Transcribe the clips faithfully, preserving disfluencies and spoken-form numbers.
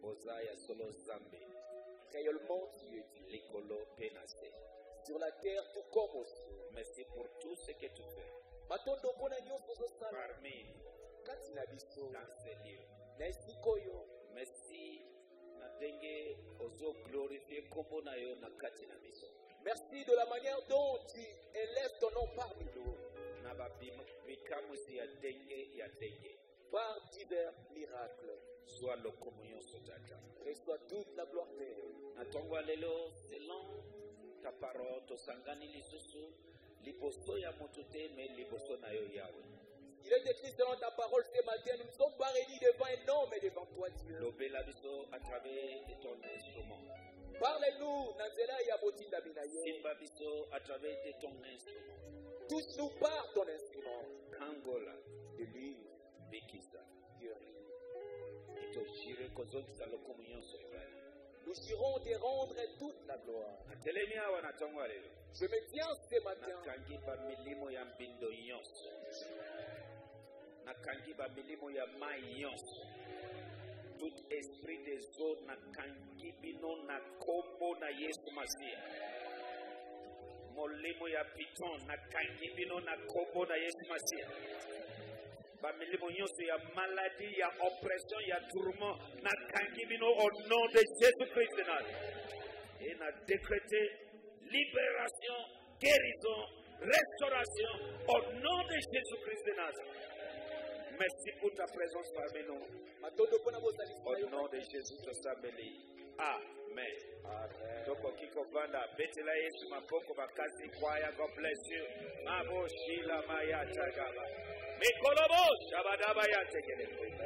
Ozaya solo zambe. Réellement, tu es Dieu. Likolo penase. Sur la terre, tout comme au ciel. Merci pour tout ce que tu fais. Matondo mpona nyonso ozosala Parmi kati na biso dans ces lieux. na esika oyo. Merci na ndenge ozo glorifier kombo na yo na kati na biso. Merci de la manière dont tu élèves ton nom parmi nous. Na bikamusi ya ndenge ya ndenge. Par divers miracles. Sois le communion sotata. Reçois toute la gloire de Dieu. Na tongo lelo selon ta parole tosangani lisusu liboso ya motute me liboso na yo yawe. Il est écrit selon ta parole ce matin, nous ne sommes pas réunis devant un homme mais devant toi Dieu. Lobela biso à travers de ton instrument. Parle-nous Nanzela ya botinda binaye. Simba biso à travers de ton instrument. Touche-nous par ton instrument. Angola de lui bikisa. guéri. Ito shire kozokisa lo communion sotata. Nous jurons de rendre toute la gloire. Atelemia wana tongo lelo. Je me tiens ce matin. Nakangi ba milimo ya mbindo nyonso. Nakangi ba milimo ya mai nyonso. Tout esprit des eaux nakangi bino na kombo na Yesu Masia. Molimo ya piton nakangi bino na kombo na Yesu Masia. Ba milimo nyonso ya maladie, ya oppression, ya tourment nakangi bino au nom de Jésus-Christ. Et na décrété libération, guérison, restauration au nom de Jésus-Christ de Nazareth. Merci pour ta présence parmi nous. Au nom de Jésus de Sabeli. Amen. Amen. Doko kiko banda betela Yesu mapoko bakazi kwaya. God bless you. Mabo shila maya tagaba. Mikolobo shabadaba ya tekele.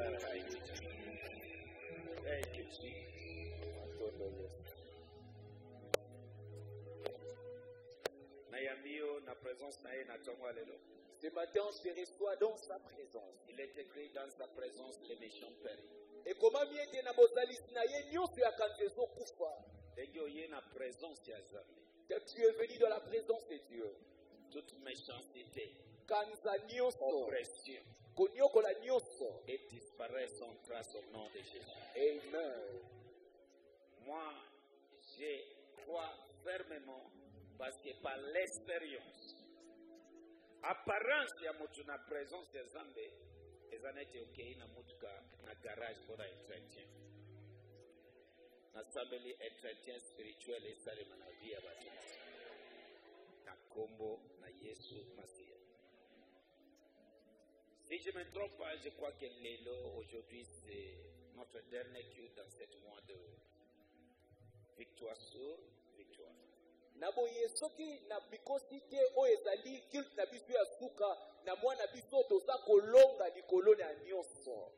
Thank you, Jesus. Nayambio na présence na na tongo lelo. Ce matin, je reçois dans sa présence. Il est écrit dans sa présence les méchants périssent. Et comment miete na bozalisi na ye nyonso ya kanzezo kufa. Degyo ye na présence ya zambi. Que tu es venu dans la présence de Dieu. Toute méchanceté, Kanza nyonso, oppression, konyokola nyonso, et disparaît sans trace au nom de Jésus. Amen. Moi, je crois fermement parce que par l'expérience, apparence ya mutu na présence de Zambe, ezanete okay na mutuka na garage pour entretien. Na sabeli entretien spirituel et salema na vie ya batu. Na kombo na Yesu Masia. Si je ne me trompe pas, je crois que Lélo, aujourd'hui, c'est notre dernier culte dans ce mois de victoire sur victoire. Naboye soki na bikosi te o ezali kilt na biso ya suka na mwana biso toza kolonga likolo na nyonso.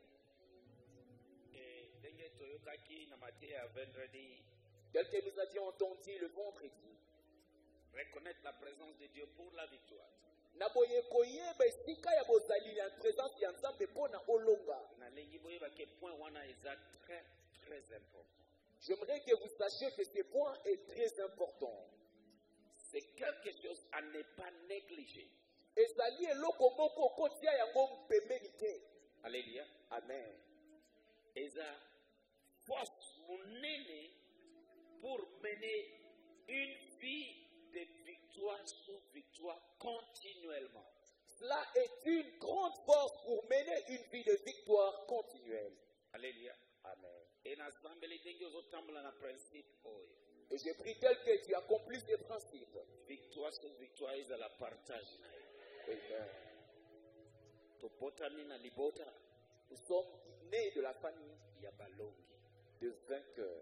Et denge toyokaki na mateya vendredi, Tel que nous avions entendu le vendredi. reconnaître la présence de Dieu pour la victoire. Naboye koyeba esika ya bozali na présence ya Nzambe pona olonga. Na lengi boyeba ke point wana eza très très important. J'aimerais que vous sachiez que ce point est très important. C'est quelque chose à ne pas négliger. Ezali eloko moko kotia yango mpembeni te. Alléluia. Amen. Eza force monene pour mener une vie de victoire sur victoire continuellement. Cela est une grande force pour mener une vie de victoire continuelle. Alléluia. Amen. Et na assemblée dengue ozotambula na principe oyo. Et j'ai pris tel que tu accomplisses ces principes. Victoire sur victoire is la partage na yo. Amen. Topotami na libota Nous sommes nés de la famille ya balongi. de vainqueurs.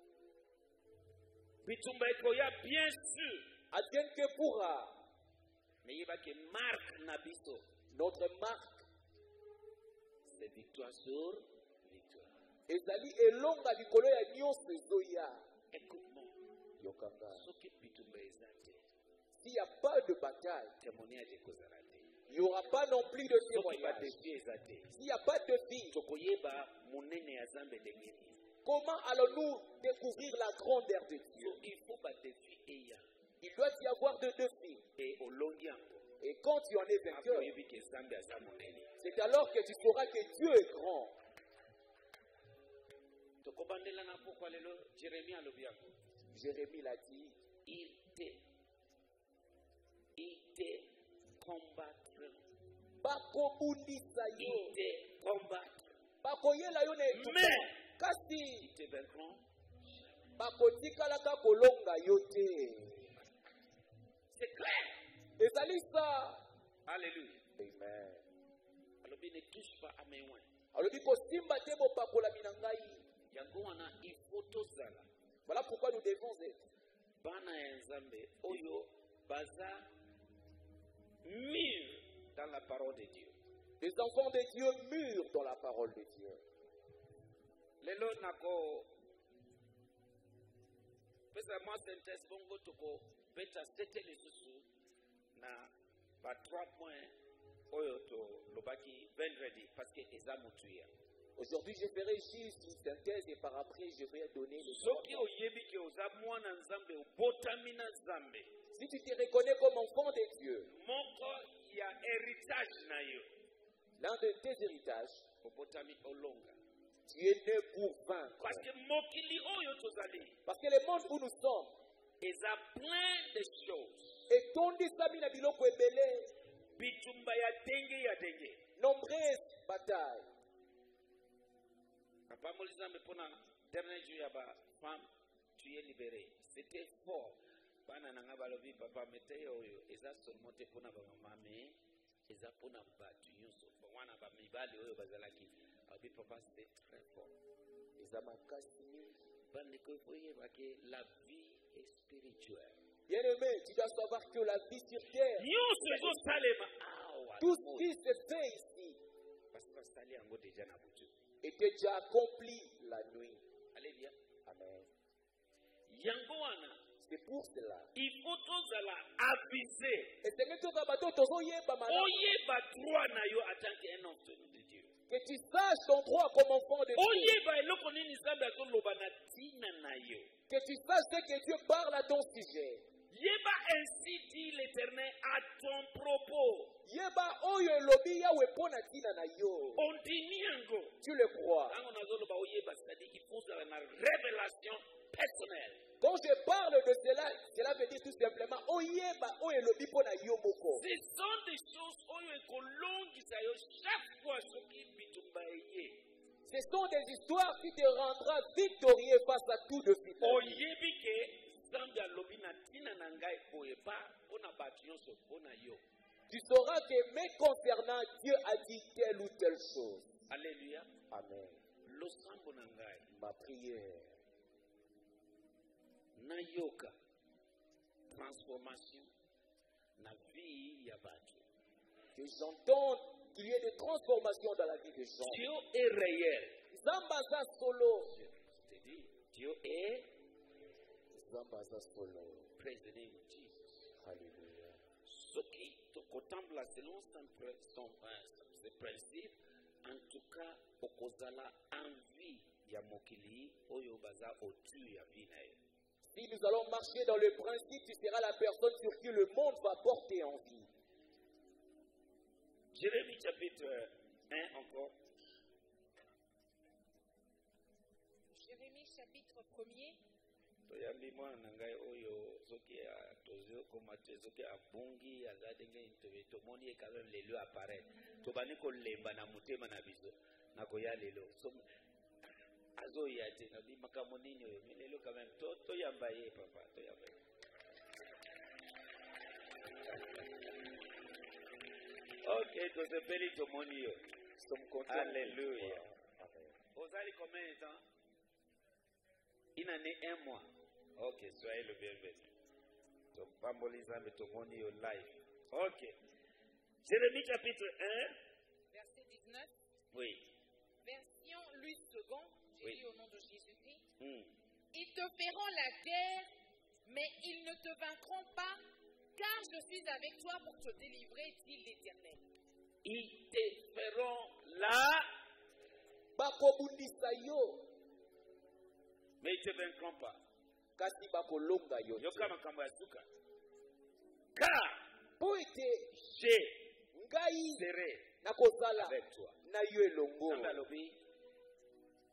Bitumba ekoya bien sûr. Advienne que pourra, Mais yeba ke marque na biso. notre marque C'est victoire sur victoire. ezali elonga likolo ya nyonso ezoya. Écoute-moi. Yokanga. Soki bitumba eza te, S'il n'y a pas de bataille, témoignage ekozala te. il n'y aura pas non plus de Soki témoignage. badefi eza te, S'il n'y a pas de vie, tokoyeba monene ya Nzambe ndenge nini. comment allons-nous découvrir la grandeur de Dieu? So il faut badefi eya. Il doit y avoir de deux filles. Et olongi yango. Et quand tu en es vainqueur, Akoyebi ke Nzambe aza monene. c'est alors que tu sauras que Dieu est grand. Tokobandela na pourquoi lelo Jérémie alobi yango. Jérémie l'a dit. Ils te, ils te combattront. Bakobundisa yo. Ils te combattront. Bakoyela yo na etuka. Mais Kasi ils te vaincront. bakotikalaka kolonga yo te. C'est clair. Ezali ça. Alléluia. Amen. Alobi ne touche pas à mes oins. alobi kosimba te bopakolami na ngai. Yango wana il faut tozala. Voilà pourquoi nous devons être. Bana ya Nzambe oyo baza mûrs dans la parole de Dieu. Les enfants de Dieu mûrs dans la parole de Dieu. Lelo nako pesa moi synthèse bongo toko beta c'était les sous na ba trois points oyo to lobaki vendredi parce que eza mutuya. Aujourd'hui, je ferai juste une synthèse et par après, je vais donner le soki oyebi ke oza mwana Nzambe obotami na Nzambe. Si tu te reconnais comme enfant de Dieu, moko ya héritage na yo. L'un de tes héritages, obotami olonga. Tu es né pour vaincre. Parce que mokili oyo tozali. Parce que le monde où nous sommes, ils a plein de choses. Et ton disami na biloko ebele. Bitumba ya denge ya denge. Nombreuses batailles. Papa Molisa me pona dernier jour ya ba femme tu es libéré. C'était fort. Bana nanga balobi papa mete oyo eza seulement te pona ba mama mais eza pona ba tu nyonso. Wana ba mibali oyo bazalaki. Abi papa c'était très fort. Eza makasi. Bande ko foye ba ke la vie est spirituelle. Bien aimé, tu dois savoir que la vie sur terre, tout ce qui se fait ici, était déjà accompli la nuit. Alléluia. Amen. Yangoana. C'est pour cela. Il faut tous aviser. Et c'est que tu vas battre ton oyeba malade. Oyeba droit na yo en tant qu'un enfant de Dieu. Que tu saches ton droit comme enfant de Dieu. Oyeba eloko nini Nzambe azoloba na tina na yo. Que tu saches ce que Dieu parle à ton sujet. Yeba ainsi dit l'Éternel à ton propos. Yeba oyo lobi ya wepona tina na yo. On dit niango. Tu le crois. Quand on azoloba oyeba, c'est-à-dire qu'il faut avoir une révélation personnelle. Quand je parle de cela, cela veut dire tout simplement oyeba oyo lobi pona yo moko. Ce sont des choses oyo ekolongi sa yo chaque fois soki bitumba eye. Ce sont des histoires qui te rendront victorieux face à tout de suite. Oyebi ke Tu sauras que me concernant, Dieu a dit telle ou telle chose. Alléluia. Amen. Ma prière. Nayoka. Transformation. Na vie yabatu. Que j'entende qu'il y ait des transformations dans la vie des gens. Dieu est réel. Zambaza solo. Je te dis, Dieu est Zambaza solo. Praise the name of Jesus. Hallelujah. Ce qui te contemple selon son, son, ses principes, en tout cas, okozala envie ya mokili oyo baza au-dessus ya vie na ye. Si nous allons marcher dans le principe, tu seras la personne sur qui le monde va porter envie. Jérémie chapitre un encore. Jérémie chapitre premier. Toyambi mwana nangai oyo soki ya tozo komate soki abungi azadenge ntobe tomoni e quand même lelo apparaît. Tobani ko lemba na mutema na biso na koya lelo. So azo yate na bi makambo nini oyo lelo quand même to to yamba ye papa to yamba. Ok, to se beli tomoni yo. Alléluia. Vous allez combien de temps? Il en est un mois. Ok, soyez le bienvenu. Donc, Pambolisa me tomoni yo live. Ok. Jérémie chapitre un. Verset dix-neuf. Oui. Version Louis second. J'ai Oui. lu au nom de Jésus-Christ. Hmm. Ils te feront la guerre, mais ils ne te vaincront pas, car je suis avec toi pour te délivrer, dit l'Éternel. Ils te feront la, Bakobundisa yo. mais ils ne te vaincront pas. Kasi bakolonga yo. Yoka makambo ya suka. Car Po ete je ngai serai nakozala avec toi. na yo elongo. Nzambe alobi,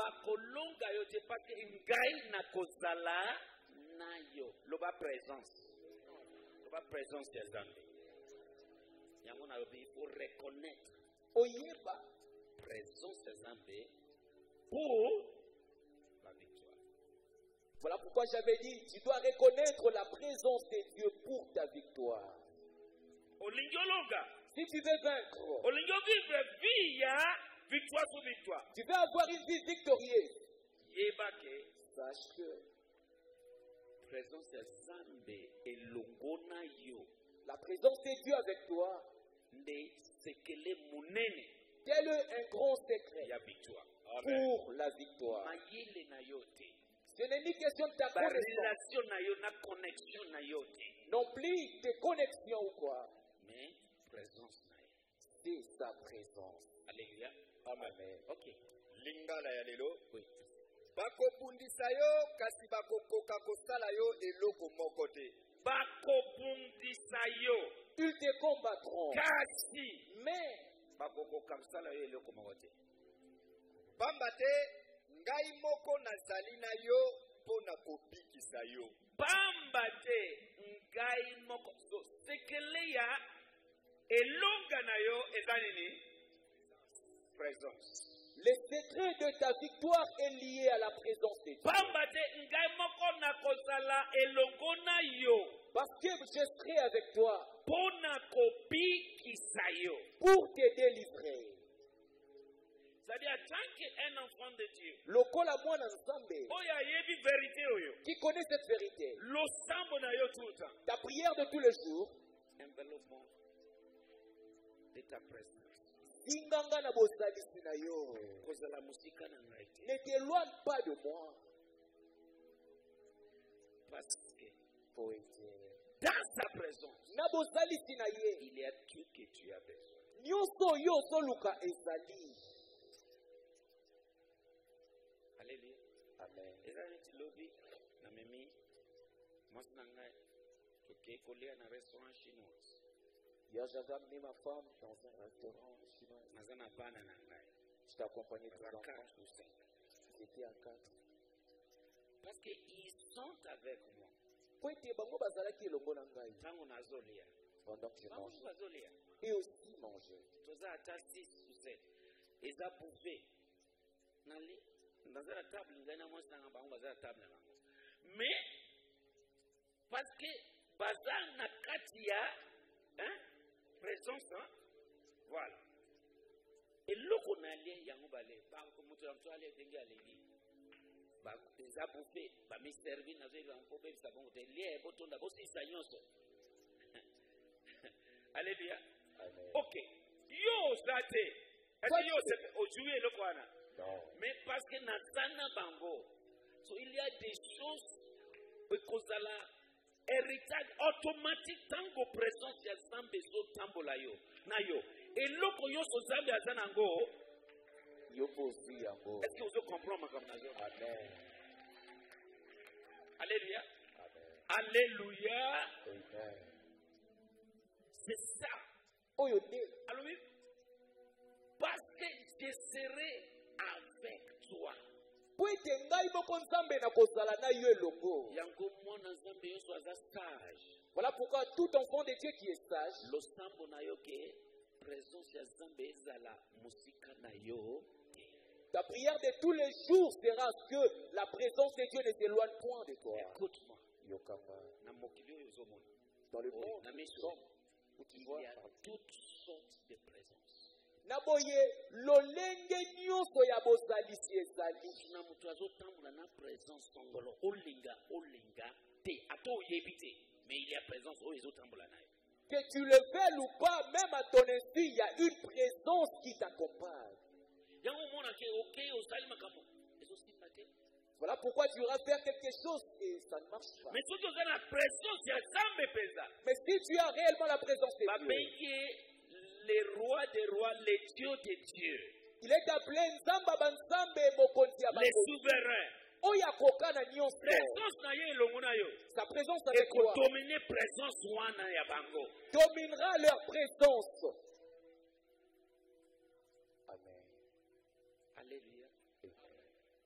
bakolonga yo te pate ngai na kozala na yo. Loba présence. Loba présence ya Nzambe. Yango na yobi, il faut reconnaître oyeba présence ya Nzambe pour la victoire. Voilà pourquoi j'avais dit, tu dois reconnaître la présence de Dieu pour ta victoire. Olingi olonga. Si tu veux vaincre, Olingi vivre vie ya victoire sur victoire. tu veux avoir une vie victorieuse. Yebake. Sache que présence ya Nzambe elongo na yo. la présence de Dieu avec toi, Nde sekele munene tel un grand secret ya victoire. pour la victoire. Mayele na yo te. Ce n'est ni question de ta Ba connaissance, relation na yo na connexion na yo te. non plus de connexion ou quoi. Mais présence na yo. C'est sa présence. Alléluia. Amen. Ok. lingala ya lelo Oui. bakobundisa yo kasi bakokoka kosala yo eloko moko te. Bakobundisa yo. Ils te combattront, Kasi. mais Bakokoka kosala yo eloko moko te. Pamba te ngai moko nazali na yo mpo na kobikisa yo. Pamba te ngai moko. So sekele ya elonga na yo eza nini? Présence. le secret de ta victoire est lié à la présence de Dieu. Pamba te ngai moko na kozala elongo na yo. Parce que je serai avec toi Pona kobikisa yo. pour te délivrer. C'est-à-dire, tant qu'un enfant de Dieu, Lokola mwana nzambe, oyo ayebi vérité oyo, qui connaît cette vérité, losambo na yo tout le temps, ta prière de tous les jours, enveloppement de ta présence. zinganga na bozalisi na yo, Kozala musika na ngai te. ne t'éloigne pas de moi. Parce que Poete. dans sa présence, Na bozalisi na ye, il y a tout que tu as besoin. nyonso yo soluka ezali. Alléluia. Amen. Eza neti lobi na memi mwasi na ngai toke kolia na restaurant chinois. Hier, j'avais amené ma femme dans un restaurant chinois. Naza na bana na ngai. Je t'ai accompagné tes Naza enfants. quatre ou cinq. C'était à quatre. Parce qu'ils sont avec moi. Poete bango bazalaki elongo na ngai Tango nazolia. pendant que je Bango mangeais. bazolia. Et aussi manger. Toza ata six ou sept. Eza bouffé. Nali. Naza la table ngai na mwasi na ngai bango baza la table na bango. Mais parce que baza na kati ya hein, présence hein? Voilà. Eloko na lie yango bale. Ba ko mutu ya mtu ale ndenge aleli. Ba eza bouffé. Ba mi servi na zo ba ko be sa bongo te lie botonda bosi sa nyonso. Alléluia. Amen. Ok. Yo zate. Est-ce que yo c'est aujourd'hui le quoi? Non. Mais parce que Nazana Bango, so il y a des choses que la héritage automatique tango présence ya Zambe so tambola yo. Na yo. Et loko yo so Zambe azanango. Yo aussi yango. Est-ce que vous comprenez comme ça? Amen. Alléluia. Amen. Alléluia. Amen. C'est ça. Oyo ne. Alors oui. Parce que je serai avec toi. Poete ngai moko nzambe na kozala na yo elongo. Yango mwana Zambe yo so aza sage. Voilà pourquoi tout enfant de Dieu qui est sage, Losambo na yo ke présence ya Zambe ezala musika na yo. ta prière de tous les jours sera que la présence de Dieu ne s'éloigne point de toi. Écoute-moi. Yokama. Na mokili oyo ozomona. Dans le Oh, monde, na miso. où tu Il vois, y a toutes sortes de présences. naboye lolenge nyonso ya bozalisi ezali. Na mutu azotambola na présence songolo olinga olinga te ata oyebi te mais il y a présence oyo ezotambola nayo. Que tu le veuilles ou pas, même à ton esprit, il y a une présence qui t'accompagne. Yango mona ke okay osali makambo ezosimba te. Voilà pourquoi tu iras faire quelque chose et ça ne marche pas. Mais soki oza na présence ya Zambe mpenza Mais si tu as réellement la présence de Dieu, babengi ye le roi des rois, le Dieu des dieux, il est appelé Nzamba Banzambe Mokonzi ya le Bango. souverain. Oya kokana nyonso. Présence na ye elongo na yo Sa présence avec toi ekodomine présence wana ya bango. dominera leur présence. Amen. Alléluia.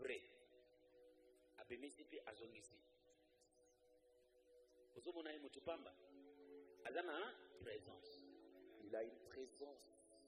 délivrer. Abemisi pe azongisi. Ozomona ye mutupamba. Azana présence. Il a une présence.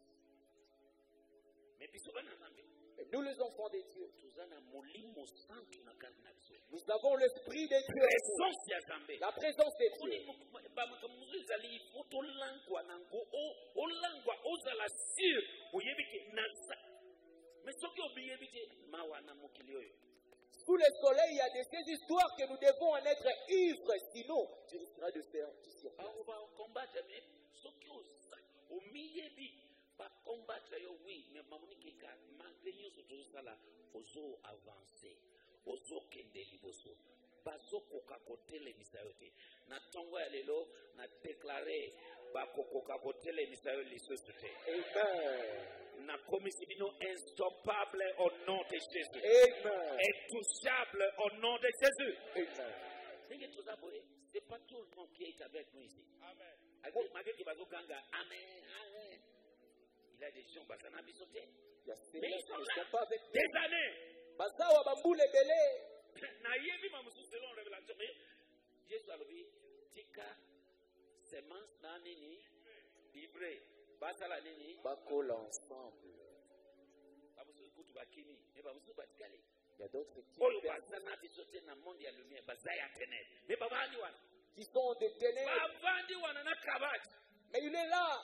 Mais biso bana nzambe. Et nous les enfants de Dieu, Tuzana molimo santu na kati na biso. nous avons l'esprit de Dieu. Présence ya Nzambe. La présence de Dieu. Bamakambo ezali foto langwa nango o olangwa ozala sur oyebike nasa. Mais soki obiyebike mawa na mokili oyo. Sous le soleil, il y a de ces histoires que nous devons en être ivres, sinon tu risqueras de faire du surplace. On va combattre, mais soki omiyebi ba combattre yo oui, mais mamonike ka malgré nyonso tozosala ozo avancer, ozo kende liboso. Bazo koka kotelemisa yo te. Na tongo ya lelo na déclarer bakokoka kotelemisa yo lisusu te. Amen. Na komisi bino instoppable au nom de Jésus. Amen. Intouchable au nom de Jésus. Amen. Ndenge tozaboye, c'est pas tout le monde qui est avec nous ici. Amen. Malgré que bazo ganga, amen, amen. Il a des gens basana bisote. Il y a ces Mais gens ils qui sont ne là sont pas avec nous. des années. Basawa bamboule belé. Na yebi mamusu selon révélation mais Jésus a dit tika semence na nini livré basala nini Bako ensemble. bamusu kutu bakini et bamusu batikale. Il y a d'autres qui, Oyo basana bisote na monde ya lumière bazaya ténèbres. Mais babandi wana qui sont des ténèbres. babandi wana na kabati. Mais il est là.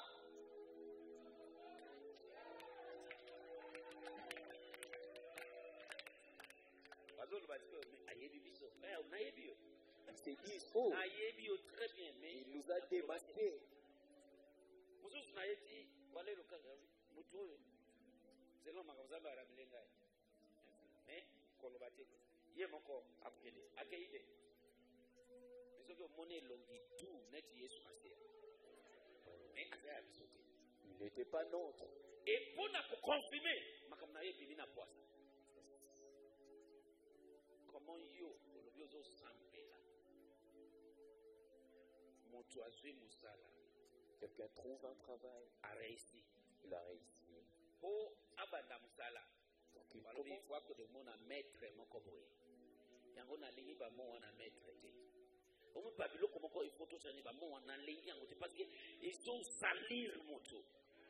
Bazolo batiko mais ayebi biso. Eh on ayebi yo. Il s'est dit, oh, Ayebi yo très bien mais il nous a dévastés. mususu na yeti wale lokanga mutu oyo zelo makabuzalo aramilenga mais koloba te ye moko akende akeide bisoki omoni elongi tu neti yesu masiya mais azaya biso te. Il n'était pas nôtre. Et mpona koconfirme makambo na ye ebimi na poisa comment yo olobi ozosambela moto azwi mosala Quelqu'un trouve un travail, areisi il a réussi. po abanda mosala Donc il balobi commence. ifo akodemona maître moko boye yango nalingi bamo wana maître te omopa biloko moko ifo tosani bamo wana nalingi yango te parce que ezosalir moto.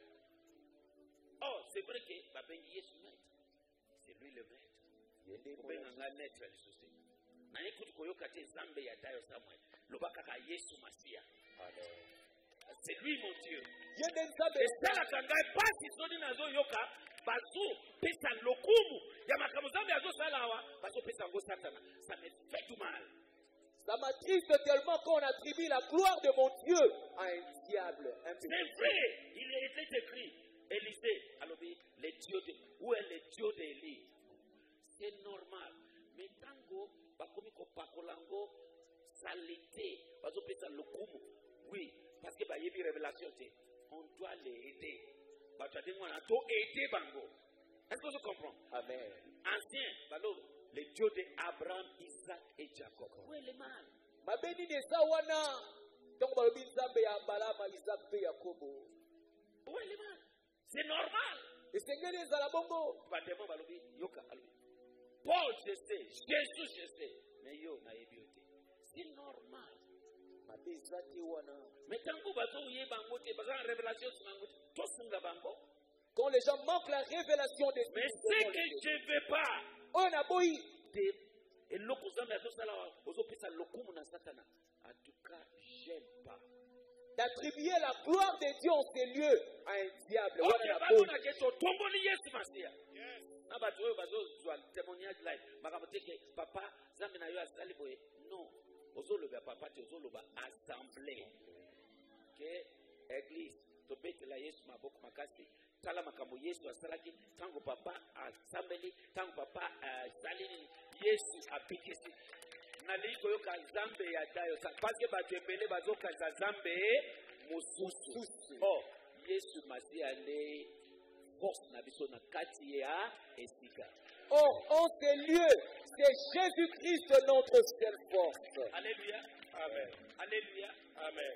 Oh, c'est vrai que babengi yesu maître, c'est lui le maître. Il est Obenganga maître lisusu naye kuti koyoka te nzambe ya dayo samwe loba kaka yesu masiya. Amen. C'est lui mon Dieu. Yedenzabe. esalaka ngai pasi soni nazoyoka bazopesa lokumu ya makambo nzambe azosala awa bazopesa yango satana. Ça me fait du mal. Ça m'attriste tellement qu'on attribue la gloire de mon Dieu à un diable. Un C'est péché. vrai, il est écrit. Élisée, alors le Dieu de, où est le Dieu d'Élie? C'est normal. Mais tango, bakomi ko pakolango, salité, bazopesa lokumu. Oui, parce que bah y a une révélation, on doit les aider. Bah tu as dit moi, on doit aider bango. Est-ce que tu comprends? Amen. Ancien, alors le Dieu d'Abraham, Isaac et Jacob. Où est le mal? Mabeni neza wana. Donc balobi nzambe ya Abraham, Isaac pe Yakobo. Où est le mal? C'est normal. Esengeli ezala bongo. Bademo balobi yoka alobi. Paul je sais, Jésus je sais, mais yo na yebiyote. C'est normal. Mabe ezati wana. Mais tango bazo uye bango te, bazo en révélation sur bango te. To sunga bango. Quand les gens manquent la révélation de Mais ce que je ne veux pas, on a boyi. et loko zamba yazo sala ozo pesa lokumu na satana. En tout cas, j'aime pas. D'attribuer la gloire de Dieu en ces lieux à un diable. Ok, Wana na bazo boyi. na keto tomboli Yesu Masiya. Na bato oyo bazo zwa témoignage live. Makambo te ke papa zambe na yo asali boye. Non. Ozo loba papa te ozo loba assemblée. Que église to betela Yesu maboko makasi. Tala makambo Yesu asalaki tango papa assemblée, tango papa salini Yesu apikisi. Nali koyoka zambe ya dayo parce que batembele bazoka za zambe mususu. Oh, Yesu Masiya le force na biso na kati ya esika. Or, en ces lieux, c'est Jésus-Christ notre seule force. Alléluia. Amen. Alléluia. Amen.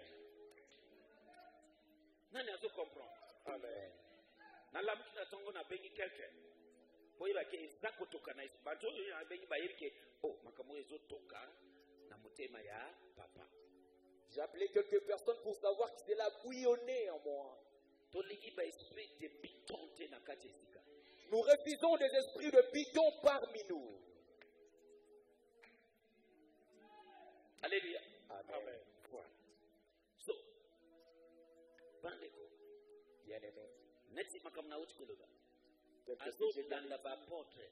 Nani azo comprendre? Amen. Na lamuki na tongo na bengi quelqu'un. po yeba ke eza kotoka na yesu bato oyo abengi bayebi ke o makambo ezotoka na motema ya papa. J'ai appelé quelques personnes pour savoir que cela bouillonnait en moi. tolingi ba esprit de piton te na kati esika. Nous refusons des esprits de piton parmi nous. Alléluia. Amen. Amen. Voilà. So, bandeko. Bien aimé. Neti makamna uti koloba. Quelques Azo landa ba portrait.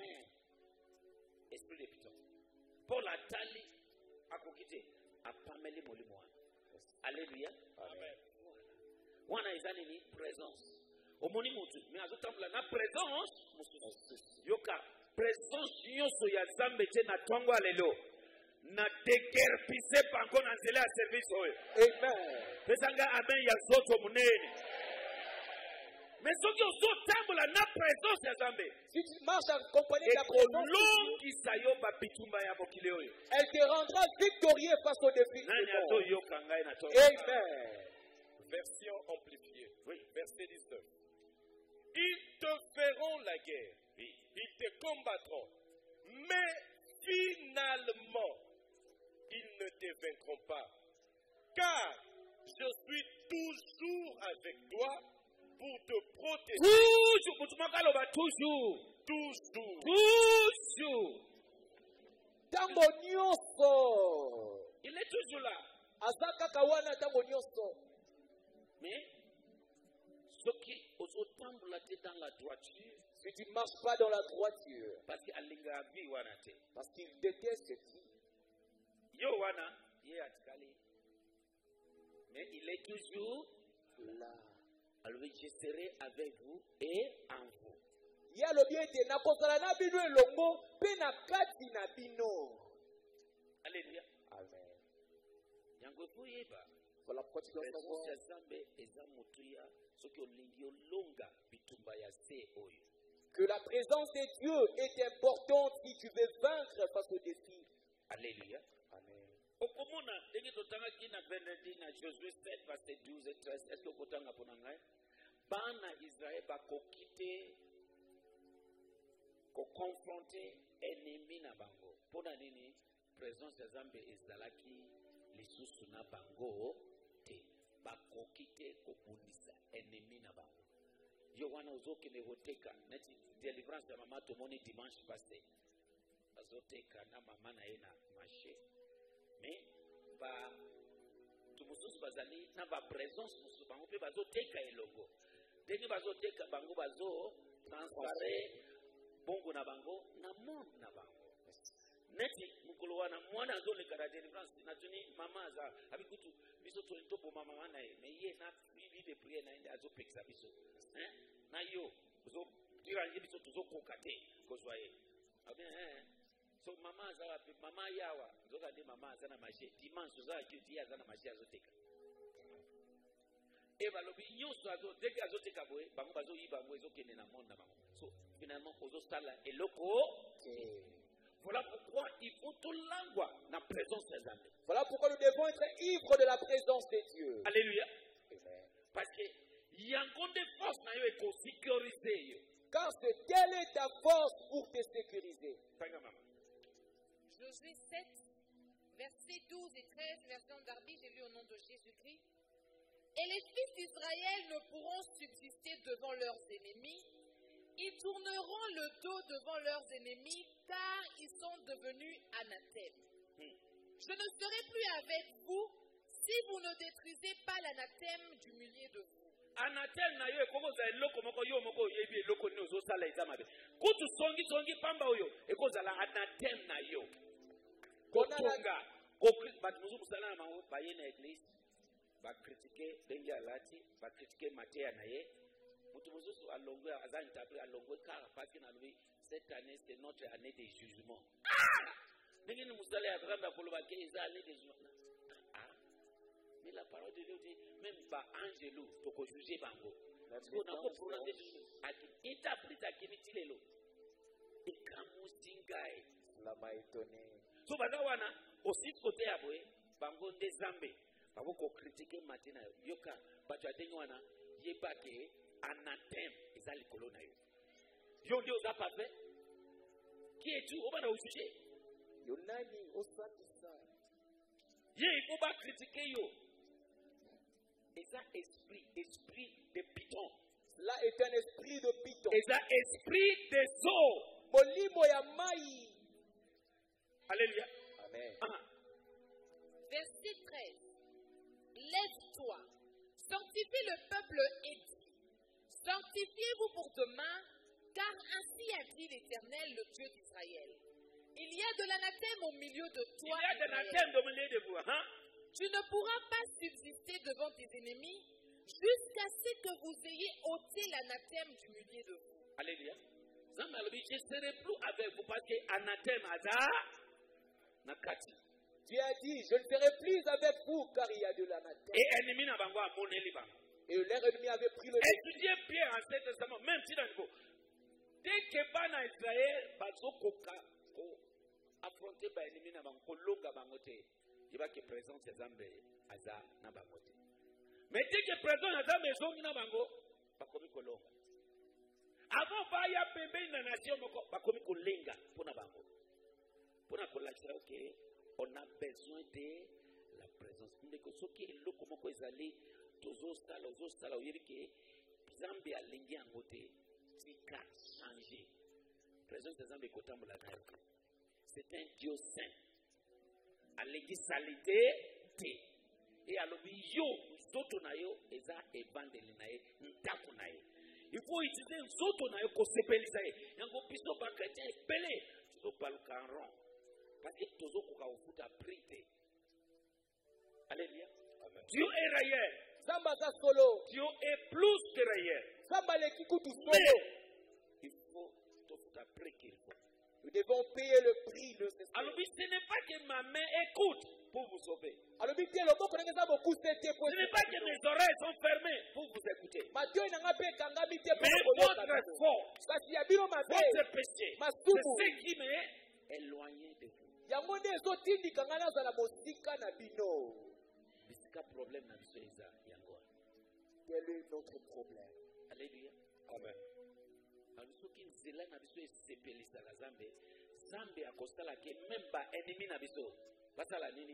Esprit de piton. Paul atali akokite apameli molimo wana. Alléluia. Amen. Wana ezali ni présence. Omoni mutu me azotambula na présence mususu. Yoka présence nyonso ya Nzambe te na tongo lelo. Na déguerpissé bango na nzela ya service oyo. Amen. Pesanga amen ya zoto munene. Mais soki ozotambola na présence ya Nzambe. Si tu marches accompagné de la présence de ekolongisa yo babitumba ya mokili oyo. elle te rendra victorieux face aux défis. Nani azoyoka ngai na tongo? Amen. Version amplifiée. Oui. Verset dix-neuf. Ils te feront la guerre. Ils te combattront. Mais finalement, ils ne te vaincront pas. Car je suis toujours avec toi pour te protéger. Toujours, mutumakaloba toujours. Toujours. Toujours. Tango nyonso. Il est toujours là. Azaka kawana tango nyonso. Mais soki ozotambola te dans la droiture, Si tu ne marches pas dans la droiture, parce que alinga vi wana te. parce qu'il déteste qui, Yo wana ye atikali. Mais il est toujours là. alors je serai avec vous et en vous. Ye alobi ete nakozala na bino elongo mpe na kati na bino. Alléluia. Amen. Yango foyeba. Voilà pourquoi tu dois Présence savoir ya Nzambe eza motuya soki olingi olonga bitumba ya se oyo. que la présence de Dieu est importante si tu veux vaincre face aux défis. Alléluia. Amen. Okomona ndenge totangaki na vendredi na Josué sept verset douze et treize. Est-ce que okotanga mpona ngai? Bana Israël bakoki te koconfronte ennemi na bango. Mpona nini? Présence ya Nzambe ezalaki lisusu na bango te. Bakoki te kobundisa ennemi na bango. Yo wana ozokende koteka neti délivrance ya mama tomoni dimanche passé. Bazoteka na mama na ye na marché. Mais ba tumususu bazali na ba présence mususu bango pe bazoteka elongo. Ndenge bazoteka bango bazo transférer bongo na bango na monde na bango. Neti mukolo wana mwana azoleka na délivrance na tuni mama aza abikutu biso to ntopo mama wana ye mais ye na bibi de prière na inde azopekisa biso. Hein? Na yo zo tira biso tuzokoka te kozwa ye. Abi hein. So mama aza mama yawa zoka de mama aza na marché dimanche oza ki dia aza na marché azoteka. Et balobi nyonso azoteka azoteka boye bango bazoyiba bango ezokende na monde na bango. So finalement ozosala eloko te. Voilà pourquoi il faut tout l'angwa na présence de Nzambe. Voilà pourquoi nous devons être ivres de la présence de Dieu. Alléluia. Amen. Parce que yango nde force na yo ekosécuriser yo. Car c'est quelle est ta force pour te sécuriser? Tanga mama. Josué sept, versets douze et treize, version d'Arby, j'ai lu au nom de Jésus-Christ. Et les fils d'Israël ne pourront subsister devant leurs ennemis. Ils tourneront le dos devant leurs ennemis, car ils sont devenus anathèmes. Hmm. Je ne serai plus avec vous si vous ne détruisez pas l'anathème du milieu de vous. Anathème na yo ekokozala eloko moko yo moko oyebi eloko nini ozosala eza mabe. Kutu songi songi pamba oyo ekozala anathème na yo. Kotonga bato mosusu mosala na bango baye na église bakritike ndenge alati bakritike mateya na ye moto mosusu alongwe aza interprète alongwe kaka parce que nalobi cette année c'est notre année de jugement. Ndenge ni mosala ya Nzambe akoloba ke eza année de jugement. Mais la parole de Dieu dit même ba angelo toko juger bango. On a pas prononcé aki interprète akini tilelo. Ikamusingai Cela m'a étonné. so bana wana aussi côté ya boye bango nde Nzambe bango ko critiquer matina yoka bato adenge wana yeba ke anathème eza likolo na yo. Yo ndio uza parfait. Qui es-tu? On va nous juger. Yonani osambisa. Ye, il faut pas critiquer yo. Et ça, esprit, esprit de python. Cela est un esprit de python. Et ça, esprit des eaux. Molimo ya mai. Alléluia. Amen. Ah. Verset treize. Lève-toi, sanctifie le peuple et dis, sanctifiez-vous pour demain, car ainsi a dit l'Éternel, le Dieu d'Israël. Il y a de l'anathème au milieu de toi. Il y a de Israël. l'anathème au milieu de vous. Hein? Tu ne pourras pas subsister devant tes ennemis jusqu'à ce que vous ayez ôté l'anathème du milieu de vous. Alléluia. Je ne serai plus avec vous parce que anathème hasard n'a kati. Dieu a dit, je ne serai plus avec vous car il y a de l'anathème. Et ennemi n'a pas à mon élément. Et leur ennemi avait pris le Étudiez Pierre en cet testament, même si dans le dès que Bana Israël, Bazokoka, affronter par ennemi n'a pas longa bangote, il va que présence des âmes hasard n'a pas bangote. Mais dès que présence des âmes zongi n'a bango, pas comme kolonga. Avant pas y a bébé dans la nation, pas comme kolenga pour na bango. Pour na kolachira ok. On a besoin de la présence. Mais que ce qui est là, comment ils allaient, tous aux salles, aux salles, où il y a Zambie a l'ingé en côté, c'est qu'à changer. La présence de Zambie côté de la terre. C'est un Dieu saint. À l'ingé salité, et à l'obligio, d'autres naïo, et ça est bandé naïe, n'takou naïe. Il faut utiliser un autre naïo pour s'épeler ça. Il y a un piso pas chrétien, pelé. Tu dois pas le caron. Parce que tous autres ont fait prier. Alléluia. Dieu est réel. Samba za solo. Dieu est plus que réel. Samba le kikutu solo. Mais il faut te faire prier qu'il faut. Nous devons payer le prix de ce Alors, ce n'est pas que ma main écoute pour vous sauver. Alors, ce n'est pas que mes oreilles sont fermées pour vous écouter. Mais votre force, votre péché, c'est ce qui m'est éloigné de vous. yango nde ezotindika ngai nazala mosika na bino. Bisika problème na biso eza yango. Quel est notre problème? Alléluia. Amen. Alors soki nzela na biso esepelisa la Zambe, Zambe akosala ke même ba ennemi na biso basala nini?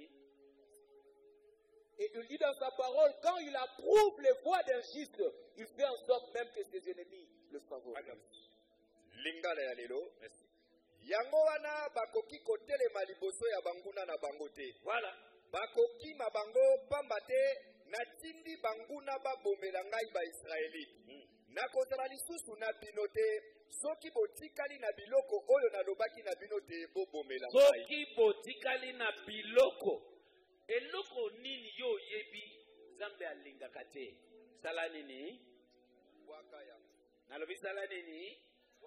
Et il dit dans sa parole, quand il approuve les voies d'un juste, il fait en sorte même que ses ennemis le favorisent. Lingala ya lelo. Merci. Yango wana bakoki kotelema liboso ya banguna na bango te. Voilà. Bakoki mabango pamba te natindi banguna babomela ngai ba Israelite. Mm. Nakozala lisusu na bino te soki botikali na biloko oyo nalobaki na bino te bobomela ngai. Soki botikali na biloko eloko nini yo yebi Zambe alingaka te. Sala nini? Waka ya. Nalobi sala nini?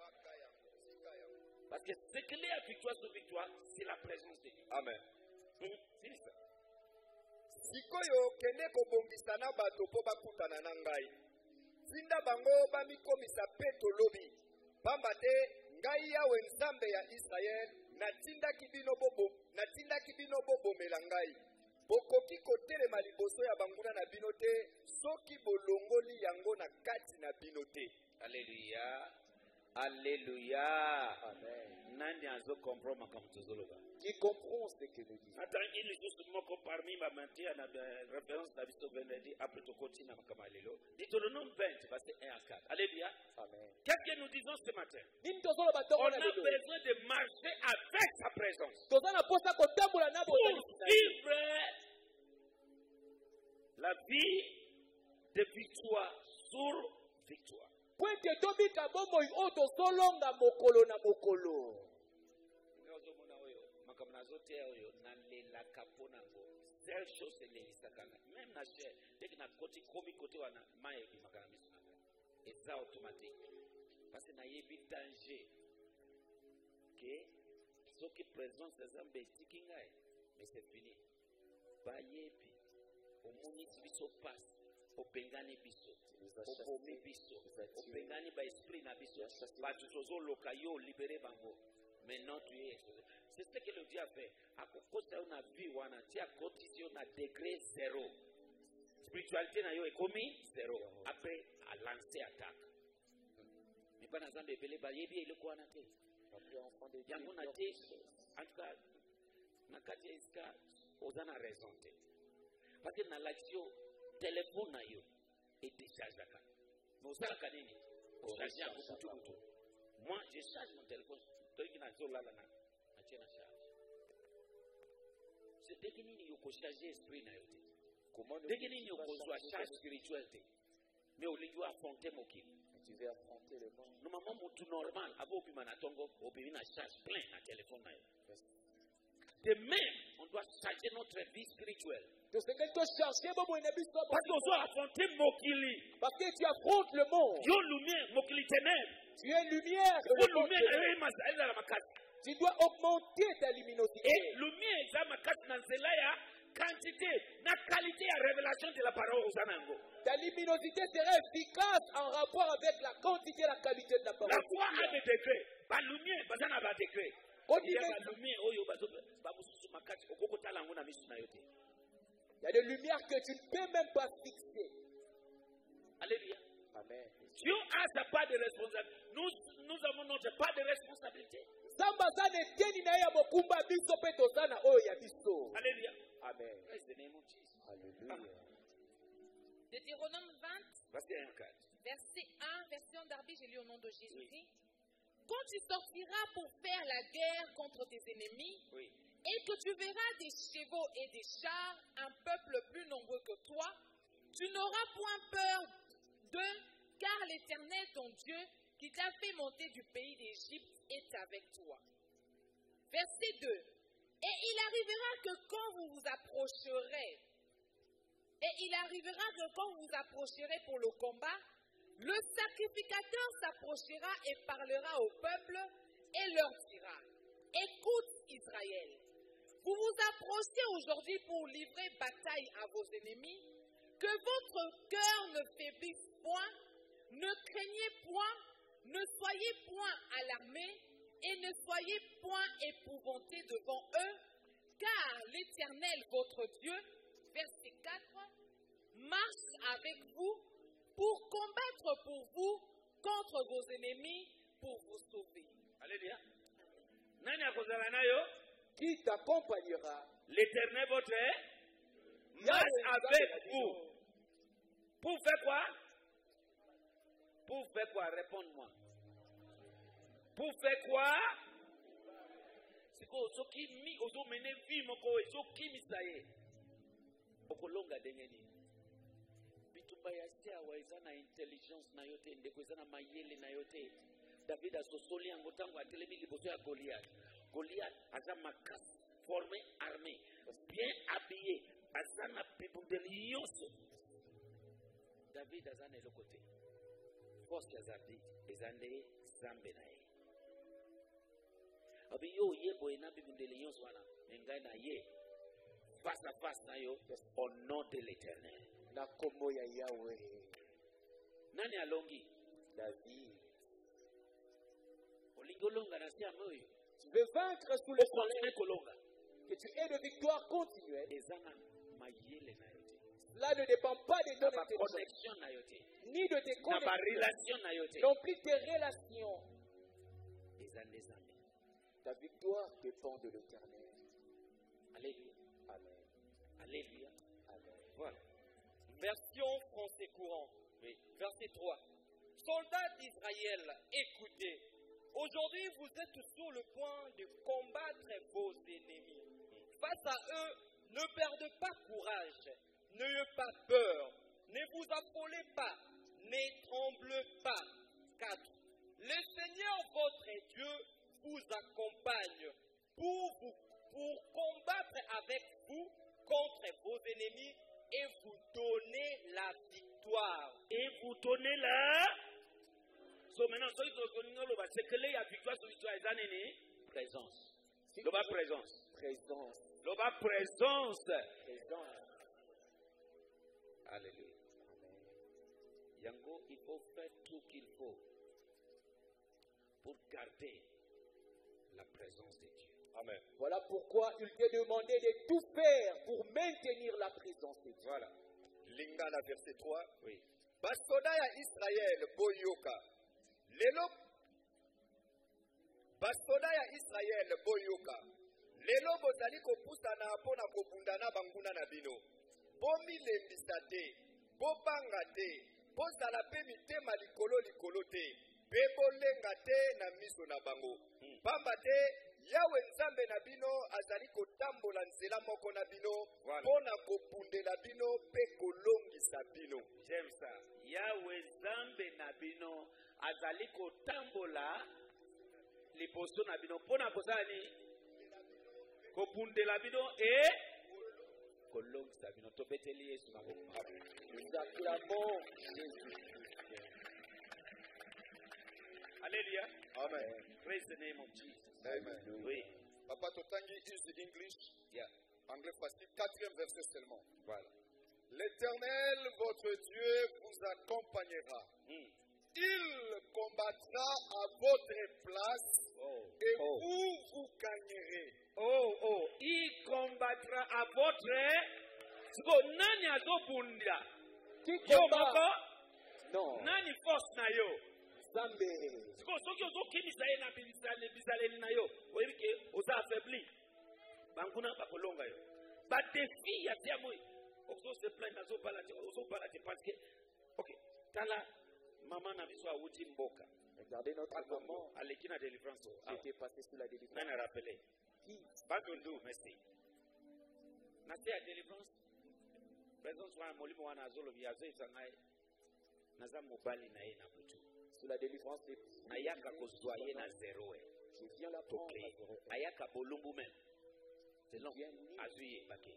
Parce que ce qu'il y a victoire sur victoire, c'est la présence de Dieu. Amen. Hum, c'est ça. Sikoyo kende kobongisa na bato po bakutana na ngai. Tinda bango bamikomisa peto lobi. Pamba te ngai yawe Nzambe ya Israel natindaki bino bobo natindaki bino bobomela ngai. Bokoki kotelema liboso ya banguna na bino te soki bolongoli yango na kati na bino te. Alléluia. Alléluia. Amen. Nani azo comprendre comme tuzoloba. Qui comprend ce que nous disons. Attends, il est justement comme parmi ma mentir à la référence d'Abisto Vendredi après tout continue à Makamalelo. Deutéronome vingt, verset un à quatre. Alléluia. Amen. Qu'est-ce que nous disons ce matin? On a besoin de marcher avec sa présence. Pour vivre la vie de victoire sur victoire. Pointe tobika bomoi oto solonga mokolo na mokolo. Ngazomona oyo makamna zote oyo na lela kaponango. Seule chose c'est l'élisakanga. Même na cher, dès que na koti komi kote wana maye bi makana misuna. Et ça automatique. Parce que na yebi danger. Que ce qui présente ces ambes tikingai, mais c'est fini. Ba yebi. Au moni biso passe. Opengani biso, opomi biso, opengani ba esprit na biso, ba tutozo lokayo libéré bango. Maintenant tu es exposé. C'est ce que le Dieu a fait. À cause de una vie wana, tu as condition à degré zéro. Spiritualité na yo est commis zéro. Après à lancer attaque. Mais pas dans un bébé, il est quoi? Appelé enfant de Dieu. Yango na te, en tout cas, na kati ya iska, ozana raison te. Parce que na l'action, téléphone na yo, et décharge la carte. Mais ozala kanini, charger un beaucoup tout tout. Moi, je charge mon téléphone, toi qui na zola la na, na tiens na charge. C'est dès que nini yo ko charger esprit na yo te. Comment Dès que nini yo ko zo charge spirituelle te. Mais au lieu de affronter mon kit. tu veux affronter le monde? Normalement, tout normal, avant au piment na tongo, au piment na charge plein na téléphone na yo. De même, on doit charger notre vie spirituelle. Parce que tu cherches, Parce qu'on doit affronter Mokili. parce que tu affrontes le monde. Yo lumière, Mokili ténèbres. Tu es lumière. Yo lumière, Tu dois augmenter ta luminosité. et lumière, ça m'a cassé dans cela, ya quantité, na qualité à révélation de la parole aux anango. Ta luminosité sera efficace en rapport avec la quantité et la qualité de la parole. La foi a des degrés. La lumière, ça n'a pas de degrés. Il y a la lumière, oh yo, bah vous ma casse, au coco talango na misu na yote. Il y a des lumières que tu ne peux même pas fixer. Alléluia. Amen. Dieu a sa part de responsabilité. Nous, nous avons notre part de responsabilité. Samba sana eteni na ya mokumba biso pe tozana oyo ya biso. Alléluia. Amen. Praise the name of Jesus. Alléluia. Deutéronome vingt, Verset un quatre. verset un, version d'Arby, j'ai lu au nom de Jésus-Christ. Quand tu sortiras pour faire la guerre contre tes ennemis, Oui. et que tu verras des chevaux et des chars, un peuple plus nombreux que toi, tu n'auras point peur d'eux, car l'Éternel, ton Dieu, qui t'a fait monter du pays d'Égypte, est avec toi. Verset deux. Et il arrivera que quand vous vous approcherez, et il arrivera que quand vous vous approcherez pour le combat, le sacrificateur s'approchera et parlera au peuple et leur dira, écoute Israël, vous vous approchez aujourd'hui pour livrer bataille à vos ennemis, que votre cœur ne faiblisse point, ne craignez point, ne soyez point alarmés et ne soyez point épouvantés devant eux, car l'Éternel votre Dieu, verset quatre, marche avec vous pour combattre pour vous contre vos ennemis, pour vous sauver. Alléluia. Nani akozala nayo? Qui t'accompagnera? L'Éternel votre marche avec vous. Pour faire quoi? Pour faire quoi? Réponds-moi. Pour faire quoi? C'est quoi? Soki mi ozo mene vi moko e soki misaye. Okolonga dengeni. Bitumba ya sia wa izana intelligence na yote ndeko izana mayele na yote. David asosoli yango tango atelemi liboso ya Goliath. Goliath aza makasi, formé, armé, bien habillé, azana bibundeli yonso. David azana eloko te. Force ya David ezande zambe na ye. Abi yo yebo ena bibundeli yonso wana ngai na ye. Face à face na yo au nom de l'Éternel. Na kombo ya Yahweh. Nani alongi? David. Olingolonga na sia moyo. Tu veux vaincre sous le soleil, kolonga. que tu aies de victoire continuelle. Ezana mayele na yote. Cela ne dépend pas de ton Na intelligence, connexion na yote. ni de tes Na ba connexions, relation na yote. non plus tes relations. Ezande zambe. Ta victoire dépend de l'Éternel. Alléluia. Amen. Alléluia. Amen. Voilà. Version français courant. Oui. Verset trois. Soldats d'Israël, écoutez. Aujourd'hui, vous êtes sur le point de combattre vos ennemis. Face à eux, ne perdez pas courage. N'ayez pas peur. Ne vous affolez pas. Ne tremblez pas. quatre. Le Seigneur, votre Dieu, vous accompagne pour, vous, pour combattre avec vous contre vos ennemis et vous donner la victoire. Et vous donnez la. So maintenant, celui qui a c'est que la victoire sur victoire est année présence. Le bas présence. Présence. Le bas présence. Présence. Alléluia. Yango, il faut faire tout qu'il faut pour garder la présence de Dieu. Amen. Voilà pourquoi il t'est demandé de tout faire pour maintenir la présence de Dieu. Voilà. Lingala verset trois. Oui. Basoda ya Israël boyoka. Lelo basoda ya Israele boyoka lelo bozali kopusana mpo na kobundana banguna na bino bomilembisa te bobanga te bozala mpe mitema likolo likolo te mpe bolenga te na miso na bango pamba te Yawe nzambe na bino azali kotambola nzela moko na bino mpo na kobundela bino mpe kolongisa bino. J'aime ça. Yawe nzambe na bino azali kotambola liboso na bino mpo na kosala nini? Kobundela bino e kolongisa bino. Tobeteli Yesu maboko. Nous acclamons Jésus. Alléluia. Amen. Praise the name of Jesus. Amen. Oui. Papa Totangi is the English. Yeah. Anglais facile. Quatrième verset seulement. Voilà. L'Éternel, votre Dieu, vous accompagnera. Mm. Il combattra à votre place Oh. et Oh. vous, vous gagnerez. Oh, oh. Il combattra à votre. Siko nani azobunda? Qui Yo combat? moko? Non. Nani force na yo? Zambé. Siko soki ozokimisa ye na bizaleli bizaleli na yo oyebi ke oza affaibli banguna bakolonga yo badefi ya tia moi ozose plainte azobala te ozobala te parce que ok tala mama na biso awuti mboka Regardez notre maman aleki na délivrance o qui était passée sous la délivrance. nani rappelé Qui? bandundu merci na te ya délivrance présence wana molimo wana azolobi azoyebisa ngai naza mobali na ye na butu Sous la délivrance des ayaka kozwa ye na zero e je viens la prendre tokle à zéro. ayaka bolumbu même selon Bien mis. azwi ye bake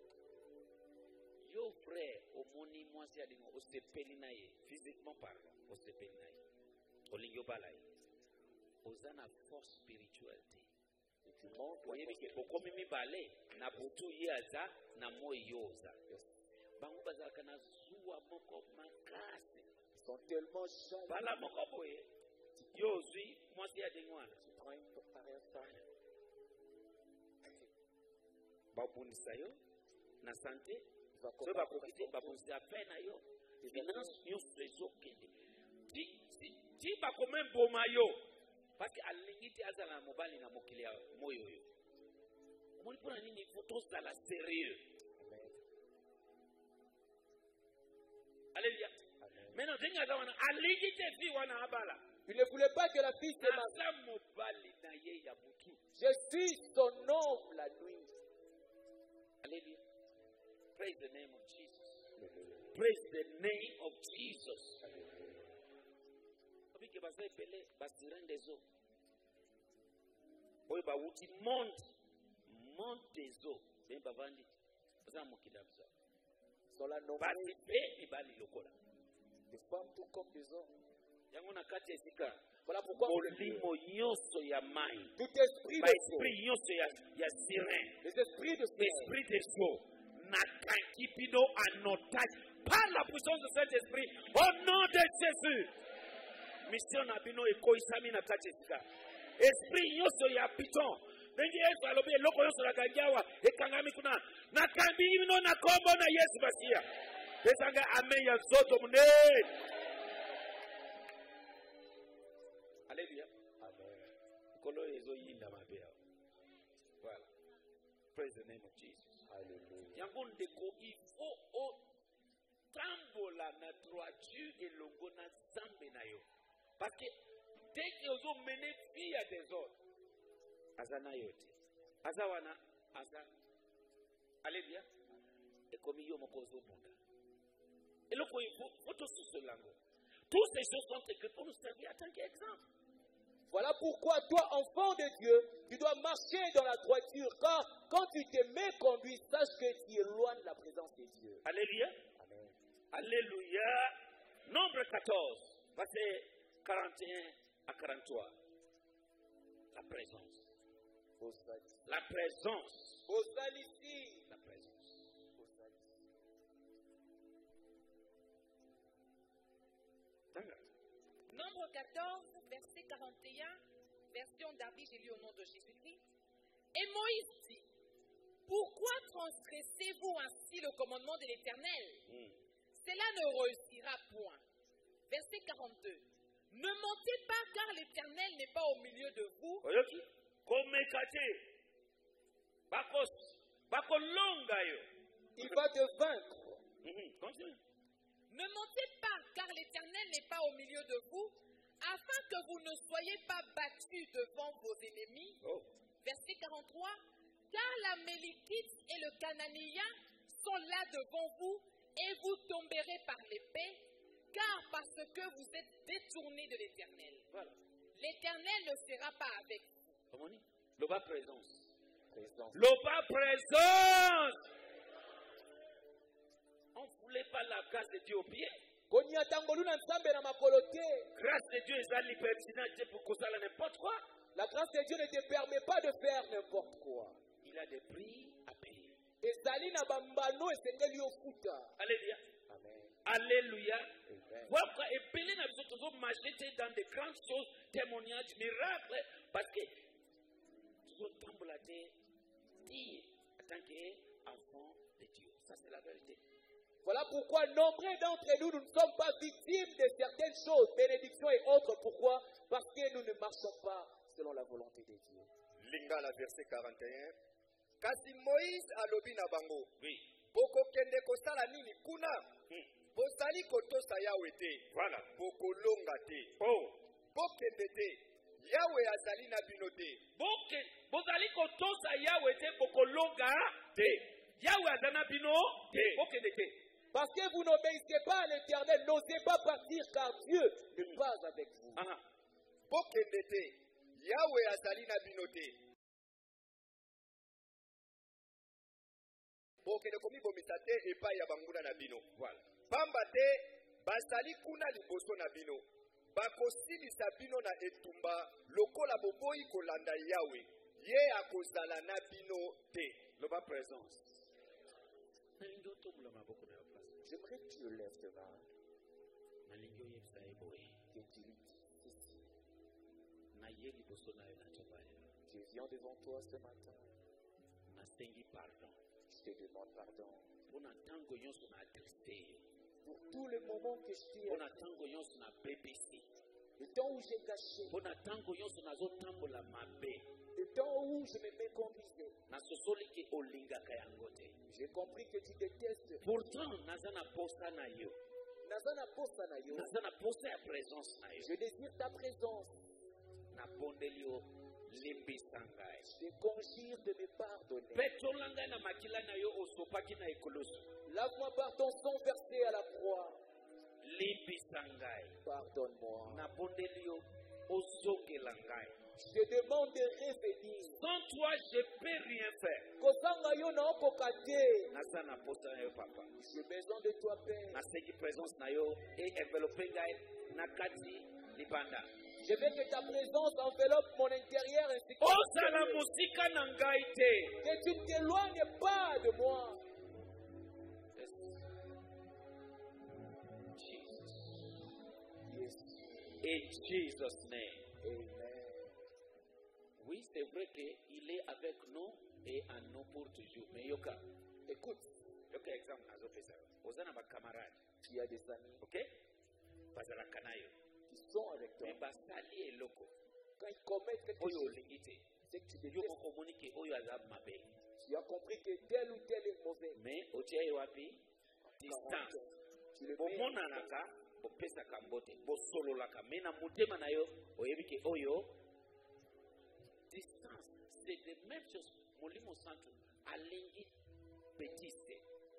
yo frère omoni mwasi alingo osepeli na ye physiquement pardon osepeli na ye olingi obala ye oza na force spirituelle te oyebi ke okomi mibale na butu ye aza na moi yo oza bango bazalaka na zuwa moko makasi Ils sont tellement jaloux. bala moko boye yo ozwi mwasi alingi wana Tu prends une préparer un sac. babundisa yo na sante Tu vas so combattre bakoki te contre Dieu. babundisa afe na yo Tes finance affaires. nyonso ezokende ti ti- ti bakoma mboma yo parceke alingi te azala na mobali na mokili ya moi oyo omoni mpo na nini fo tozala sérieux Amen. alleluya maintenant ndenge aza wana alingi te fi wana abala Tu ne voulais pas que la fille se marie. aza mobali na ye ya butu Je suis son homme la nuit. alleluya praise the name of jesus praise the name of jesus obike baza ebele basirende ezo oyo bawuti monde monde ezo beye bavandi baza na mokili ya biso Sont là nombreux basi mpe mibali lokola des femmes tout comme des hommes. yango na kati ya esika Voilà pourquoi molimo nyonso ya mai tout esprit de faux, baesprit nyonso ya, ya sirin les esprits de faux, esprit de faux nakangi bino en otage par la puissance de cet esprit au nom de jésus mission na bino ekoisami na kati esika esprit nyonso ya piton ndenge yesu alobi eloko nyonso nakangi awa ekangami kuna nakangi bino na kombo na yesu basia pesanga amen ya nzoto monene alleluya Amen. nkolo oyo ezoyinda mabe awa voilà praise the name of jesus Alléluia. yango ndeko il faut otambola na droiture elongo na nzambe na yo parce que ndenge ozomene vie ya désordre aza na yo te aza wana aza alleluya ekomi yo moko ozobunda eloko oyo fo tosusola yango tous ces choses sont écrites pour nous servir en tant qu'exemple. Voilà pourquoi toi, enfant de Dieu, tu dois marcher dans la droiture. Car quand tu te mets conduire, sache que tu éloignes la présence de Dieu. Alléluia. Amen. Alléluia. Nombre quatorze, verset quarante et un à quarante-trois. La présence. La présence. ici. La présence. Nombre quatorze, verset quarante et un, version Darby, j'ai lu au nom de Jésus-Christ. Et Moïse dit, pourquoi transgressez-vous ainsi le commandement de l'Éternel? Mm. Cela ne réussira point. Verset quarante-deux. Ne mentez pas car l'Éternel n'est pas au milieu de vous. Oyoki? Komeka te. Bakos. Bakolonga yo. Il va te vaincre. Mhm, continue. Ne mentez pas car l'Éternel n'est pas au milieu de vous, afin que vous ne soyez pas battus devant vos ennemis. Oh. Verset quarante-trois. Car l'Amélikite et le Cananéen sont là devant vous, et vous tomberez par l'épée, car parce que vous êtes détournés de l'Éternel. Voilà. L'Éternel ne sera pas avec vous. Comment on dit? Loba présence. Présence. Loba présence. On ne voulait pas la grâce de Dieu au pied. Konyatangolu na nzambe na makolo te. Grâce de Dieu est à l'hypertinence pour que ça n'importe quoi. La grâce de Dieu ne te permet pas de faire n'importe quoi. Il a des prix à payer. Ezali na bambano esengeli ofuta. Alléluia. Amen. Alléluia. Amen. Pourquoi épelé n'a besoin toujours marcher dans de grandes choses, témoignages, miracles, parce que toujours tremble à dire en tant qu'enfant de Dieu. Ça c'est la vérité. Voilà pourquoi nombreux d'entre nous, nous ne sommes pas victimes de certaines choses, bénédictions et autres. Pourquoi? Parce que nous ne marchons pas selon la volonté de Dieu. Lingala verset quarante et un. Kasi Moïse alobi na bango. Oui. Bokokende kosala nini kuna? Hmm. Bozali kotosa Yawe te. Voilà. Bokolonga te. Oh. Bokende te. Yawe azali na bino te. Boke, bozali kotosa Yawe te bokolonga te. Yawe azana bino te. Bokende te. Parce que vous n'obéissez pas à l'Éternel, n'osez pas partir car Dieu n'est pas avec vous. Aha. Bokende te. Yawe azali na bino te. Bokende komibomisa te epai ya banguna na bino. Voilà. Pamba te bazali kuna liboso na bino. Bakosilisa bino na etumba lokola boboyi kolanda Yawe. Ye akozala na bino te. Loba présence. J'aimerais que tu lèves tes mains. Que tu lui dises ceci. Je viens devant toi ce matin. Je te demande pardon. Pour tous les moments que je t'ai fait. Le temps où j'ai gâché. Le temps où je me méconduisais. J'ai compris que tu détestes. Pourtant, nazana posa na yo. Nazana posa na yo. Nazana posa ya présence na yo. Je désire ta présence. Na bondelio limbi sangai. Je te conjure de me pardonner. Petolanga na makila na yo osopaki na ekoloso. Lave-moi par ton sang versé à la croix. Limbi sangai. Pardonne-moi. Na bondelio osongelangai. Je te demande de revenir. Sans toi, je ne peux rien faire. Kosanga yo na okokate. Nazana posa na yo papa. J'ai besoin de toi, Père. Naseki présence na yo et enveloppe ngai na kati libanda. Je veux que ta présence enveloppe mon intérieur ainsi que Osala musika na ngai te. que tu ne t'éloignes pas de moi. Yes. In Jesus' name. Amen. Oui, c'est vrai qu'il est avec nous et en nous pour toujours. Mais yoka, Écoute, yoka exemple nazo pesa. Ozana ba camarade, tu as des amis OK? Bazala kanayo. qui sont avec toi. Mais basali eloko. Quand ils commettent quelque Oyo chose, lingite. c'est que tu Yo détestes. communique oyo azab mabe. Tu as compris que tel ou tel est mauvais. Mais otia yo wapi? Distance. Tu le mets. Bomona naka, bopesa kambote, bosolo laka. Mena mutema na yo, oyebike oyo. Distance. C'est la même chose. Molimo santo. Alingi petiste.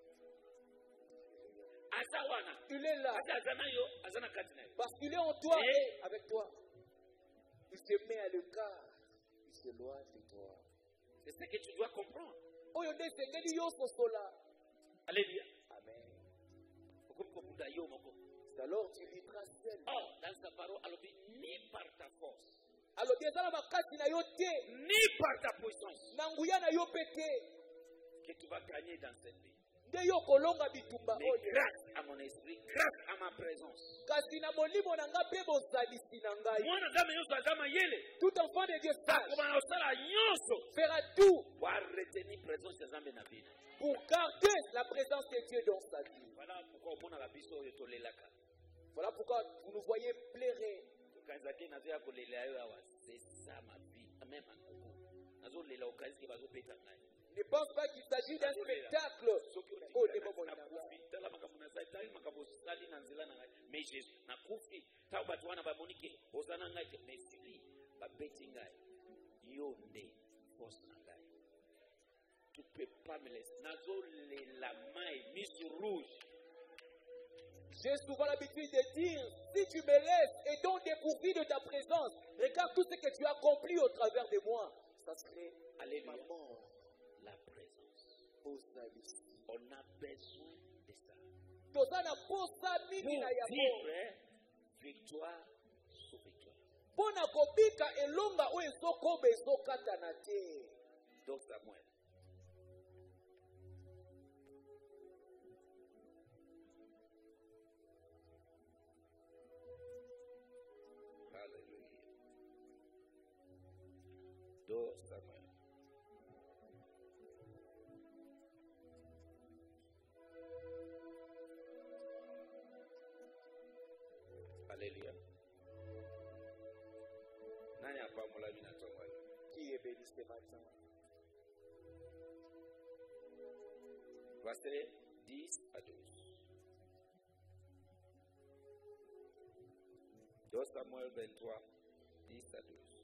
Azawana. Il est là Azana yo, azana katina yo. parce qu'il est en toi Et- et avec toi. Il se met à l'écart. Il s'éloigne de toi. C'est ce que tu dois comprendre. Oyo nde esengeli yo sosola. Alléluia. Amen. Okokubuda yo moko. C'est alors tu vivras seul. Oh, dans sa parole, alobi ni par ta force, Alors ezala makasi na yo te, ni par ta puissance, na nguya na yo pe te, que tu vas gagner dans cette vie. nde yo kolonga bitumba Mais oyo. grâce à mon esprit, grâce à ma présence. Kasi na molimo na nga mpe bozalisi na ngai. Mwana dame nyonso azama yele. Tout enfant de Dieu sage Akobana osala nyonso. fera tout Pour retenir présence ya Nzambe na bino. pour garder la présence de Dieu dans sa vie. Voilà pourquoi omona la biso oyo tolelaka. Voilà pourquoi vous nous voyez pleurer. makanisa te nazo ya kolela yo awa. C'est ça ma vie. Même en Congo. Nazo lela okazi ke bazo peta ngai. Ne pense pas qu'il s'agit d'un spectacle. Oh, les moments mais Jésus, na kufi, ta batu wana bamonike, ozana ngai ke mesili, ba beti ngai. Yo nde force na ngai. Tu peux pas me laisser. Nazo lela mai mise rouge. J'ai souvent l'habitude de dire, si tu me laisses et donc dépourvu de ta présence, regarde tout ce que tu as accompli au travers de moi. Ça serait Alléluia. ma mort. La présence. Au service. On a besoin de ça. Tozana posa mingi na Pour yabo. vivre victoire sur victoire. Pona kobika elonga o ezoko bezokata na te. Donc Samuel. Alléluia. Donc Samuel. Alléluia. Nani hapa mola mina tonga. Qui est béni ce matin? Verset dix à douze. deux Samuel vingt-trois, dix à douze.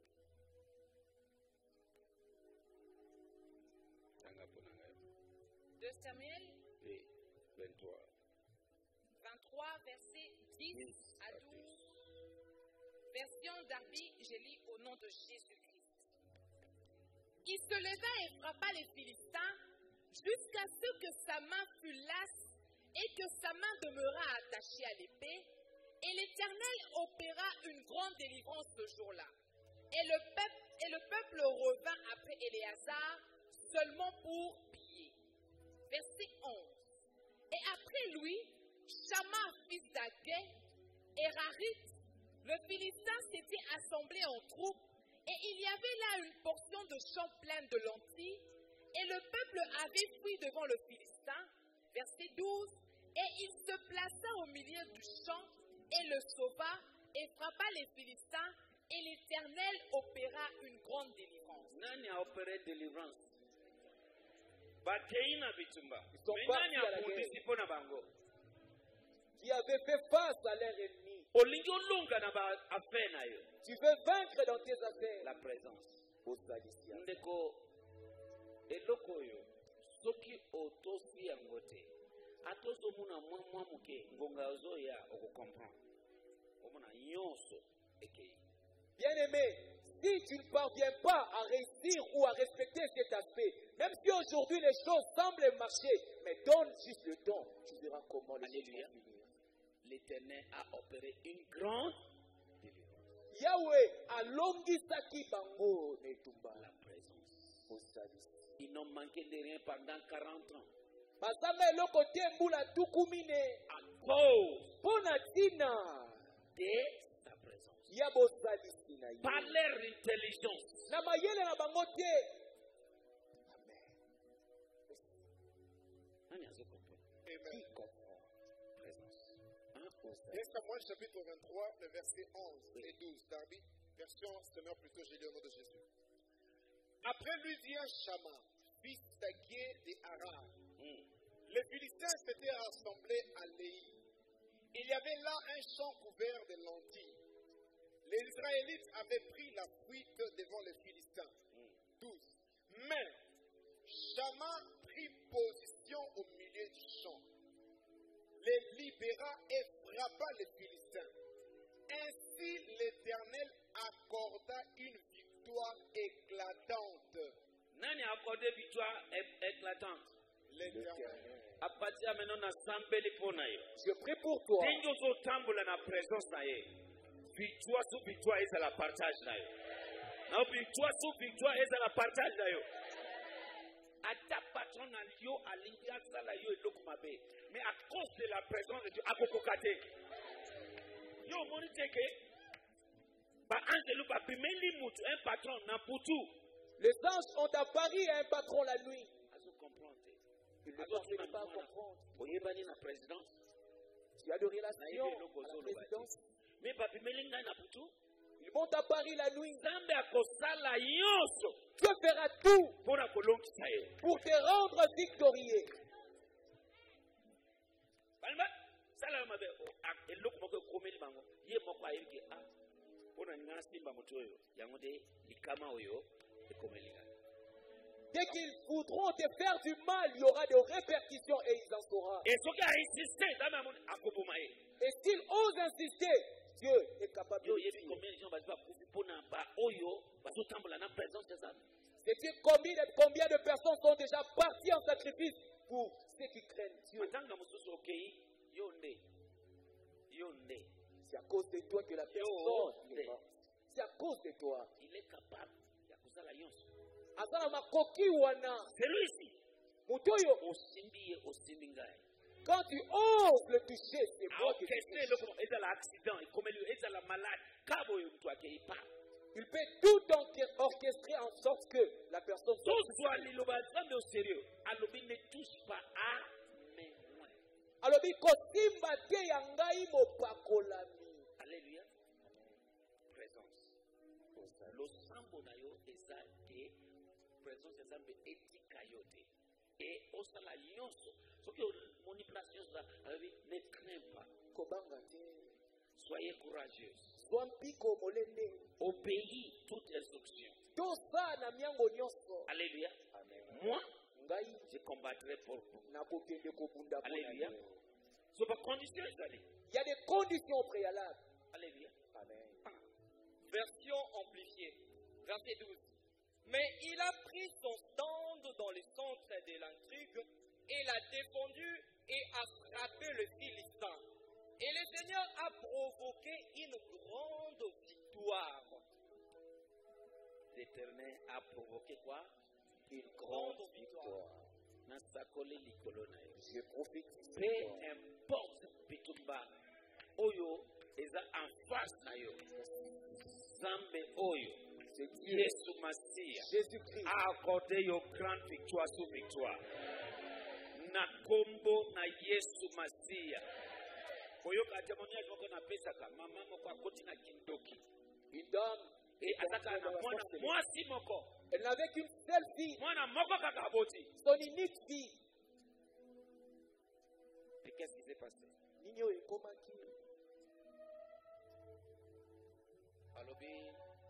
deux Samuel Oui, vingt-trois. vingt-trois, versets dix à douze. Version Darby, je lis au nom de Jésus-Christ. Il se leva et frappa les Philistins jusqu'à ce que sa main fût lasse et que sa main demeura attachée à l'épée. Et l'Éternel opéra une grande délivrance ce jour-là. Et le peuple, et le peuple revint après Éléazar seulement pour piller. Verset onze. Et après lui, Shammah, fils d'Agé, et Rarit, le Philistin, s'était assemblé en troupe, et il y avait là une portion de champ pleine de lentilles, et le peuple avait fui devant le Philistin. Verset douze. Et il se plaça au milieu du champ, et le sauva, et frappa les Philistins, et l'Éternel opéra une grande délivrance. Nani a opéré délivrance? Bateina bitumba. Ils sont Mais partis nani à la a guerre. kundisi pona bango? Qui avait fait face à leur ennemi. Olingi olunga na ba affaire na yo. Tu veux vaincre dans tes affaires. La présence. Au service. Ndeko eloko yo soki otosi yango te. Atoso muna mwa mwa muke ngonga ozo ya okukomprendre. Omona nyonso ekei. Bien-aimé, si tu ne parviens pas à réussir ou à respecter cet aspect, même si aujourd'hui les choses semblent marcher, mais donne juste le temps, tu verras comment les choses vont finir. L'Éternel a opéré une grande délivrance. Yahweh a longisaki bango netumba. La présence. Au service. Ils n'ont manqué de rien pendant quarante ans. Basanga eloko te mbula tukumine. À cause Pona tina. de sa présence. Ya bosalisi na ye. Par leur intelligence. Na mayele na bango te. Amen. Nani azo comprendre? Qui comprend? Présence. deux Samuel chapitre vingt-trois, le verset onze et douze. Darby, version Seigneur plutôt, j'ai lu au nom de Jésus. Après lui vient Shammah, fils d'Agé de Harar. Mm. Les Philistins s'étaient rassemblés à Léhi. Il y avait là un champ couvert de lentilles. Les Israélites avaient pris la fuite devant les Philistins. douze. Mais Shammah prit position au milieu du champ, les libéra et frappa les Philistins. Ainsi l'Éternel accorda une victoire éclatante. Nani a accordé victoire é- éclatante? L'Éternel. À partir de maintenant, na sambeli pona yo. Je prie pour toi. Tingi ozo tambola na présence na ye. Victoire sur victoire eza la partage na yo. Na victoire sur victoire eza la partage na yo. Ata patron na yo alingi asala yo eloko mabe. Mais à cause de la présence de Dieu, akokokate. Yo moni teke. Ba angelu ba bimeli mutu un patron na putu. Les anges ont apparu à un patron la nuit. Azo comprendre. Il ne parvenait pas à comprendre. Oyebani na présidence. Tu as de relation à la présidence. Mais papi melinga na putu. Ils montent à Paris la nuit. Zambe akosala yonso. Dieu fera tout Pour la kolongisa ye. pour te rendre victorieux. Balma sala mabe eloko moko komeli bango. Ye moko ayeki a. Pona nga simba moto oyo. Yango de likama oyo ekomelinga. Dès qu'ils voudront te faire du mal, il y aura des répercussions et ils en sauront. Et ce qui a insisté dans ma monde akoboma ye. Et s'ils osent insister, Dieu est capable Yo de yebi tuer. combien de gens va pas pona ba oyo bazo tambola na présence des hommes. C'est-à-dire combien de, combien de personnes sont déjà parties en sacrifice pour ceux qui craignent Dieu. Matanga mususu okei yonde. Yonde. C'est à cause de toi que la personne est morte. C'est à cause de toi. Il est capable ya kusala yonso. Azala makoki wana. C'est lui ici. Mutoyo, Osimbi ye osimbi ngai. quand tu oses le toucher, c'est moi qui te Orchestrer touche. le comment ezala accident, et comme lui ezala malade, kabo yo mtu akei pa. Il peut tout orche- orchestrer en sorte que la personne soit Tout soit liloba zambe au sérieux. Alobi ne touche pas à mes moins. alobi kosimba te ya ngai mopakolami. Alléluia. Présence. Le sambo na yo eza te présence ya zambe etika yo te. Et osala nyonso. Soki moni place nyonso la, alobi ne crains pas. Kobanga te. Soyez courageux. Sois mpiko molende. Obéis toutes instructions. Tosa na miango nyonso. Alléluia. Amen. Moi, Ngai je combattrai pour vous. nakokende kobunda mpona Alléluia. yo. So ba condition ezali. Il y a des conditions préalables. Alléluia. Amen. Version amplifiée. Verset douze. Mais il a pris son stand dans le centre de l'intrigue et l'a défendu et a frappé le Philistin. Et le Seigneur a provoqué une grande victoire. L'Éternel a provoqué quoi? Une Grande grande victoire. victoire. Nasakole likolo na yo. Je prophétise. Peu importe bitumba oyo eza en face na yo. Zambe oyo C'est Dieu. Yesu Masia Jésus-Christ. a accordé yo grande victoire sur victoire. Na kombo na Yesu Masia. Oyoka témoignage moko na pesaka mama moko akoti na kindoki. Une dame. Et azaka na mwana mwasi moko. Elle n'avait qu'une seule fille. Mwana moko kaka aboti. Son unique fille. Et qu'est-ce qui s'est passé? Nino ekomaki. Alobi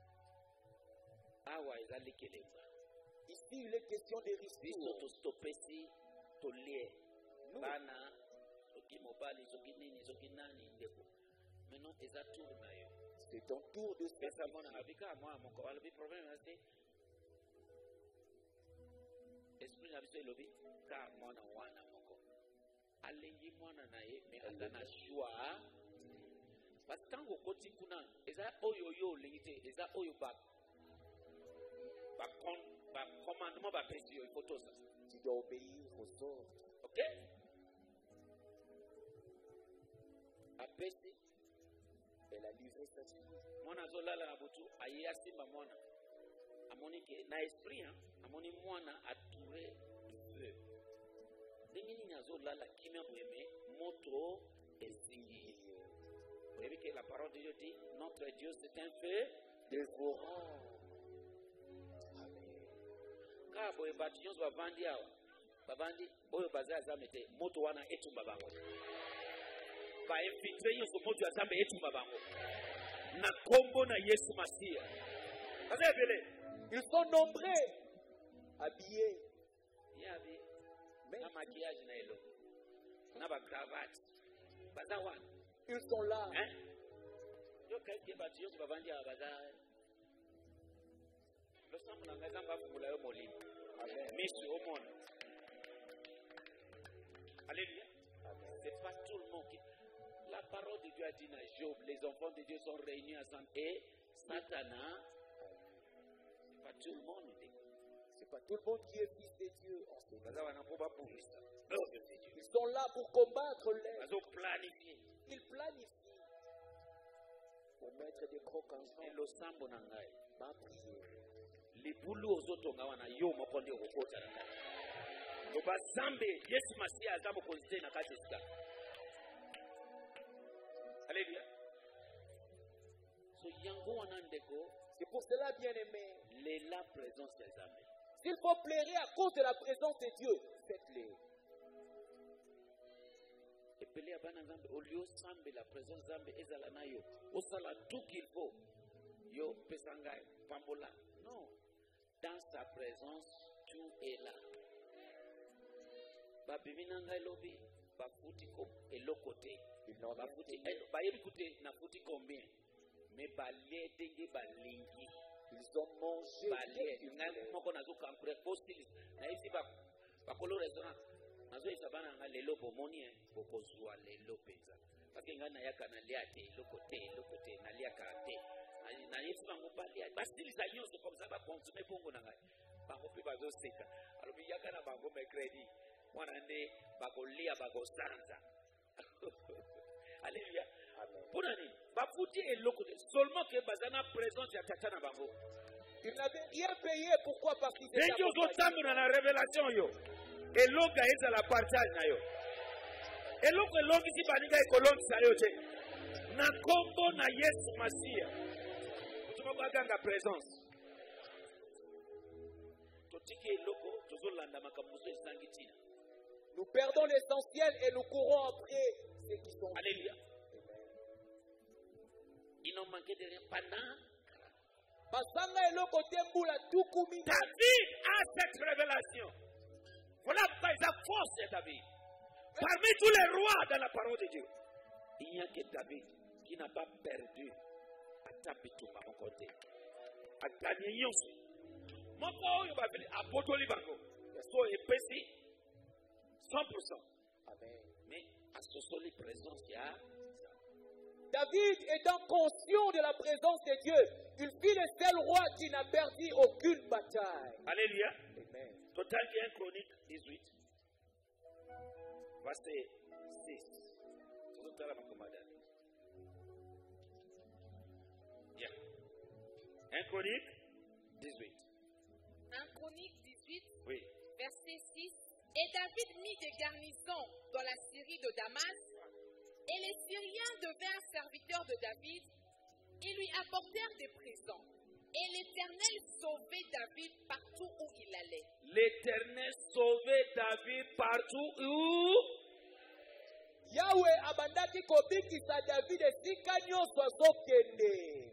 awa ezali kelemba. Ici, il est question de Biso restaurer. tostopesi tolie. Nous, Bana soki mobali soki nini soki nani ndeko. Maintenant eza tour na yo. c'est ton tour de Pesa sacrifice. mwana abika mwa moko alobi problème na te. Esprit na biso elobi ka mwana wana moko. Alengi mwana na ye mais aza na choix. Parce que tango koti kuna eza oyo yo olengi te eza oyo ba ba con ba commandement ba pesi yo ikoto ça. Tu dois obéir aux ordres. OK? Apesi Elle a livré sa fille. mwana azolala na butu aye asimba mwana amoni ke na esprit hein amoni mwana atouré du feu ndenge nini azolala kimia boyeme moto ezingi oyebi ke la parole de Dieu dit notre Dieu c'est un feu Dévorant. Amen. kaka boye bato nyonso bavandi awa bavandi oyo baza ya zambe te moto wana etumba bango bainfiltre nyonso moto ya zambe etumba bango na kombo na Yesu Masia aza ebele. Ils sont nombreux, habillés. Yabi Mais na maquillage na elo na ba cravate baza wana ils sont là. hein yo kaike bato nyonso bavandi awa baza losambo na ngai nzambe afungula yo molimo Amen. miso omona. Alléluia. C'est pas tout le monde qui... La parole de Dieu a dit dans Job, les enfants de Dieu sont réunis ensemble et Satan, c'est pas tout le monde. C'est pas tout le monde qui est fils de Dieu en ce moment. Baza wana po bapungisa. Œuvre de Dieu. Ils sont là pour combattre l'air. Bazo planifier. Ils planifient pour mettre des crocs en Et jambe. le sambo na ngai. Ma prière. Libulu ozotonga wana yo moko ndio kokota na ngai. Loba zambe Yesu Masia azamo konzite na kati sika. Alléluia. so yango wana ndeko C'est pour cela, bien-aimé, lela présence des amis. s'il faut pleurer à cause de la présence de Dieu, faites-le. epele abana nzambe olio sambe la présence nzambe ezala na yo osala tout qu'il faut yo pesa ngai pambola non, dans sa présence tout est là. babimi na ngai lobi bafuti ko eloko te bafuti bayebi kute nafuti combien mais balie ndenge balingi. Ils ont mangé balie dès ngai qu'ils moko nazokampure postili nayebi bakolo restaurant nazoyisa bana nga lelo bomoni bokozwa lelo mpenza pake ngai nayaka nalia te eloko te eloko te naliaka te nayebisi bango balia basilisa nyonso komsa bakonsume bongo na ngai bango mpe bazoseka alobi yaka na bango mercredi mwana nde bakolia bakosanza. Alléluia. mpona nini bafuti eloko te seulement ke baza na présence ya tata na bango. Ils n'avaient rien payé. Pourquoi? Parce qu'ils étaient ndenge ozotambola na révélation yo eloko ezala partage na yo eloko elongisi baninga ekolongisa yo te na kombo na yesu masiya moto moko aganga présence totiki eloko tozolanda makambo mosusu esangi ntina. Nous perdons l'essentiel et nous courons après ceux qui sont. Alléluia. Ils n'ont manqué de rien pendant. Basanga eloko te mbula tukumi. David a cette révélation. Voilà pourquoi il a force de David. Parmi tous les rois dans la parole de Dieu, il n'y a que David qui n'a pas perdu à Tapitumba mon côté. A gagné Yonsi. Mon corps, il va venir à Botoli Bango. Il faut épaisser cent pour cent. Amen. Mais à ce sol, présence, il y a. David étant conscient de la présence de Dieu, il fut le seul roi qui n'a perdu aucune bataille. Alléluia. Amen. Total qui est Chronique dix-huit. Verset six. Bien. un Chronique dix-huit. un Chronique dix-huit, Oui. verset six. Et David mit des garnisons dans la Syrie de Damas, et les Syriens devinrent serviteurs de David, et lui apportèrent des présents. Et l'Éternel sauvait David partout où il allait. L'Éternel sauvait David partout où. Yahweh abandaki kobikisa David esika nyonso azokende.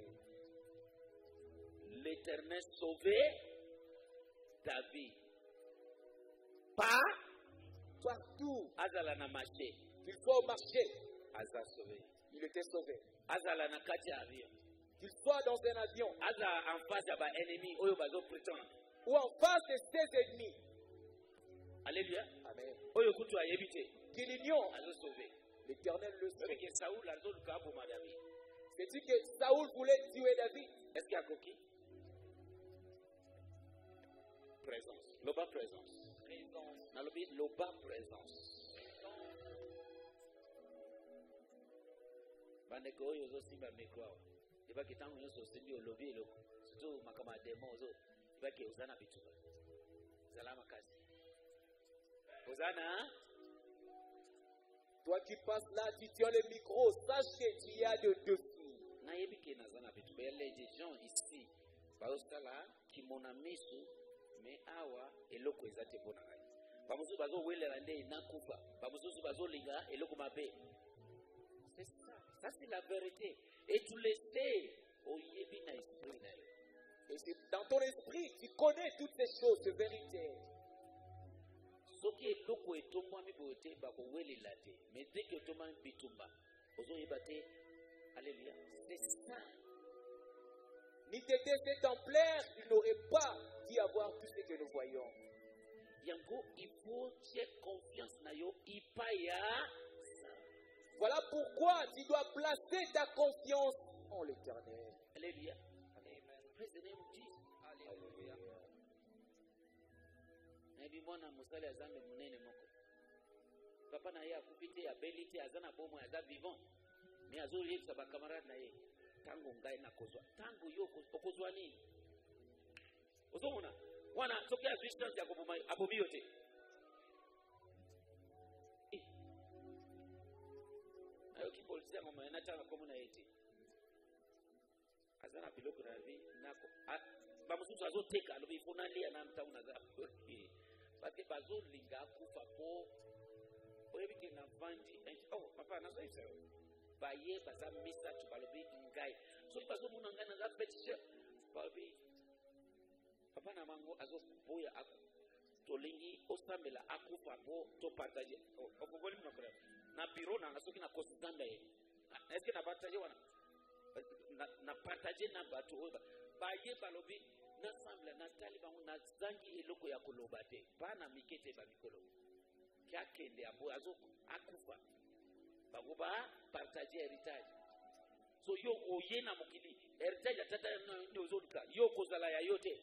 L'Éternel sauvait David. Pas Partout azala na marché. qu'il faut marcher, Aza sauvé. il était sauvé. Azala na kati ya avion. Qu'il soit dans un avion Aza en face ya ba ennemi oyo bazo prétendre. ou en face de ses ennemis. Alléluia. Amen. Oyo kutu ayebi te. Qu'il ignore, Azo sauvé. l'Éternel le Parce sait. que Saoul azo luka aboma David. C'est dit que Saoul voulait tuer David. Est-ce qu'il y a coquille? Présence. Loba présence. Présence. Nalobi loba présence. Bandeko oyo ozosimba meko awa. Ebaki ntango nyonso osimbi olobi eloko. Surtout makambo ya demo ozo. Ebaki oza na bitumba. Zala makasi. Oza na. Toi qui passes là, tu tiens le micro, sache qu'il y a de deux filles. Nayebi ke naza na bitumba. Il y a des gens ici. Baosala kimona misu. Mais awa eloko ezate mpona ngai. Bamosusu bazowelela nde nakufa. Bamosusu bazolinga eloko mabe. C'est ça. Ça c'est la vérité. Et tu le sais. Oyebi na esprit na yo. Et c'est dans ton esprit, tu connais toutes ces choses, de vérité. Soki eloko etombwami boye te bakowelela te. Mais dès que otombami bitumba ozoyeba te. Alléluia. C'est ça. Ni t'étais cet templaire, il n'aurait pas dû avoir tout ce que nous voyons. Yango, il faut faire confiance na yo ipaya. Voilà pourquoi tu dois placer ta confiance en l'Éternel. Alléluia. Amen. Praise the name of Jesus. Alléluia. Nayebi mwana mosali azambe munene moko. Papa na ye akufi te abeli te aza na bomoi aza vivant. Mais azoyebisa bakamarade na ye. Tango ngai nakozwa. Tango yo okozwa nini? Ozomona wana soki azwi chance ya koboma abomi yo te. Nayoki polisi yango mayena tanga komona ye te. naza na biloko na vie nako bamosusu azoteka alobi ifo nalia na ntango naza parce que bazolinga akufa po oyebi ke navandi oh papa nazoyebisa yo baye baza misato balobi ngai soki bazomona ngai naza petition balobi papa na bango azoboya tolingi osambela akufa po topartage okongoli minokolo na biro nanga soki nakosi nzambe ye eske na partage wana na, na partage na bato oyo baye balobi nasambela natali bango nazangi eloko ya koloba te bana mike te bamikolo kiakende abo azo akufa bango ba partage heritage so yo oye na mokili heritage atata ndio zoluka yo kozala ya yote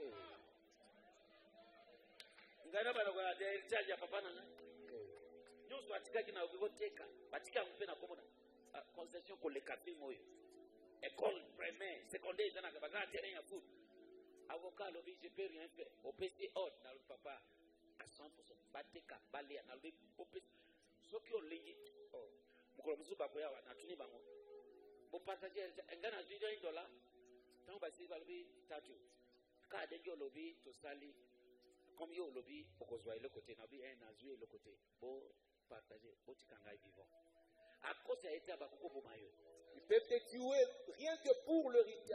ngana bana kwa heritage ya papa nanga nyonso atikaki na okoteka batika mpe na komona concession koleka pe moyo école primaire secondaire dans la bagarre terrain à foot avocat lobby je peux rien faire au P C O dans le papa à cent pour cent bateka balé na lobby au P C so ki on lengi oh mukolo musu ba koya na tuni bango bo partager ngana zwi un dollar tant ba si balbi tatu ka de yo lobby to sali comme yo lobby okozwa le côté na bi un azwi le côté bo partager bo tikanga vivant à cause ça été abakoko bomayo. Ils peuvent te tuer rien que pour le rituel.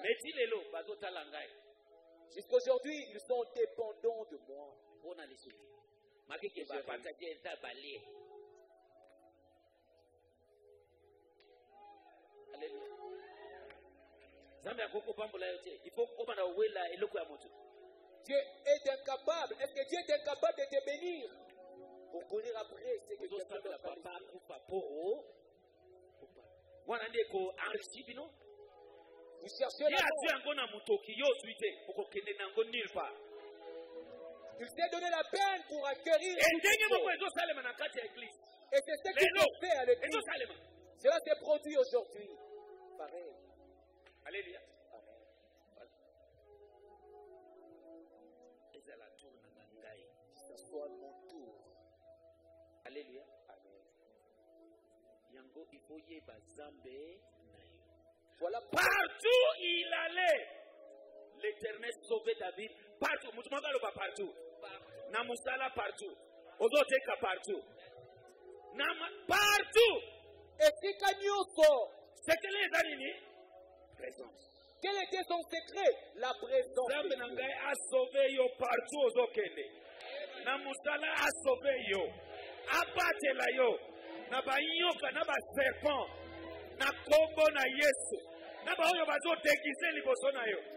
Jusqu'aujourd'hui, ils sont dépendants de moi. Dieu est incapable. Est-ce que Dieu est incapable de te bénir pour courir après ce que Dieu fait de la Wana ndeko enrichi bino. Vous cherchez la mort. Il s'est donné la peine pour acquérir. Et c'est ce qu'il faut faire à l'église. Cela s'est produit aujourd'hui. Pareil. Alléluia. Que ce soit mon tour. Alléluia. Voilà partout il allait. L'Éternel sauvait David partout. Mutumagalo ba partout. Na musala partout. Ozoteka partout. Na partout. Et si kanyoso. C'était les années. Présence. Quel était son secret? La présence. Zambe nangai a sauvé yo partout ozokende. Na musala a sauvé yo. Abatela yo. Na ba nyoka na ba serpent na kombo na Yesu na ba oyo bazo déguiser liboso na yo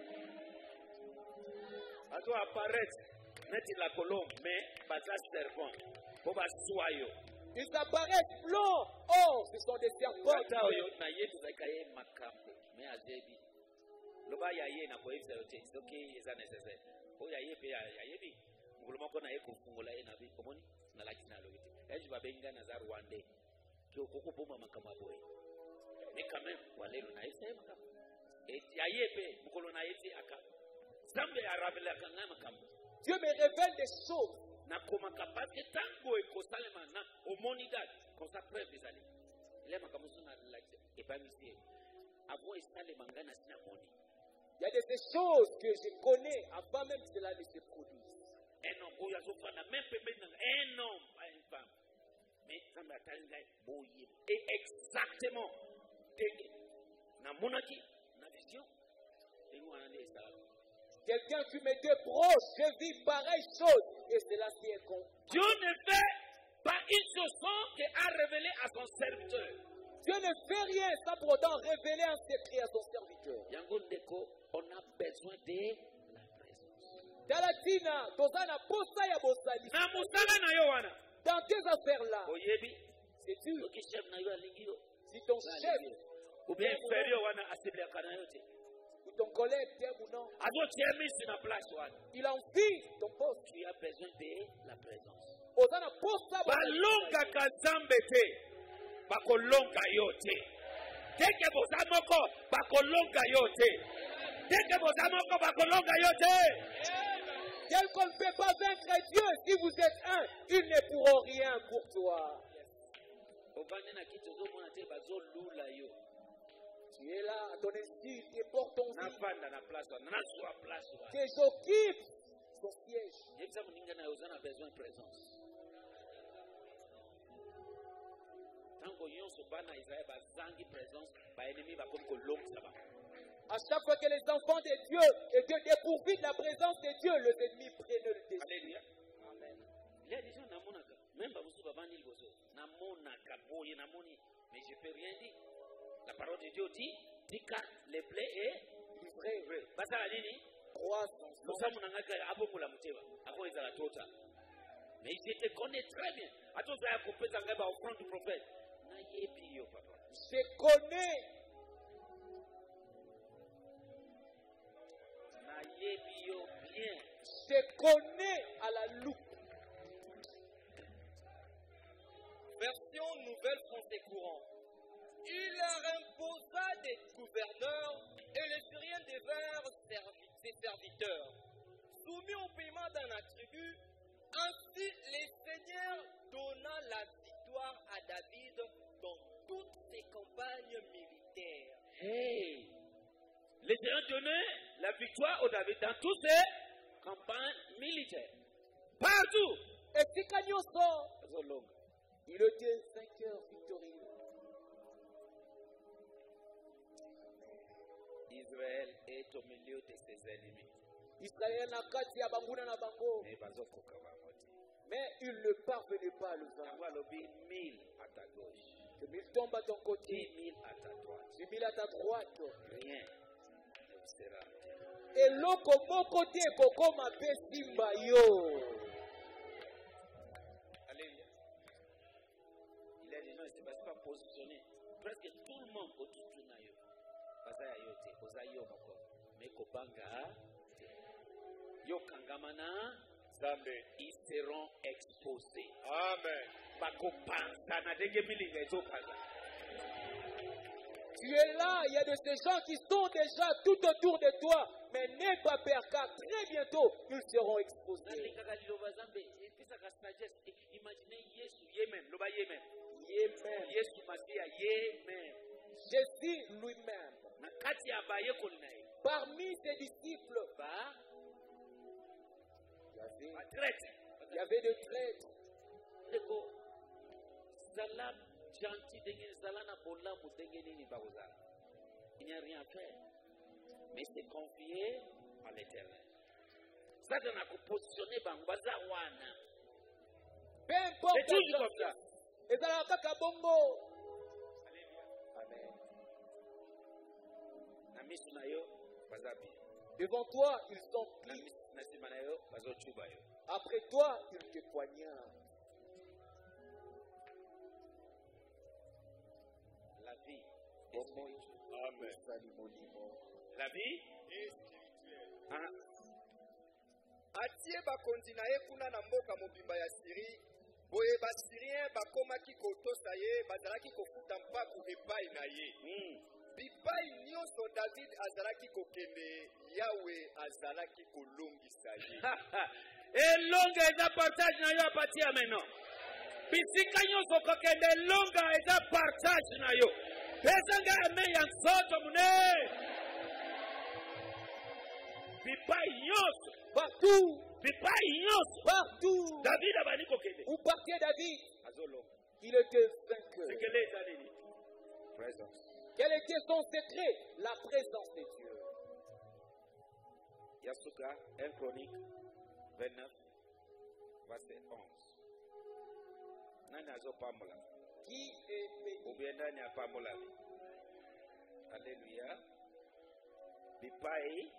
bazo apparaître neti la colombe mais baza serpent po ba soyo ils apparaissent blancs oh ce sont des serpents ta oyo na Yesu zakaye makambo mais azebi loba ya ye na ko ifsa yote soki eza nécessaire o ya ye pe ya yebi nguluma ko na ye ko fungola ye na bi komoni na lakina lo yote eji babenga na za Rwanda qui beaucoup pour maman comme aboy mais quand même wale na ese makam et yayepe mukolo na yeti aka zambe arabela kanga makam Dieu me révèle des choses na koma kapate tango e kosalema na omonigat konsa preuve ezali le makam suna like et pas ici avant installer mangana sina moni il y a des choses que je connais avant même que cela ne se produise un homme oya zofana même pembe un homme pas une femme. Mais ça m'a boye. Et exactement, na monaki, na vision, et nous en ça. Quelqu'un qui m'était proche, je vis pareille chose, et cela s'y est con. Dieu ne fait pas une chose sans qu'il a révélé à son serviteur. Dieu ne fait rien sans pour autant révéler un secret à son serviteur. Yangondeko, on a besoin de la présence. Dalatina, Dozana, Bosa ya Bosali. Na musala na yowana. Dans tes affaires-là, c'est tu si ton chef ou bien inférieur ou ton collègue t'aime ou non, il a envie ton poste. Tu as besoin de la présence. Balonga kazambete bakolonga yote. Teke bozamoko bakolonga yote. Teke bozamoko bakolonga yote. Tel qu'on ne peut pas vaincre Dieu, si vous êtes un, ils ne pourront rien pour toi. Tu es là, à ton insu, et porte ton vie. navanda na place wana nazwa place wana Que j'occupe son siège. yebisa moninga na yo oza na besoin de présence ntango nyonso bana israel bazangi présence baennemi bakomi kolongisa bango. À chaque fois que les enfants de Dieu étaient dépourvus de la présence de Dieu, les ennemis prennent le dessus. Alléluia. Amen. Les gens namonaka même babusu babandi liboso namonaka boye namoni mais je peux rien dire. La parole de Dieu dit tika le blé et Vrai, vrai. Basala nini? croissance. Losamu nangaka abongola muteba ako ezala tota. Mais je te connais très bien. Atoza ya kopesa ngai ba offrande du prophète. Na yebi yo papa. Je connais. Na yebi yo bien. Je connais à la loupe. Version Nouvelle Français Courant. Il leur imposa des gouverneurs et les Syriens devinrent servi- ses serviteurs, soumis au paiement d'un attribut. Ainsi, les seigneurs donna la victoire à David dans toutes ses campagnes militaires. Hey! Les Seigneurs donnaient la victoire au David dans toutes ces campagnes militaires. Partout! Et si Canyon sort, Zolonga. il était vainqueur victorieux. Israël est au milieu de ses ennemis. Israël n'a qu'à dire Banguna na Bango. Mais bazokoka bango te. Mais il ne parvenait pas à le Yango vaincre. alobi mille à ta gauche, Que mille tombent à ton dix côté, mille à ta droite. dix mille à ta droite. Rien ne vous sera. Et l'autre mon côté, Koko m'a Simba yo. Alléluia. Il a dit non, il ne s'est pas positionné. Presque tout le monde autour de Nayo. Bazaya yote, ozayo bako. Mais Kobanga, yo kangamana, Zambe. ils seront exposés. Amen. Bako panza na denge bilinga ezo panza. Tu es là, il y a de ces gens qui sont déjà tout autour de toi. Mais n'aie pas peur, car très bientôt, ils seront exposés. Nalingaka liloba zambe, episaka sagesse. Imaginez Yesu, Yemen, loba Yemen. Yemen. Yesu Masia, Yemen. Jésus lui-même, Na kati ya bayekoli na ye. parmi ses disciples, Ba, il y avait, ba traite. il y avait des traîtres. Ndeko, zala gentil denge, zala na bolamu denge nini bakozala. Il n'y a rien à faire. Mais c'est confié à l'éternel. Satan a positionné bango, baza wana. Peu importe. C'est toujours comme ça. Et dans la kaka bongo. Amen. Na misu na yo, baza bien. Devant toi, ils sont Na plis. misu na sima na yo, bazo chuba yo. Après toi, ils te poignardent. La vie est spirituelle. Amen. La vie Et spirituel. hein, atie bakonzi na ye kuna na mboka mobimba ya Syrie. Boye basyrien bakomaki kotosa ye, bazalaki kofuta mpaku epai na ye. mm. Bipai nyonso David azalaki kokende, Yawe azalaki kolongisa ye. elonga eza partage na yo apati ya meno bisika nyonso kokende elonga eza partage na yo pesa ame ya nsoto mune bipai nyonso Partout, bipai nyonso partout. david abandi kokende Où partait David? azolonga Il était vainqueur. sekele eza nini presence Quel était son secret? La présence de Dieu. yasuka un chronique vingt-neuf verset onze nani azopambola Qui est béni? ubie ndani apambola mi alleluya bipai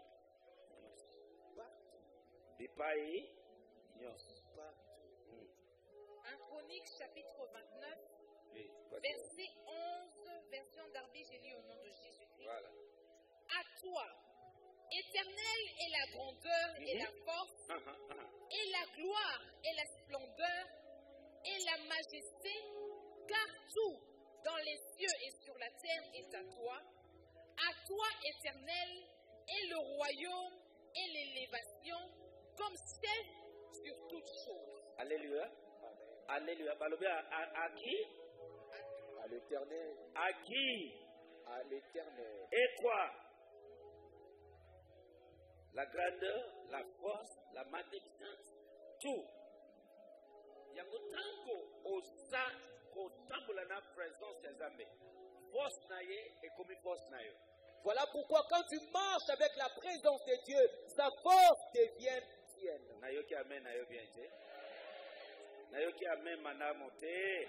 bipai nyonso Hmm. un Chronique chapitre vingt-neuf, Oui, voici. verset onze, version Darby, j'ai lu au nom de Jésus-Christ. Voilà. À toi, éternel est la grandeur et la force, Ah, ah, ah. et la gloire et la splendeur et la majesté, car tout dans les cieux et sur la terre est à toi. À toi, éternel, est le royaume et l'élévation comme chef sur toutes choses. Alléluia. Alléluia. Balobi à, à, à qui? À l'éternel, À qui? à à l'Éternel. Et quoi? La grandeur, la force, la magnificence, tout. Yango tango osa kotambola na présence ya Nzambe. Force na ye et comme force na yo. Voilà pourquoi quand tu marches avec la présence de Dieu, sa force devient tienne. Na yo ki amen na yo bien te. Na yo ki amen mana monte.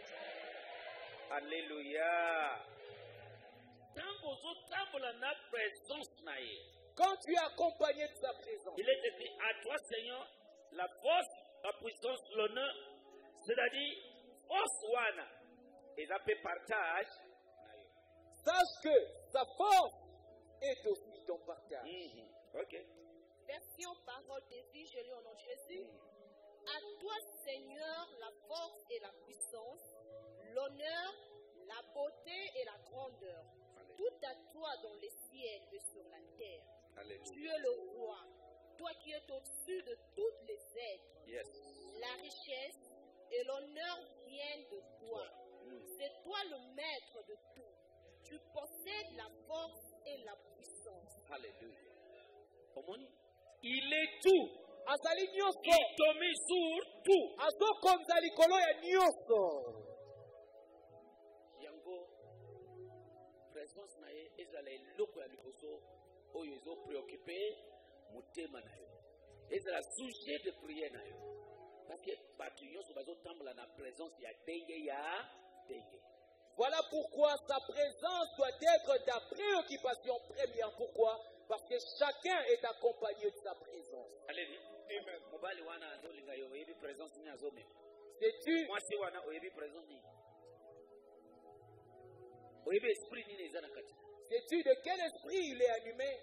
Alléluia. Tango zo tambola na présence na ye. Quand tu es accompagné de sa présence, Il est écrit à toi, Seigneur, la force, la puissance, l'honneur, c'est-à-dire, force wana, et ça fait partage. sache que sa force est aussi ton partage. Mm-hmm. Ok. Version parole de vie, je lis au nom de Jésus. À toi, Seigneur, la force et la puissance, l'honneur, la beauté et la grandeur. Alléluia. Tout à toi dans les ciels et sur la terre. Alléluia. Tu es le roi, toi qui es au-dessus de toutes les êtres. Yes. La richesse et l'honneur viennent de toi. Mm. C'est toi le maître de tout. Tu possèdes la force et la puissance. Alléluia. Omoni, il est tout. Azali nyonso, Il te met sur tout. azokonza likolo ya nyonso. Yango, présence na ye, ezala eloko ya liboso, oyo ezo préoccupé, motema na yo. Ezala sujet de prière na yo. Parce que bato nyonso bazo tambola na présence ya ndenge ya ndenge. Voilà pourquoi sa présence doit être ta préoccupation première. Pourquoi? Parce que chacun est accompagné de sa présence. Alléluia. Amen. Mobali wana azolinga yo, oyebi présence ni azome. Sais-tu, Mwasi wana oyebi présence ni. Oyebi esprit ni eza na kati. sais-tu de quel esprit il est animé?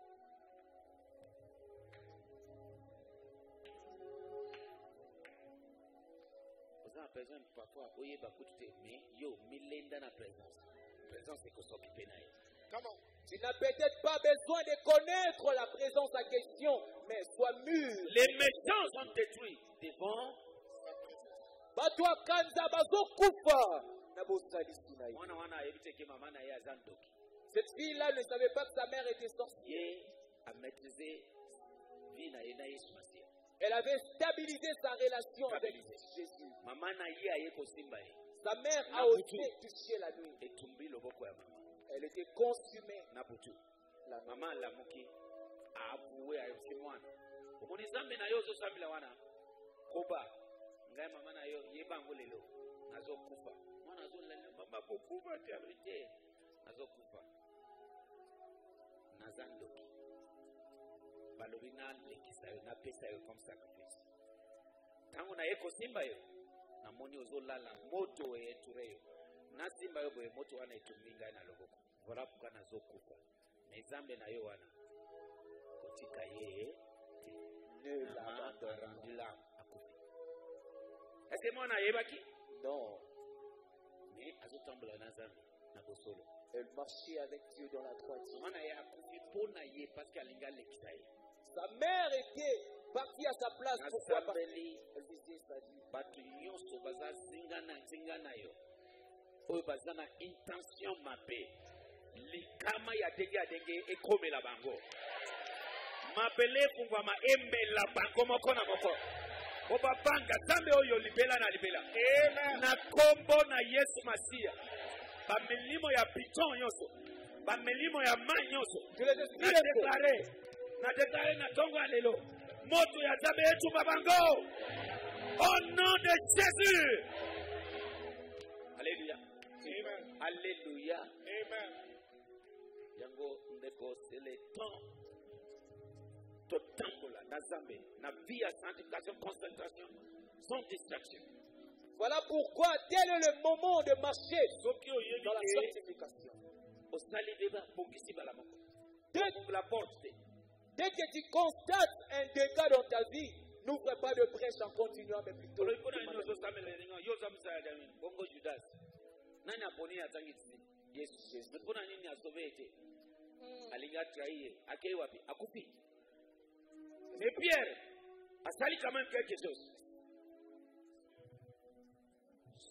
Oza na présence parfois oyeba kutu te, mais yo milenda na présence. Présence eko s'occuper na ye. Comment? Tu n'as peut-être pas besoin de connaître la présence en question, mais sois mûr. Les méchants sont détruits devant. Batwa kanza bazokufa na bosalisi na ye. Mwana wana ayebi te ke mama na ye aza ndoki. Cette fille-là ne savait pas que sa mère était sorcière. Ye a maîtrisé vie na ye na Yesu Masiya. Elle avait stabilisé sa relation avec Jésus. Mama na ye aye kosimba ye. Sa mère a Na osé butu. toucher la nuit. Etumbi loboko ya mama. Elle était consumée. Na butu. La nuit. Mama alamuki abuwe ayosi mwana. Omoni Nzambe na yo ozosambela wana. Koba. Ngai mama na yo yebango lelo. Nazokufa. Mwana azolala mama kokufa te abite. Nazokufa. Naza ndoki. Balobi na lekisa yo na pesa yo comme sacrifice. Tango na ye kosimba yo. Namoni ozolala moto eture yo. Na simba yo boye moto wana etumbi ngai na loboko. Voilà pourquoi nazokufa. Mais Nzambe na yo wana. Kotika ye. Ne Mama l'abandonne rendu là akufi. Est-ce que mwana yebaki? pas. Non. Mais azotambola na Nzambe na bosolo. Elle marchait avec Dieu dans la droiture. Mwana ye akufi pona ye parce que alinga lekisa ye. Sa mère était partie à sa place. Pourquoi? Parce Nasambeli qu'elle visait sa vie. bato nyonso baza zingana zingana yo. Oyo baza na intention mabe. Likama ya denge ya denge ekomela bango. Mabele fungwama embela bango moko na moko. Obabanga Nzambe oyo libela na libela. Na kombo na Yesu Masiya. Bamilimo ya piton nyonso. Bamilimo ya ma nyonso. Je les Na explique. déclaré. Na déclaré na tongo alelo. Moto ya Nzambe etu babango. Au nom de Jésus. Alléluia. Amen. Alléluia. Amen. Yango ndeko c'est le temps. Totambola na Nzambe na vie ya sanctification, concentration, sans distraction. Voilà pourquoi tel est le moment de marcher Soki oyebi dans la ke sanctification. osali deba bongisi bala moko. Dès, Ouvre la porte te. dès que tu constates un dégât dans ta vie, n'ouvre pas de brèche en continuant, mais plutôt. Oloyi mpona nini ozosambela elinga yo oza mosala dami bongo Judas. Nani aponi atangisi Yesu Jésus. Mpona nini asauve ete? Alinga trahi ye. Akei wapi? Akufi. Mais Pierre asali quand même quelque chose.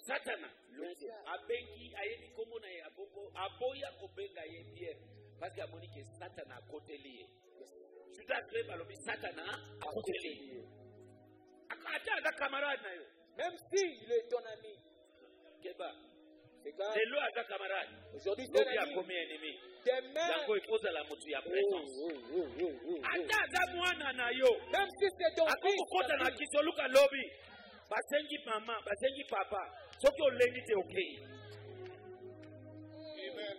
Satana longo abengi ayebi kombo na ye aboko aboya kobenga ye Pierre parce que amoni ke Satana akoteli ye. Judas le balobi Satana akoteli ye. Akata aza camarade na yo. Même si il est ton ami. Keba. C'est quand C'est lui aza camarade. aujourd'hui c'est Lobi un a ami. commis ennemi. Demain, Yango ikoza la mutu ya présence. oh, oh, oh, oh, oh. Ata aza mwana na yo. Même si c'est ton fils, Akokota ta na fille, kisoluka lobi. Basengi mama, basengi papa. Soki olengi te okei. Amen.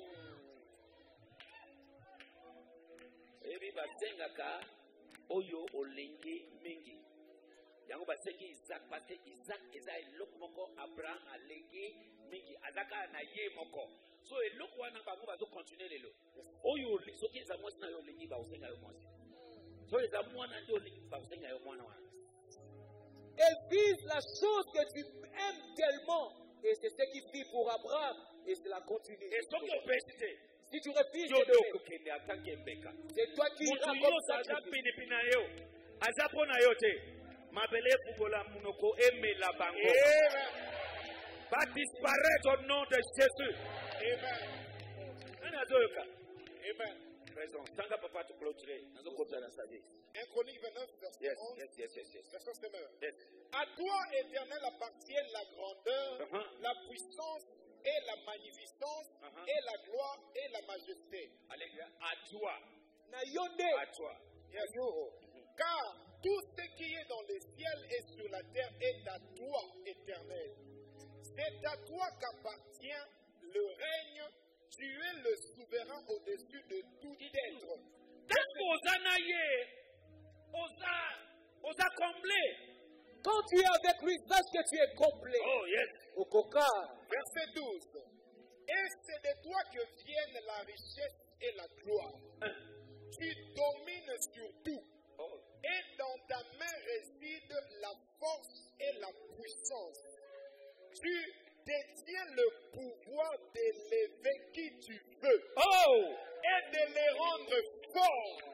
Ebi basengaka oyo olengi mingi. Yango basengi Isaac parce que Isaac eza eloko moko Abraham alengi mingi azaka na ye moko. So eloko wana bango bazo continuer lelo. Oyo soki eza mwasi na yo olengi ba osenga yo mwasi. So eza mwana ndio olengi ba osenga yo mwana wana. elle vise la chose que tu aimes tellement. Et c'est ce qu'il fit pour Abraham. Et cela continue. Et soki opesite Si tu refuses yo de donner, dokokende atanke mbeka. c'est toi qui iras Mutu comme nyonso ça. aza pinipini na yo aza mpo na yo te mabele efugola monoko emela bango Amen. badisparaître au nom de Jésus. Amen. Nani azoyoka? Amen. Raison. Tanga papa tu clôturer. Nazokota na sadi. un Chronique vingt-neuf, verset Yes, onze. yes, yes, yes, yes. Verset sept. Yes. À toi, Éternel, appartiennent la grandeur, Uh-huh. la puissance et la magnificence Uh-huh. et la gloire et la majesté. Alléluia. À toi. Na yonde. À toi. Yes. Car tout ce qui est dans les ciels et sur la terre est à toi, Éternel. C'est à toi qu'appartient le règne. Tu es le souverain au-dessus de tout être. Tango oza na ye. Oza. Oza comblé. Quand tu es avec lui, sache que tu es complet. Oh yes. Au coca. Verset douze. Et c'est de toi que viennent la richesse et la gloire. Hein. Tu domines sur tout. Oh. Et dans ta main réside la force et la puissance. Tu détiens le pouvoir d'élever qui tu veux Oh. et de les rendre forts.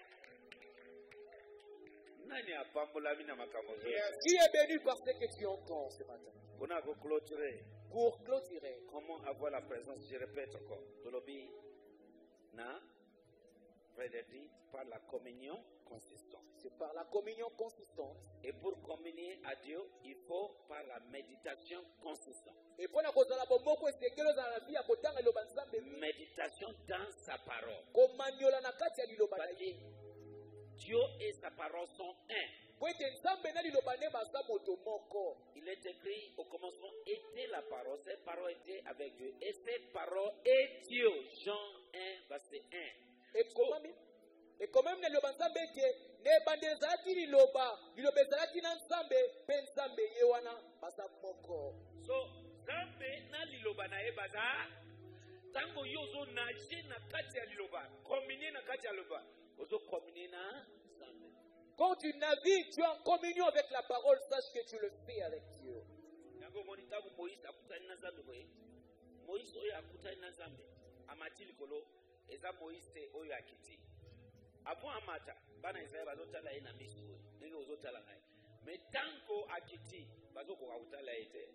Nani apambolami na makambo zote? Yes. Qui est béni par ce que tu entends ce matin. On a clôturer. Pour clôturer, Comment avoir la présence? Je répète encore. Dolobi na Védéti par la communion consistante. c'est par la communion consistante. Et pour communier à Dieu, il faut par la méditation consistante. Et pour la kozala bomboko esekelo za la vie ya kotanga liloba nzambe Méditation dans sa parole. komanyola na kati ya liloba na Parce ye. que Dieu et sa parole sont un. Po ete nzambe na liloba ne baza moto moko. Il est écrit au commencement était la parole, cette parole était avec Dieu. Et cette parole est Dieu. Jean un, verset un. ekomami ekomami na liloba nzambe ete na ebande ezalaki liloba liloba ezalaki na nzambe mpe nzambe ye wana baza moko. So, Zambe na liloba na ye baza. Tango yo zo nage na kati ya liloba. Communier na kati ya liloba. Ozo communier na Zambe. Quand tu navigues, tu es en communion avec la parole, sache que tu le fais avec Dieu. Yango moni tango Moïse akutani na Zambe boye. Moïse oyo akutani na Zambe. Amati likolo. Eza Moïse te oyo akiti. Avant amata, bana Israël bazotala ye na misu boye. Ndenge ozotala na ye. Mais tango akiti, bazokoka kutala ye te.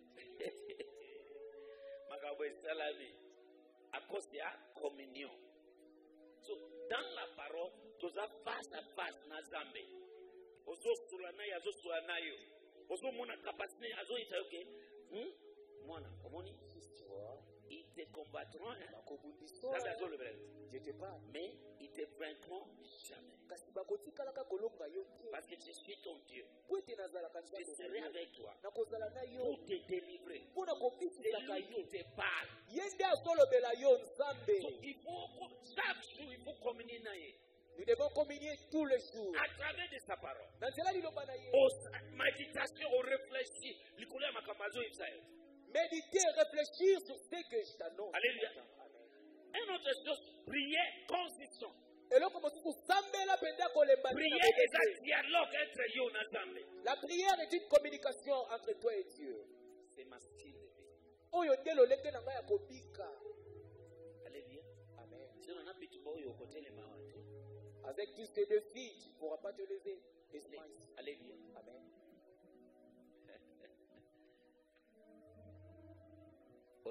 Makambo esalami. À cause de la communion. So, dans la parole, tu as face à face na Zambe. Ozo sulana ya zo sulana yo. Ozo mona capacité azo itayoke. Hmm? Mona, omoni? Ils te combattront, hein? Ça va zo le vrai. Je te parle. Mais ils te vaincront jamais. Kasi bakotikalaka kolonga yo te. Parce que je suis ton Dieu. Po ete nazalaka Je serai nzambe avec toi nakozala na yo pour te délivrer. mpona C'est kobikisaka lui yo. qui te parle. Ye nde azolobela yo nzambe. So, il faut, chaque jour, il faut communier na ye. Nous devons communier tous les jours. À travers de sa parole. Na nzela liloba na ye. Au méditation, au réfléchir. Likolo ya makambo azo Israël. Méditer, réfléchir sur ce que je t'annonce. Alléluia. Amen. Un autre chose, prière consistant. eloko mosusu sambela mpenza kolemba Prière est un dialogue entre yo na Nzambe. la prière est une communication entre toi et Dieu. C'est ma style de vie. oyo nde lolenge na ngai ya kobika. Alléluia. Amen. Sinon, on a bitu ba oyo côté les mains. Avec tous ces deux filles, tu ne pourras pas te lever. Alléluia. Amen.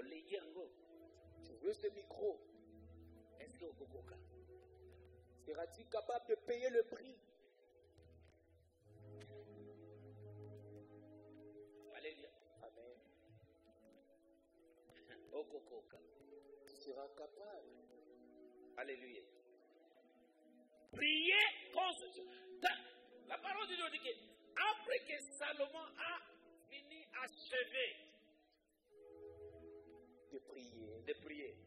olingi yango Tu veux ce micro? est-ce que okokoka Seras-tu capable de payer le prix? Alléluia. Amen. Okokoka. Tu seras capable. Alléluia. Priez contre. La parole de Dieu dit que après que Salomon a fini, achevé De prier. de prier,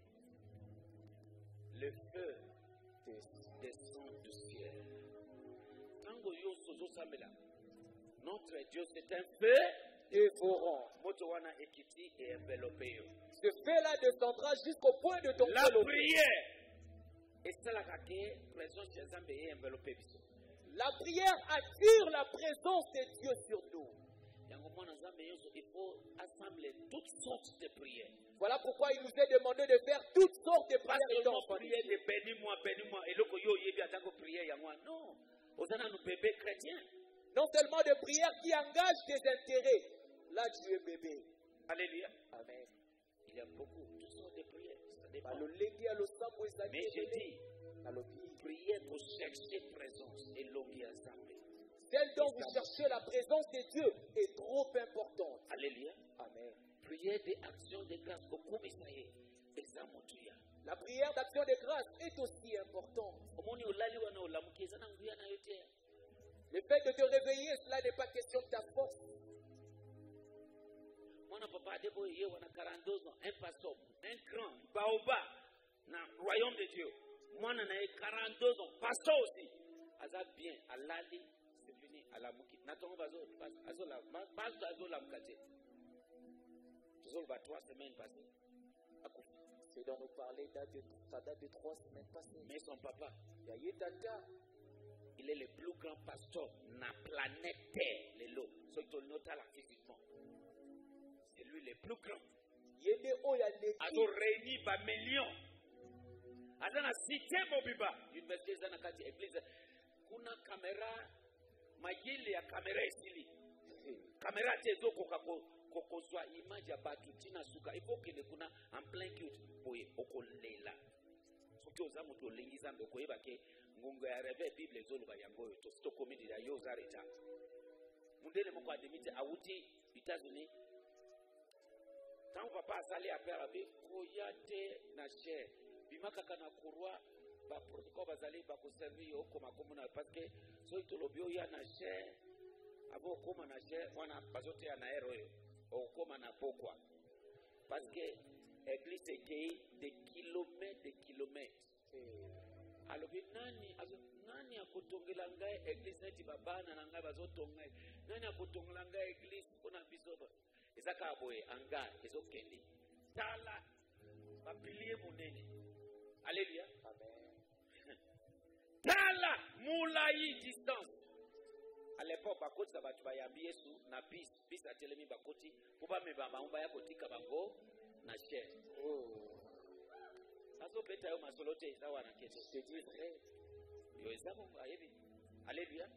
le feu descend du ciel. Tango yo sozo sambela. Notre Dieu c'est un feu Dévorant. moto wana ekiti et enveloppé yo. Ce feu-là descendra jusqu'au point de ton La cœur. prière et c'est la kake présence de Nzambe et enveloppé biso. La prière attire la présence de Dieu sur nous. Yango mwana Nzambe yonso il faut assembler toutes sortes de prières. Voilà pourquoi il nous est demandé de faire toutes sortes de Pas prières. seulement dans prier de bénis-moi, bénis-moi et loko yo yebi atako prière ya moi. Non, osana nous bébés chrétiens. Non seulement de prières qui engagent des intérêts. Là, tu es bébé. Alléluia. Amen. Il y a beaucoup toutes sortes de prières. Ça dépend. Balolenge ya losambo ezali Mais j'ai ebele. dit, Nalobi. priez pour chercher présence et longuer ensemble. Celle dont vous cherchez la présence de Dieu est trop importante. Alléluia. Amen. Priez des actions de grâce. Okumisaye. Examotuya. La prière d'action de grâce est aussi importante. Omoni olali wana olamukiza na nguya na yote. Le fait de te réveiller, cela n'est pas question de ta force. Mwana papa adebo ye wana quarante-deux ans, un pasteur, un grand baoba na royaume de Dieu. Mwana na ye quarante-deux ans, pasteur aussi. Aza bien, alali, c'est fini, alamuki. Natongo bazo, azo la, bazo azo la mukate. Toujours ba trois semaines passées. Akufi. C'est dont nous parlait date de, ça date de trois semaines passées. Mais son papa, Yaye Tata, il est le plus grand pasteur na planète Terre, le lot. Ce qui est là physiquement. C'est lui le plus grand. Yende Oya Azo Leki, réuni ba millions. Azana cité Mobiba. Université zana kati église. Kuna caméra mayele ya caméra isili. Caméra tezo kokako kokozwa image ya batu tina suka. Il faut que le kuna en plein cute boye okolela. Soki oza mutu olingi zambe okoyeba ke ngongo ya reve Bible ezoloba yango oyo to sto komedi ya yo ozareta. Mundele moko ademite awuti États-Unis. Quand papa asali après abe koyate na cher bimaka kana kurwa ba protocole bazali ba ko servir yo koma komuna parce que so itolobio ya na cher abo koma na cher wana bazote ya na ero yo o koma na pokwa parce que église ekei de kilomètres de kilomètres. Alobi nani azo nani akotongela ngai église neti babana na ngai bazotonga nani akotongela ngai église kuna biso ezaka boye anga ezokende tala bapilie monene. Alléluia. Amen. Tala mulai distance. À l'époque bakoti sa batu bayambi Yesu na bis bis atelemi bakoti kuba meba maumba ya kotika bango na chair. Oh, Aso beta yo masolote sawa na keto. je te dis vrai. Yo ezako ayebi. Alléluia.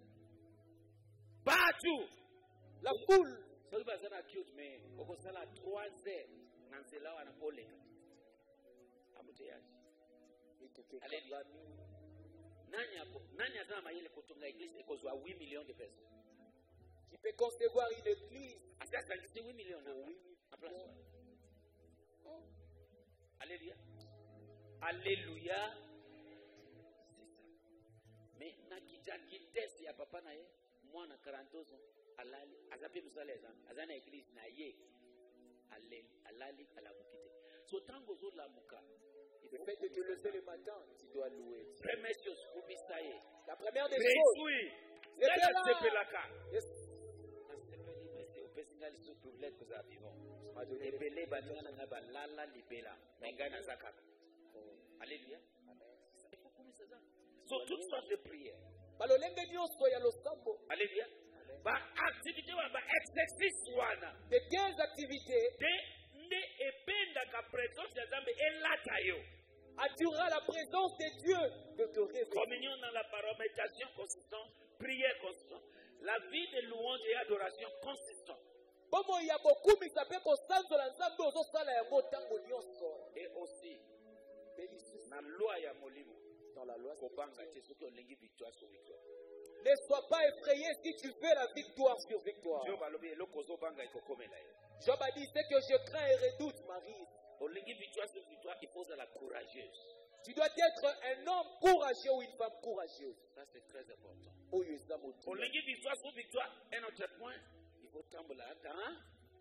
Batu La foule, soki bazana cute mais okosala trois heures na nzela wana koleka. Amuteyaji. il te fait Alléluia. clamer. Nani ako nani azana mayele kotonga église ekozwa huit millions de personnes. Qui peut concevoir une église Asa c'est huit millions na pour huit à place. millions. Oh. Alléluia. Alléluia. C'est ça. Mais na kita kitesi ya papa na ye mwana quarante-deux ans alali azape musala ezana azana église na ye alali alali alamukite. So tango zo lamuka. Le fait de te lever le matin, tu dois louer. Première chose kubisaye. La première des choses, Réjouis. Nana Sepela. sepelaka. yes, Nasepeli bese opesinga liso privilège koza vivant. m'a donné Ebele baninga na ngai balala libela. Mais ngai naza kaka. Alléluia. Amen. Il faut commencer ça. So toutes sortes de prières. Balolenge nyonso ya losambo. Alléluia. Ba activité wana ba exercice wana. De quinze activités De nde ependaka présence ya Nzambe elata yo. attirera la présence de Dieu de te réveiller. Communion dans la parole, méditation consistante, prière constante, la vie de louange et adoration consistante. Bomo ya beaucoup misape ko sanzola nzambe ozosala yango ntango nyonso. Et aussi, Mais ici, na loi ya molimo, dans la loi, kobanga te soki olingi victoire sur victoire. ne sois pas effrayé si tu veux la victoire sur victoire. Job alobi eloko ozobanga ekokomela yo. Job a dit, ce que je crains et redoute m'arrive. Olingi victoire sur victoire, il faut la courageuse. Tu dois être un homme courageux ou une femme courageuse. Ça c'est très important. Oyo eza motu. Olingi victoire sur victoire, un autre point, il faut tambola dans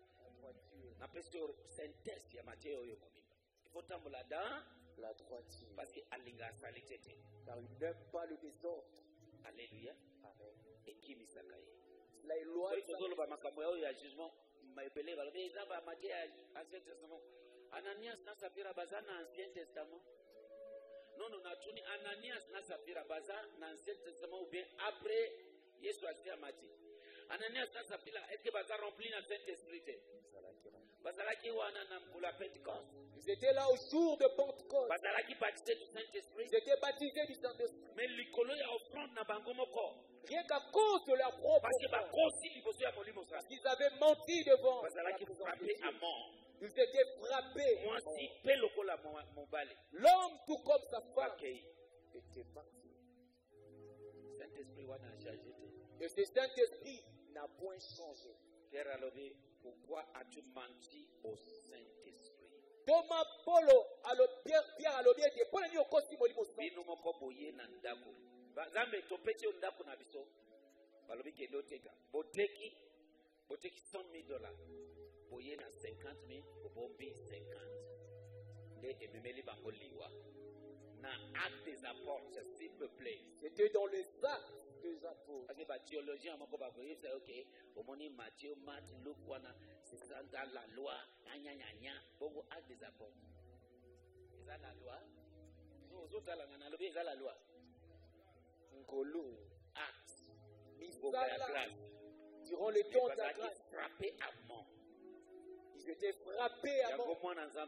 na pesto synthèse ya Matthieu oyo mobimba. Il faut tambola dans La droiture. parce que alinga asali tete. Car il n'aime pas le désordre. Alléluia. Amen. Ekimisaka ye. La loi Oyo tozoloba makambo ya oyo ya jugement maebele balobi eza ba Matthieu ya Ancien Testament. Ananias na Safira baza na Ancien Testament. Non, non, natuni Ananias na Safira baza na Ancien Testament ou bien après Yesu asia Matthieu. Ananias na Safira est-ce que baza rempli na Saint-Esprit? Bazalaki wana na la Pentecôte. Ils étaient là au jour de Pentecôte. Bazalaki baptisé du Saint-Esprit. Ils étaient baptisés du Saint-Esprit. Mais likolo ya offrande na bango moko. Rien qu'à cause de leur propre Parce que foi. bakosi liboso ya molimo sa. Ils avaient menti devant. Bazalaki la présence de frappé Dieu. à mort. Ils étaient frappés. Moi si pe lokola mobali. L'homme, tout comme sa femme, Okay. était parti. Saint-Esprit wana a changé te. Et ce Saint-Esprit n'a point changé. Pierre alobi, pourquoi as-tu menti au Saint-Esprit? Thomas Polo, alo Pierre, Pierre alobi ete pona ni okosi molimo santu. Bino moko boye na ndako. Bazambe topesi yo ndako na biso. Balobi kende oteka. Boteki, boteki cent mille dollars. Boye na cinquante mille, obombi cinquante. Nde ememeli bango liwa. Na acte des apôtres, s'il me plaît. C'était dans les actes des apôtres. Parce que les théologiens ont dit ok, au moment Matthieu, Marc, Luc, c'est ça dans la loi, gna gna gna, bon, acte des apôtres. C'est ça la loi? Nous, autres, c'est ça la loi. Ngolo. Acte. Ils la grâce. durant les temps de la Ils grâce. frappés à mort. Ils étaient frappés à mort.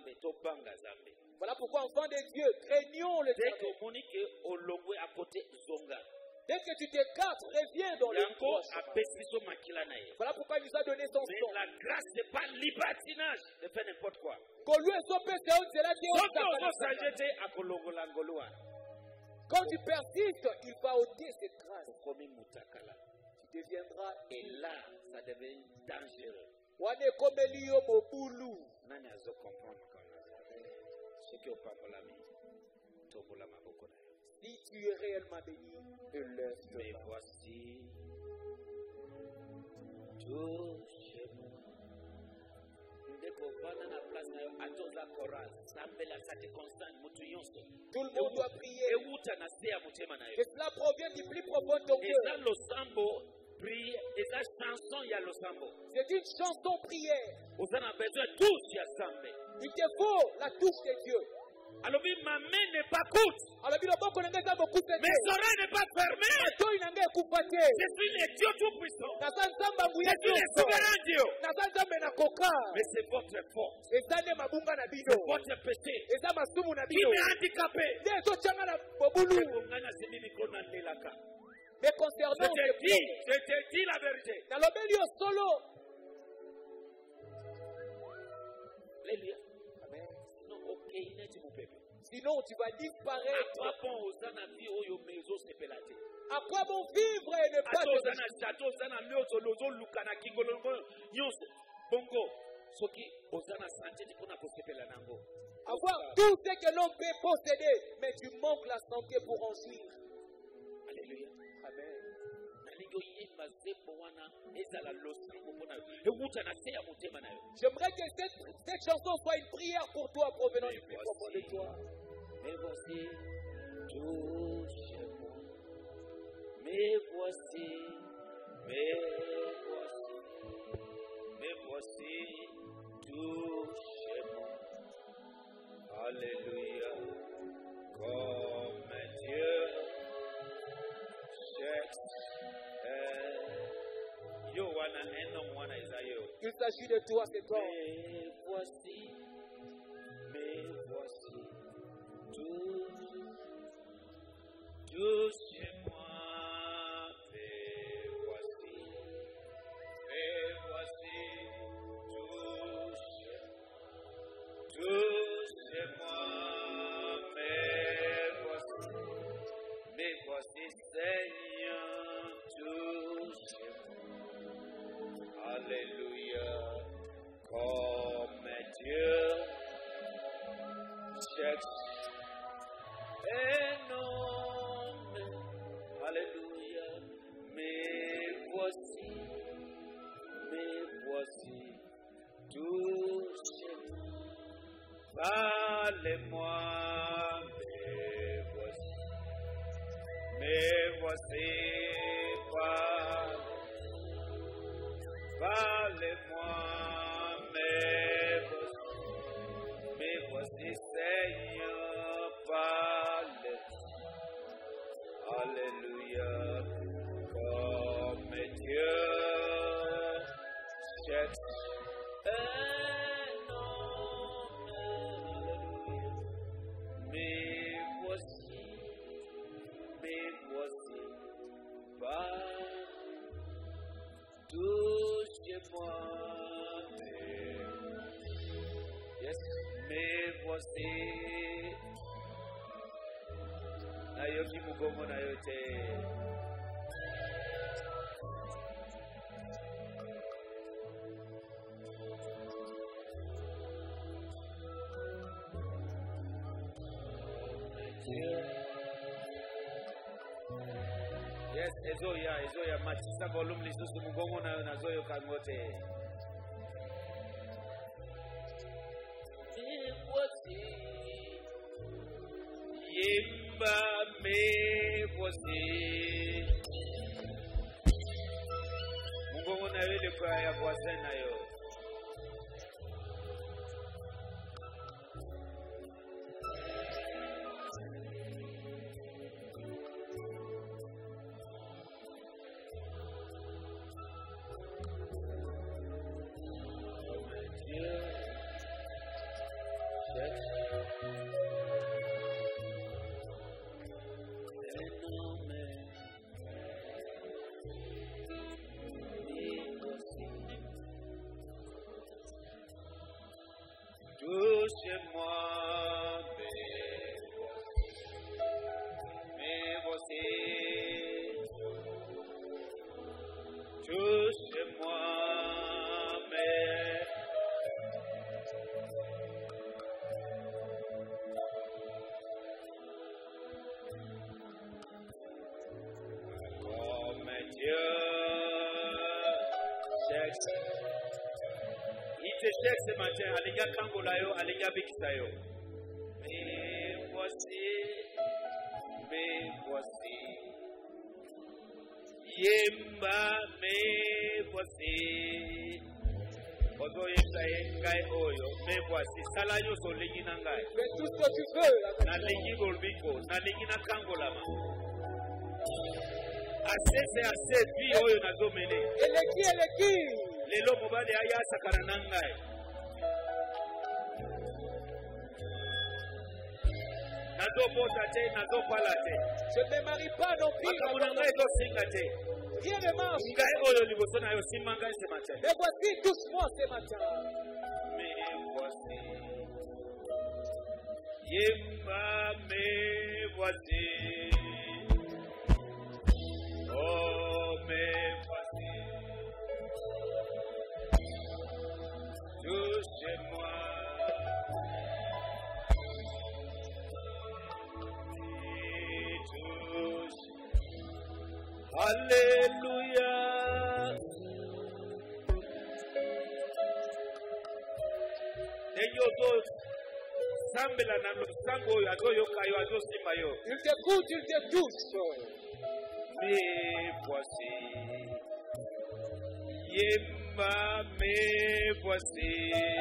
Voilà pourquoi, enfants de Dieu, craignons le Dès Seigneur. que Monique au logo à côté Zonga. Dès que tu t'écartes, reviens dans le Yango proche. a pesé makila na ye. Voilà pourquoi il nous a donné son Mais sang. la grâce n'est pas libertinage de faire n'importe quoi. Quand lui est son père, c'est un c'est là qui est au Soki tabac. ozosangete akolongola ngolwa. Quand tu persistes, il va ôter cette grâce. Okomi mutakala. Tu deviendras. Et là, ça devient dangereux. Wane komeli yo mobulu. Nani azo comprendre quand même. Soki opambolami, tobola maboko na yo. Si tu es réellement béni, lève Mais voici, touche-moi. Ndeko vana na place na yo atoza choral. Sambela sati constant mutu yonso. tout le monde doit prier. Ewuta na se ya mutema na yo. Et cela provient du plus profond de ton Eza cœur. losambo prière, eza chanson ya losambo. C'est une chanson prière. Ozana besoin tous ya sambe. Il te faut la touche de Dieu. Alors ma main n'est pas courte, Alors, il beaucoup de beaucoup de mes oreilles n'est pas fermées. toi, il n'a pas de Je suis le Dieu tout-puissant. Je suis le souverain Dieu. Mais c'est votre faute. C'est votre péché. Qui m'est handicapé. Mais Je concernant te dis, je te dis la vérité. Alléluia. Sinon, ok, il n'est pas bébé. sinon tu vas À disparaître. quoi bon osana vie oyo mezo sepelate? À quoi bon vivre et ne pas Ato te osana chateau osana mioto lozo lukana kingolongo nyonso. Bongo soki osana santé tipona kosepela nango. avoir tout ce que l'on peut posséder, mais tu manques la santé pour en jouir. Alléluia. Amen. Nalingo yimba zepo wana ezala losango pona yo. Ewuta na se ya motema na yo. J'aimerais que cette, cette chanson soit une prière pour toi, provenant du plus profond de toi. Mais voici, touche-moi. Mais voici, mais voici, mais voici, touche-moi. Alléluia. Comme Dieu cherche. Yo wana eno mwana Isaïe. Il s'agit de toi, c'est toi. Mais voici, mais voici, touche, touche-moi, mais voici, mais voici, énorme. Alléluia. Mais voici, mais voici, touchez-moi. Parlez-moi, mais voici, mais voici, parlez. Parlez-moi, mais voici, mais voici, Seigneur, parlez. Alléluia, comme Dieu cherche un homme. Alléluia, mais voici, mais voici, parlez. Touchez-moi, mais, yes, mais voici, nayoki mugongo nayo te. Yes, ezoya, ezoya, matisa volume lisusu mugongo nayo nazoyo kangote. Mais voici, yemba, mais voici. Mugongo nayo ile kwa ya voisin nayo. Touchez-moi, mais voici, touchez-moi, mais comme Dieu cherche. Il te cherche ce matin, Alinga Kangolayo, Alinga Bikisayo. Mais voici, mais voici. Yemba, mais voici. Ozo yemba yengai oyo, mais voici. Salayo so lingi nangai. Fais tout ce que tu veux. Na lingi golbiko, na lingi na Kangolama. Assez c'est assez, vie oyo nazo mene. Eleki, eleki. Lelo mobali aya sakana nangai. Nazo bota te, nazo pala te. Je ne me marie pas non plus. Makamuna ngai zo singa te. Rien ne marche. Ngai oyo liboso na yo simba ngai ce matin. Mais voici, touche-moi ce matin. Mais voici. Yemba, mais voici. Oh, mais voici. Touchez-moi. Et touche. Alléluia. Eyozo sambela na lusango oyo azoyoka yo azosimba yo. Il t'écoute, il te touche. Mais voici. Yemba, mais voici.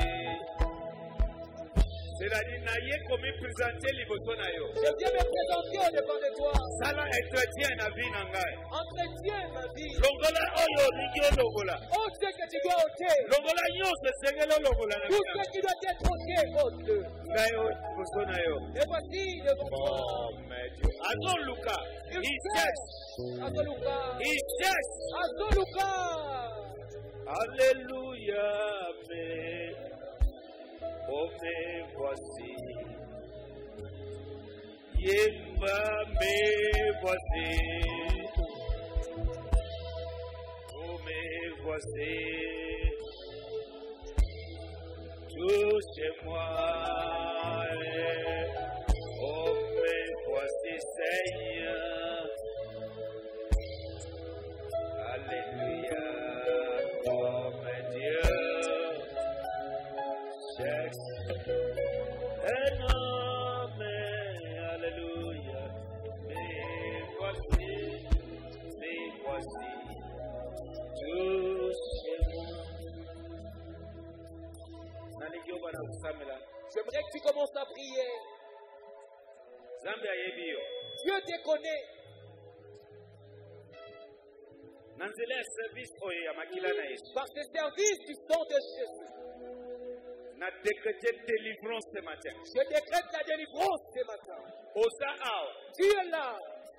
C'est-à-dire, naye comme présenter liboso na yo. Je viens me présenter au devant de toi. Sala entretien na vie na ngai. Entretiens ma vie. Longola oyo lingi longola. Ôte ce que tu dois ôter. Longola nyonso esengeli longola na Tout ngai. ce qui doit être ôté, ôte-le. Ngai oyo liboso na yo. Et voici devant toi. Oh, mais Dieu. Azoluka. Il He cherche. cherche. Azoluka. He cherche. Azoluka. Alléluia. Mais. Oh, mais voici. Yemba, mais voici. Oh, mais voici. touche-moi. Oh, mais voici Seigneur. Alléluia, comme Dieu cherche un homme. Alléluia, mais voici, mais voici, touche-moi. J'aimerais que tu commences à prier. Dieu te connaît. Par ce service du sang de Jésus, na décrété délivrance ce matin. je décrète la délivrance ce matin. Osa ao. Tu es là.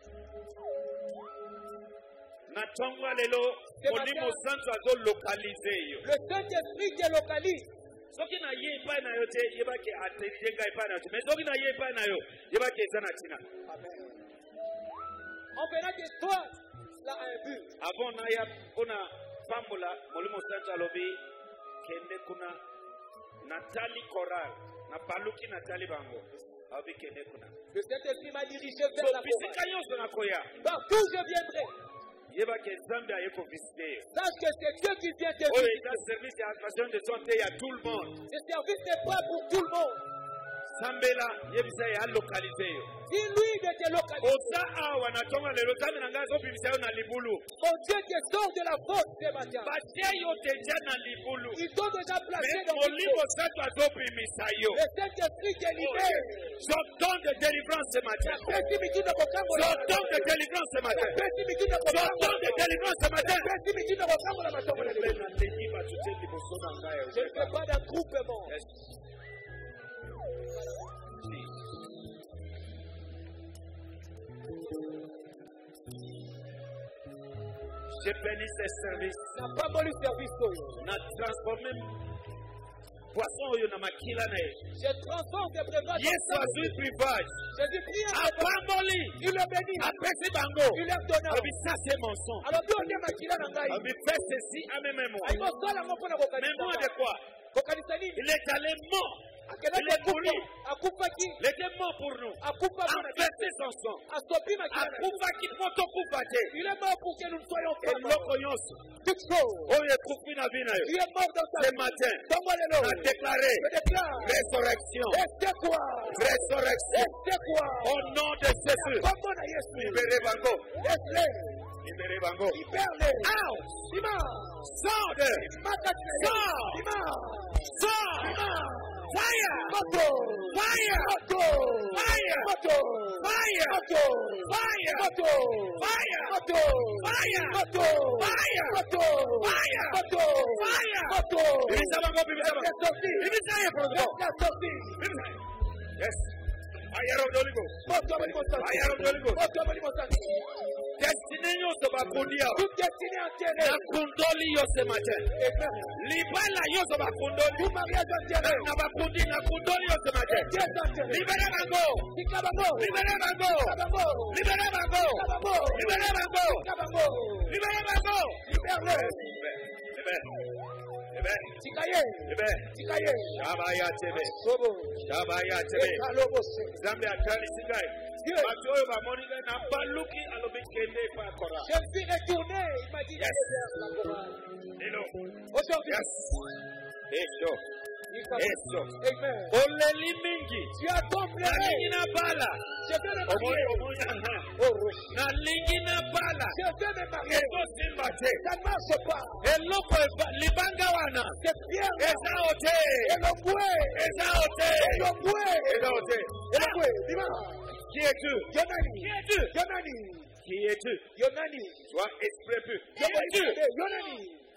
Na tonga lelo Ce molimo matin, santo azo localiser yo. le Saint-Esprit te localise. Soki na ye epai na yo te yebaki atelije ngai epai na yo te. Mais soki na ye epai na yo yebaki eza na ntina. Amen. En venant de toi, cela a un but. Avant na ya mpona pambola molimo santo alobi kende kuna natali choral na paluki natali bango alobi kende kuna. Le Saint-Esprit m'a dirigé vers la bisika chorale. nyonso nakoya Partout je viendrai. yebaki nzambe aye kovisite yo. Sache que c'est Dieu qui vient te oyo visiter. eza service ya attraction de santé ya tout le monde. Ce service n'est pas pour tout le monde. sambela yebisa ye alokalize yo. Dis-lui de te localiser. oza awa na ntongo lelo nzambe na ngai azobimisa yo na libulu. Mon Dieu te sort de la faute ce matin. batie yo deja na libulu. Ils t'ont déjà placé mais dans le molimo santo azobimisa yo. Le Saint-Esprit te libère. j'ordonne de délivrance ce matin. Pesi mikino kokambola. j'ordonne de délivrance ce matin. Pesi mikino kokambola. j'ordonne de délivrance ce matin. Pesi mikino kokambola matombo na Mpe lelo. na ndenge batute liboso na ngai Je ne fais pas d'attroupement. Yes. Je bénis ces services. Na pas le service oyo. Na transformé poisson oyo na makila na ye. Je transforme des breuvages. Yesu azwi privage. Jésus prie à apamboli. il le bénit. apesi bango. Il leur donne. alobi ça c'est mon sang. Alors Dieu dit makila na ngai. alobi fais ceci à mes mémoires. Alimosala ngo mpona kokanisa. mémoire de quoi? Kokanisa nini? Il est allé mort. Akela Il est pour nous. akufaki. Il était mort pour nous. Akufa A mpona versé son sang. asopi makila. akufaki mpo tokufa te. Il est mort pour que nous soyons forts. eloko nyonso Toute chose. oyo ekufi na vi na yo. Il est mort dans ta ce vie. matin Tomba lelo. a déclaré Je déclare. résurrection. Et c'est quoi? résurrection. Et c'est quoi? Au nom de Jésus. Comment na Yesu? libérez bango. Laisse-les. libérez bango. Libère-les. out. Sima. sort de. Makate. Sors. Sima. sort. Sima. fire. Moto. fire. Moto. Fire. Moto. fire. Moto. fire. Moto. fire. Moto. fire. Moto. fire. Moto. Fire. Moto. Fire. Moto. bimisa bango bimisa bango. Laisse sortir. bimisa ye protocol. Laisse sortir. bimisa. yes. fire of the Holy Ghost. Moto abali mosantu. Fire of the Holy Ghost. Moto abali mosantu. Destiné nyonso bakundi awa. Toute destinée entière. nakundoli yo ce matin. Amen. libala nyonso bakundoli. Tout mariage entière. na bakundi nakundoli yo ce matin. Dieu entière. libere bango. Tika bango. libere bango. Tika bango. libere bango. Tika bango. libere bango. Tika bango. libere bango. Libère-le. libere. libere. Tika ye. libere. Tika ye. shabaya tebe. Sobo. shabaya tebe. Ekalobose. nzambe atalisi ngai. Dieu. bato oyo bamoni ngai na baluki alobi kende epai ya kora. Je suis retourné. Il m'a dit Yes. d'aller vers la chorale. lelo. Aujourd'hui. yes. eso. il va- eso. Amen. oleli mingi. Tu as ton nalingi plaisir. na bala. Je vais me omoi marier. omoi aha. Oh, Roche. nalingi na bala. Je vais me marier. ezosimba te. Ça ne marche pas. eloko eba- libanga wana. C'est bien. eza o te. Et le bouet. eza o te. Et le bouet. eza o te. Et le bouet. Dis-moi. qui es-tu? Yonani. qui es-tu? Yonani. qui es-tu? Yonani. sois esprit pur. qui Yonani. es-tu? Yonani.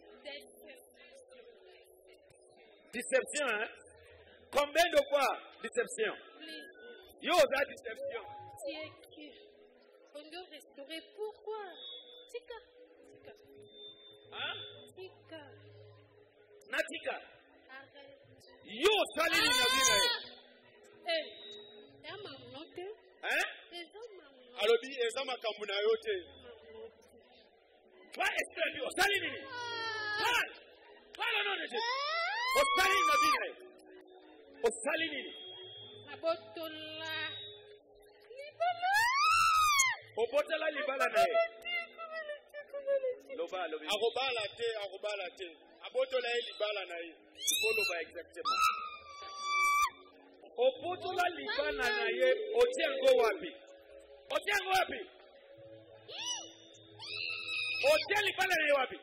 Déception, hein? Combien de fois déception? Please, Yo, la déception. tu es qui? On doit restaurer. Pourquoi? Tika. Tika. Hein? Tika. Natika. Arrête. Yo, salut, na vie. Eh, y'a maman te? Hein? Les hommes maman. alobi eza makambo na yo te. Toi, esprit pur. Salut, nini. Parle. Parle au nom de Dieu. Oh, salut, na vie. osali nini? Abotola. Obotela libala na ye. Loba lobi. Akobala te, akobala te. Abotola ye libala na ye. Ipo loba exactement. Obotola libala na ye, otiango wapi? Otiango wapi? Otia libala na ye wapi?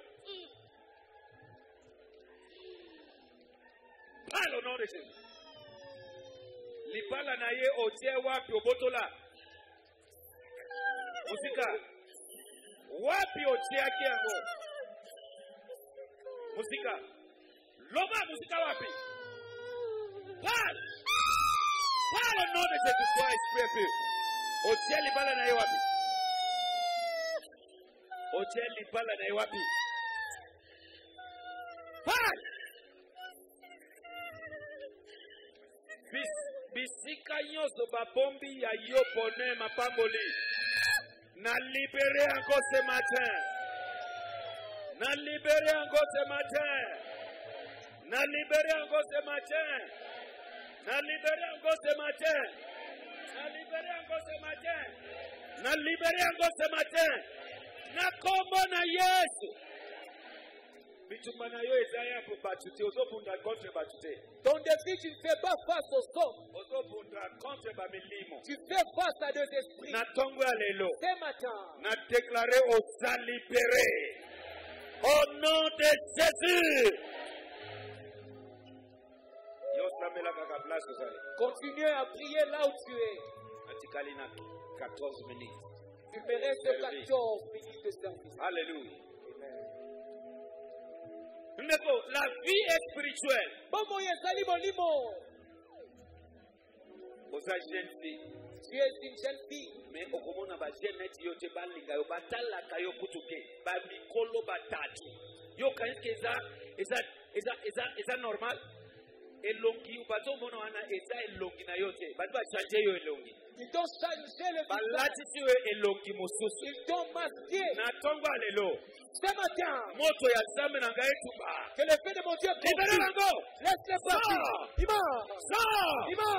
Parle au nom de Jésus. Libala na ye, otia wapi? Obotola. Musika. Wapi otia kiango? Musika. Loba musika wapi? Parle. Parle au nom de Jésus Christ, esprit pur. Otia libala na ye wapi? Otia libala na ye wapi? Parle. Bis, bisika nyoso babombi ya yo pone mapamboli. Na libéré encore ce matin. Na libéré encore ce matin. Na libéré encore ce matin. Na libéré encore ce matin. Na libéré encore ce matin. Na libéré encore ce matin. Na kombo na Yesu. Bitumana yo ezaya pour batute. Ozo bunda contre batute. Ton défi, tu ne fais pas face aux hommes. Ozo bunda contre bamilimo. Tu fais face à deux esprits. Na tongo alelo. Ce matin, Na déclaré aux a libérés. Au nom de Jésus. Yo samela kaka place ozali. continue à prier là où tu es. Atikali na quatorze minutes. Tu me restes quatorze minutes de service. Alléluia. Amen. Ndeko, la vie est spirituelle. Bomo yezali molimo. Oza jeune fille. Tu es une jeune fille. Mais okomona ba jeune yo te balinga yo batala kayo kutuke ba mikolo batatu. Yo kanske eza eza eza eza eza normal. Elongi ubazo mono ana eza elongi na yote. Batu ba changer yo elongi. Ils t'ont changé le visage. Balati si yo elongi mususu. Ils t'ont masqué. Na tongo alelo. Ce matin, Moto ya zame na ngai tuba. que le fait de mon Dieu Libérez confie. bango. Laisse-le partir. Sors. Ima. Sors. Ima.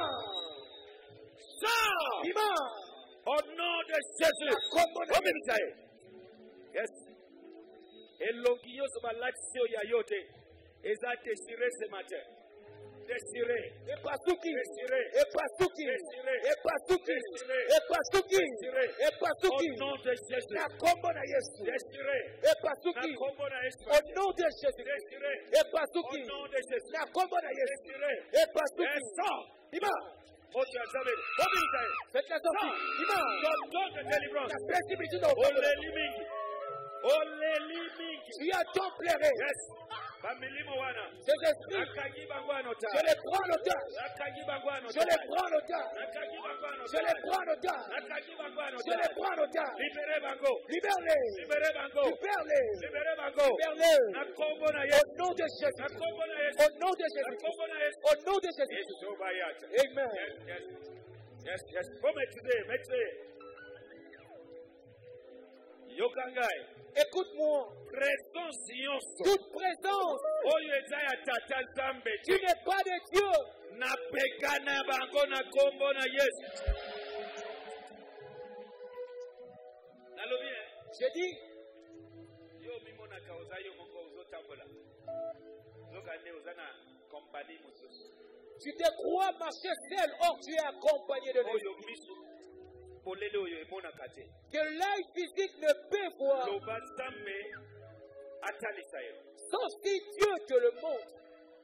Sors. Ima. Au nom de Jésus. Comme Omenzae. Yes. Elongi yo soba lati si yo ya yote. Eza déchiré ce matin. Déchiré. Et Pasuki. Déchiré. Et Pasuki. Déchiré. Et Pasuki. Déchiré. Et Pasuki. Déchiré. Et Pasuki. Au nom de Jésus. Na kombo na Yesu. Déchiré. Et Na Pasuki. kombo na Yesu. Au nom de Jésus. Déchiré. Et Au Pasuki. nom de Jésus. Na kombo na Yesu. Déchiré. Et Pasuki. Et sors. Ima. Moto ya zame. Omenzae. Faites la sortie. Ima. Ton don de délivrance. La flexibilité dans Oleli mingi. Oleli mingi. Tu as ton plairé. Yes. Bamilimo wana. Ces esprits, Nakangi bangwano ta. je les prends en otage. Nakangi bangwano Je ta. les prends en otage. Nakangi bangwano Je ta. les prends en otage. Nakangi bangwano Je ta. les prends en otage. Libérez bango. Libère-les. Libérez bango. Libère-les. Libérez bango. Libère-les. Na kombo na Au Yesu. nom de Na Jésus. kombo na Yesu. Au nom de Na Jésus. kombo na Yesu. Au nom de Jésus. Yesu toba yata. Amen. Yes, yes. Yes, yes. Come today, today. Yokangai. Écoute-moi. Présence yonso. Toute présence Oyo ezaya tata Nzambe. qui n'est pas de Dieu, Na pekana bango na kombo na Yesu. Nalobi eh. je dis, Yo mimona ka ozayo moko uzotambola. Zokande ozana compagnie mosusu. tu te crois marcher seul, or tu es accompagné de l'Esprit. Oyo misu. Polele oyo emona kate. Que l'œil physique ne peut voir, Loba Nzambe atalisa yo. sauf si Dieu te le montre.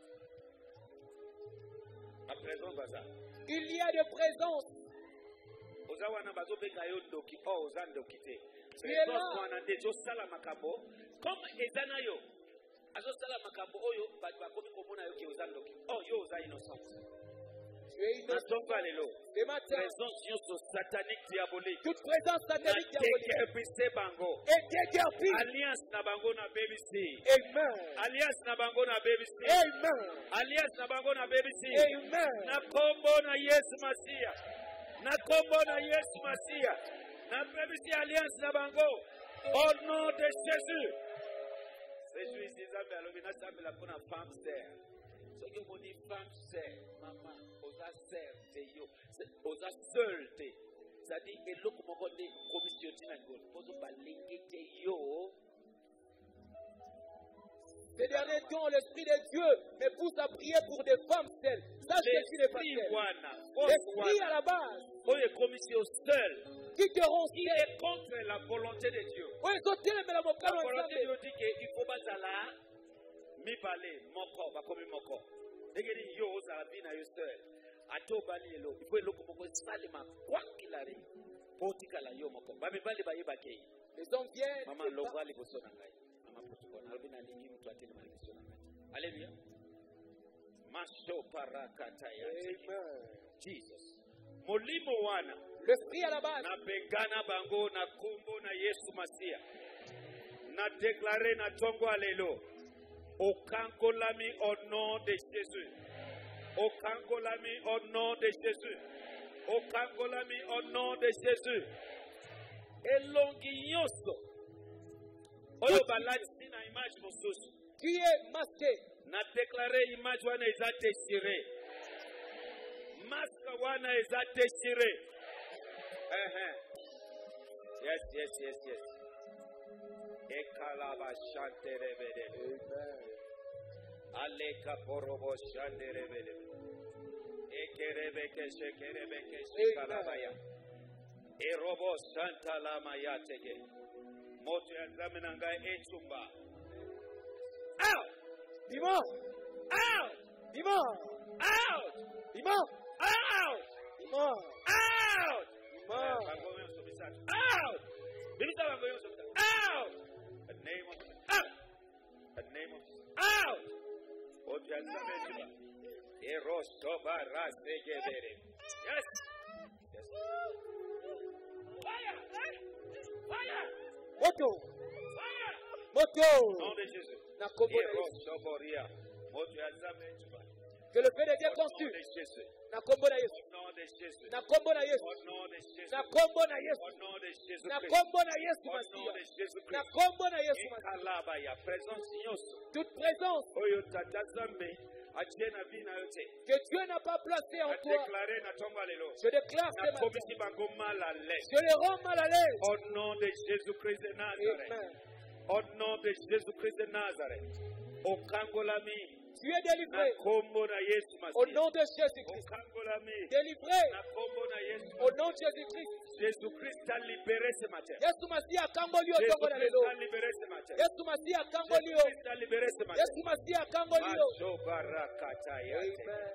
A présence baza. Il y a de présence. Oza wana bazobeka yo ndoki o oza ndoki te. Tu es là. Présence wana nde ezosala makambo. Comme eza na yo. Azosala makambo oyo bato bakomi komona yo ke oza ndoki. Oh yo oza innocent. Tu es Na innocent. tongo alelo. Ce matin, Présence nyonso satanique diabolique. toute présence Na satanique diabolique déguerpisse bango. est déguerpie. Alliance na bango na B B C. Amen. Alliance na bango na B B C. Amen. Alliance na bango na B B C. Amen. Na kombo na Yesu Masia. Na kombo na Yesu Masia. Na B B C alliance na bango. Au nom de Jésus. C'est juste Nzambe alobi na Nzambe la pona femme serre. Soki soki omoni femme sœur mama oza sœur te yo oza seul te c'est-à-dire eloko moko nde komisio ntina ngolo pozo balenge te yo. Ces derniers temps, l'Esprit de Dieu me pousse à prier pour des femmes seules. Sache que tu n'es pas seul. L'Esprit à la base. Oye komisio seul. Qui te rend Qui est contre la volonté de Dieu. Oui, La volonté de Dieu dit qu'il faut bazala mibale moko bakomi moko. Ndengeli yo ozala bina yo seul. Ato bali elo. Il faut eloko moko salima kwa kilari. Potikala yo moko. Ba mibale ba yebake. Les hommes viennent. Mama longo ali boso na ngai. Mama protocol. Albina lingi mtu atini malizo na ngai. Hallelujah. Masho parakata ya. Amen. Jesus. Molimo wana. L'Esprit à la base. Na bengana bango na kumbo na Yesu Masia. Na déclaré na tongo alelo. Okankolami au nom de Jésus. Okankolami au nom de Jésus. Okankolami au nom de Jésus. Elongi yoso. Oyo balati na image mosusu. Qui est masqué. Na déclaré image wana eza déchiré. Masque wana eza déchiré. Uh-huh. Yes, yes, yes, yes. Ekalaba shanterebede. Amen. Aleka porobo shanterebede. Ekerebeke shekerebeke shekalabaya. Erobo shantalama yatege. Moto ya zamena nga echumba. Out! Dimanche. Out! Dimanche. Out! Dimanche. Out! Dimanche. Out! Dimanche. Out! Out! The name of out! The name of out! Oh, yes. Yes. Yes. Fire! Fire! Moto. Fire! Moto. Nom de Jésus. Na kombo na Yesu. Que le Père de Dieu conçue. Na kombo na Yesu. Nom de Jésus. Na kombo na Yesu. Nom de Jésus. Na kombo na Yesu. Nom de Jésus. Na kombo na Yesu Nom Masia. de Jésus. Na kombo na Yesu Masia. Kalabaya présence nyoso. Toute présence Oyo tatazambe atiena vina yote. que Dieu n'a pas placée en A toi, déclaré na tonga lelo. je déclare ce Na matin. komisi bango mal à l'aise. Je les rends mal à l'aise. Au nom de Jésus-Christ de Nazareth. Amen. Au nom de Jésus-Christ de Nazareth. Okangolami. Tu es Na délivré kombo na Yesu au Masia. nom de Jésus-Christ. Okangolami. Délivré Na kombo na Yesu. au nom de Jésus-Christ. Jésus-Christ t'a libéré ce matin. Yesu Masia kangoli yo tongo na Jésus-Christ lelo. t'a libéré ce matin. Yesu Masia kangoli yo. Jésus-Christ t'a libéré ce matin. Yesu Masia kangoli yo. Macho barakata yate. Amen.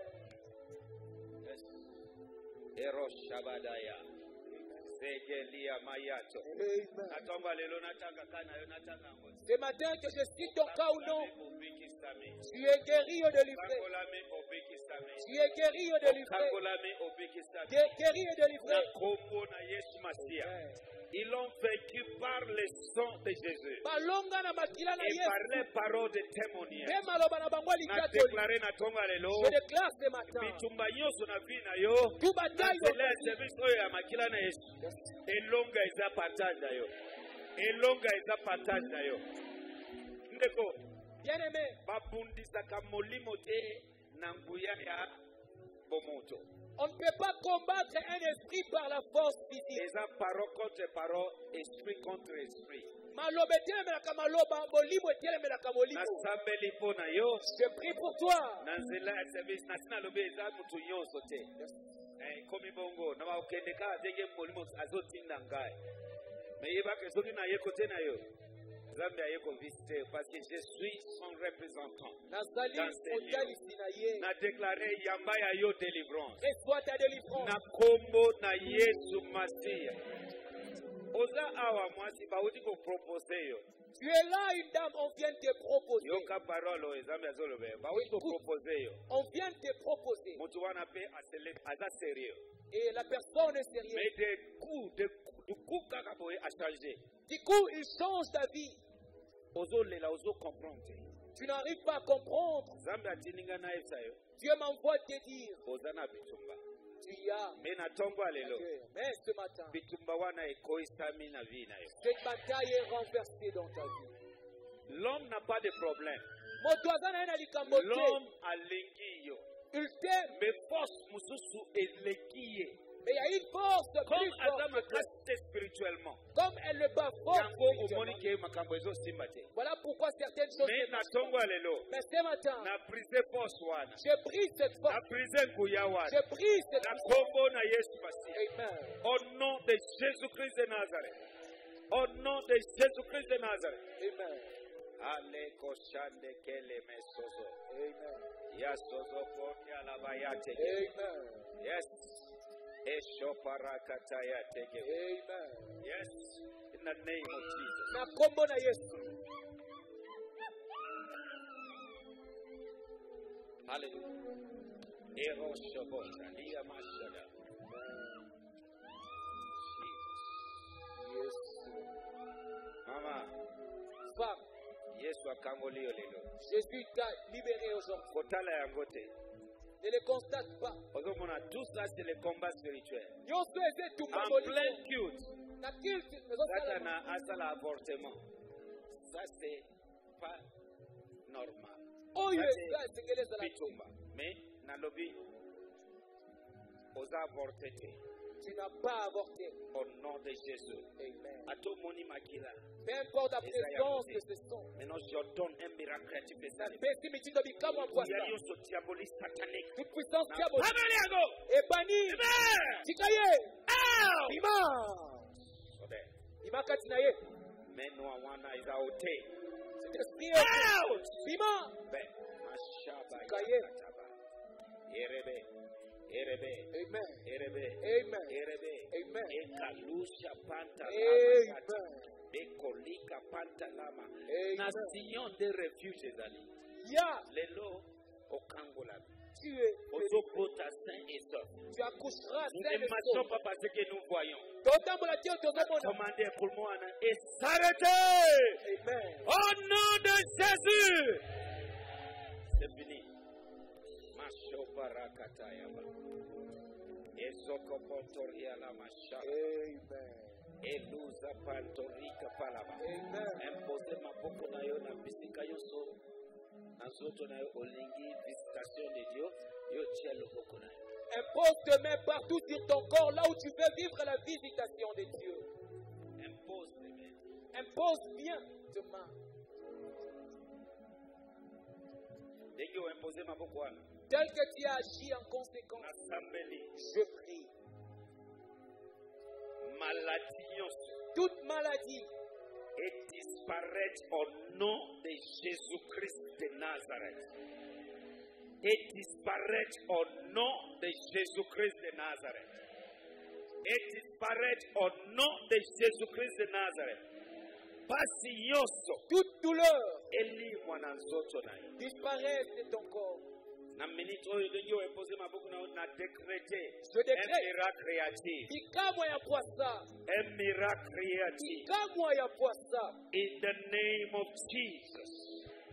Yes. Ero shabadaya. Segelia mayato. Amen. Natomba lelo nataka kana yo nataka ngozi. Ce matin que je cite ton cas ou non, Obikistami. tu es guéri ou délivré. Kangolami obikistami. Tu es guéri ou délivré. Kangolami obikistami. Tu es guéri et délivré. Na kombo na Yesu Masia. Ils ont vécu par le sang de Jésus. Balonga na makila na Et par Yesu. les paroles de témoignage. Pe maloba na bango Na likatoli. déclaré na tonga lelo. Je déclare ce matin. Bitumba nyonso na vi na yo. Tout bataille au Nzela ya service oyo ya makila na Yesu. Elonga eza partage na yo. Elonga eza partage na yo. Ndeko, bien-aimé. babundisaka molimo te na nguya ya bomoto. On ne peut pas combattre un esprit par la force physique. Eza parole contre parole, esprit contre esprit. Maloba etelemelaka maloba, molimo etelemelaka molimo. Nasambeli mpo na yo. Je prie pour toi. Na nzela ya service nasi nalobi eza mutu nyonso te. Eh, komi bongo na bakokende kaka ndenge molimo azotinda ngai. Me yebaka soki naye kote na yo. Nzambe aye kovisite parce que je suis son représentant. Nazali Dans ces lieux. otalisi na ye. Na déclaré yamba ya yo délivrance. Reçois ta délivrance. Na kombo na Yesu Masia. Oza awa mwasi bauti ko propose yo. Tu es là, une dame, on vient te proposer. Yoka parole o ezambe azolobe. Bauti ko propose yo. On vient te proposer. Mutu wana pe asele aza sérieux. Et la personne est sérieuse. Mais des coups, des coups, du coup kaka boye a changé. Du coup, il change ta vie. Ozo lela ozo comprendre. Tu n'arrives pas à comprendre. Zambe atininga na esa yo. Dieu m'envoie te dire, Ozana bitumba. tu y as Me na tongo alelo. cœur. Mais ce matin, Bitumba wana ekoisami na vie na yo. cette bataille est renversée dans ta vie. L'homme n'a pas de problème. moto aza na ye na likambo te. L'homme alingi yo. Il t'aime, Mais force mususu eleki ye. mais il y a une force Comme plus forte Adam que toi. a spirituellement. Comme elle le bat fort Yango omoni spirituellement. ke makambo ezo simba te. Voilà pourquoi certaines choses Mais ne na marchent pas. tongo lelo. Mais ce matin, Na brise force wana. je brise cette Na force. brise nguya wana. Je brise cette Na force. kombo na Yesu Masihi. Amen. Au nom de Jésus-Christ de Nazareth. Au nom de Jésus-Christ de Nazareth. Amen. Ale koshande kele mesozo. Amen. Ya sozo konya la bayate. Amen. Yes. Esho parakata ya tege. Amen. Yes. In the name of Jesus. Na kombo na Yesu. Hallelujah. Ero shobota liya mashada. Yes. Mama, Femme, Yesu akangolio lelo. Jésus t'a libéré aujourd'hui. Kotala yango te. Ne le constate pas. Ozomona, tout ça c'est le combat spirituel. Nyonso eza etumba En molimo. plein culte. Na kilt Kaka ezosala na asala avortement. Ça c'est pas normal. oyo Ça, eza c'est esengeli ezala te. bitumba. Mais nalobi oza avorté te. Tu n'as pas avorté. Au nom de Jésus. Amen. Ato moni makila. Peu importe la Eza ya présence kote. de ce sang. Maintenant j'ordonne un miracle créatif et ça. Pesi mitindo bikamwa kwa Il y a ça. eu ce diabolique satanique. Toute puissance diabolique. Ameliago. Ebani. Amen. Tikaye. Ow. Bima. Sobe. Bima kati na ye. Meno wana is out. Cet esprit est Out. Bima. Be. Mashaba. Kaye. Yakataba. Erebe. Erebe. Amen. Erebe. Amen. Erebe. Amen. Ekalusha panta Amen. lama. Bekolika panta lama. Amen. Nation de refuge ezali. Ya. Lelo okangola. Tu es. Ozokota saint et sauf. Tu accoucheras Nous sain ne et marchons sauf. pas parce que nous voyons. Totambola tio tozomona. Commandez pour moi et s'arrêter. Amen. Au nom de Jésus. C'est fini. Masho barakata yaba. Esoko pontoria la masha. Amen. Eluza pantorika palaba. Amen. Impose maboko na yo na bisika yo so. Na zoto na yo olingi visitation de Dieu. Yo tia loboko na yo. Impose tes mains partout sur ton corps, là où tu veux vivre la visitation de Dieu. Impose les mains. Impose bien tes mains. Dès que vous imposez maboko wana. Tel que tu as agi en conséquence, Nasambeli. je prie. Maladie nyonso. Toute maladie Et disparaître au nom de Jésus-Christ de Nazareth. Et disparaître au nom de Jésus-Christ de Nazareth. Et disparaître au nom de Jésus-Christ de Nazareth. Pasi nyonso. toute douleur Elimwa na nzoto na yo. disparaisse de ton corps. Na minute oyo ndenge oempose maboko na yo na décréter Je un décrète. miracle créatif. Ikamwa ya poissa. Un miracle créatif. Ikamwa ya poissa. In the name of Jesus.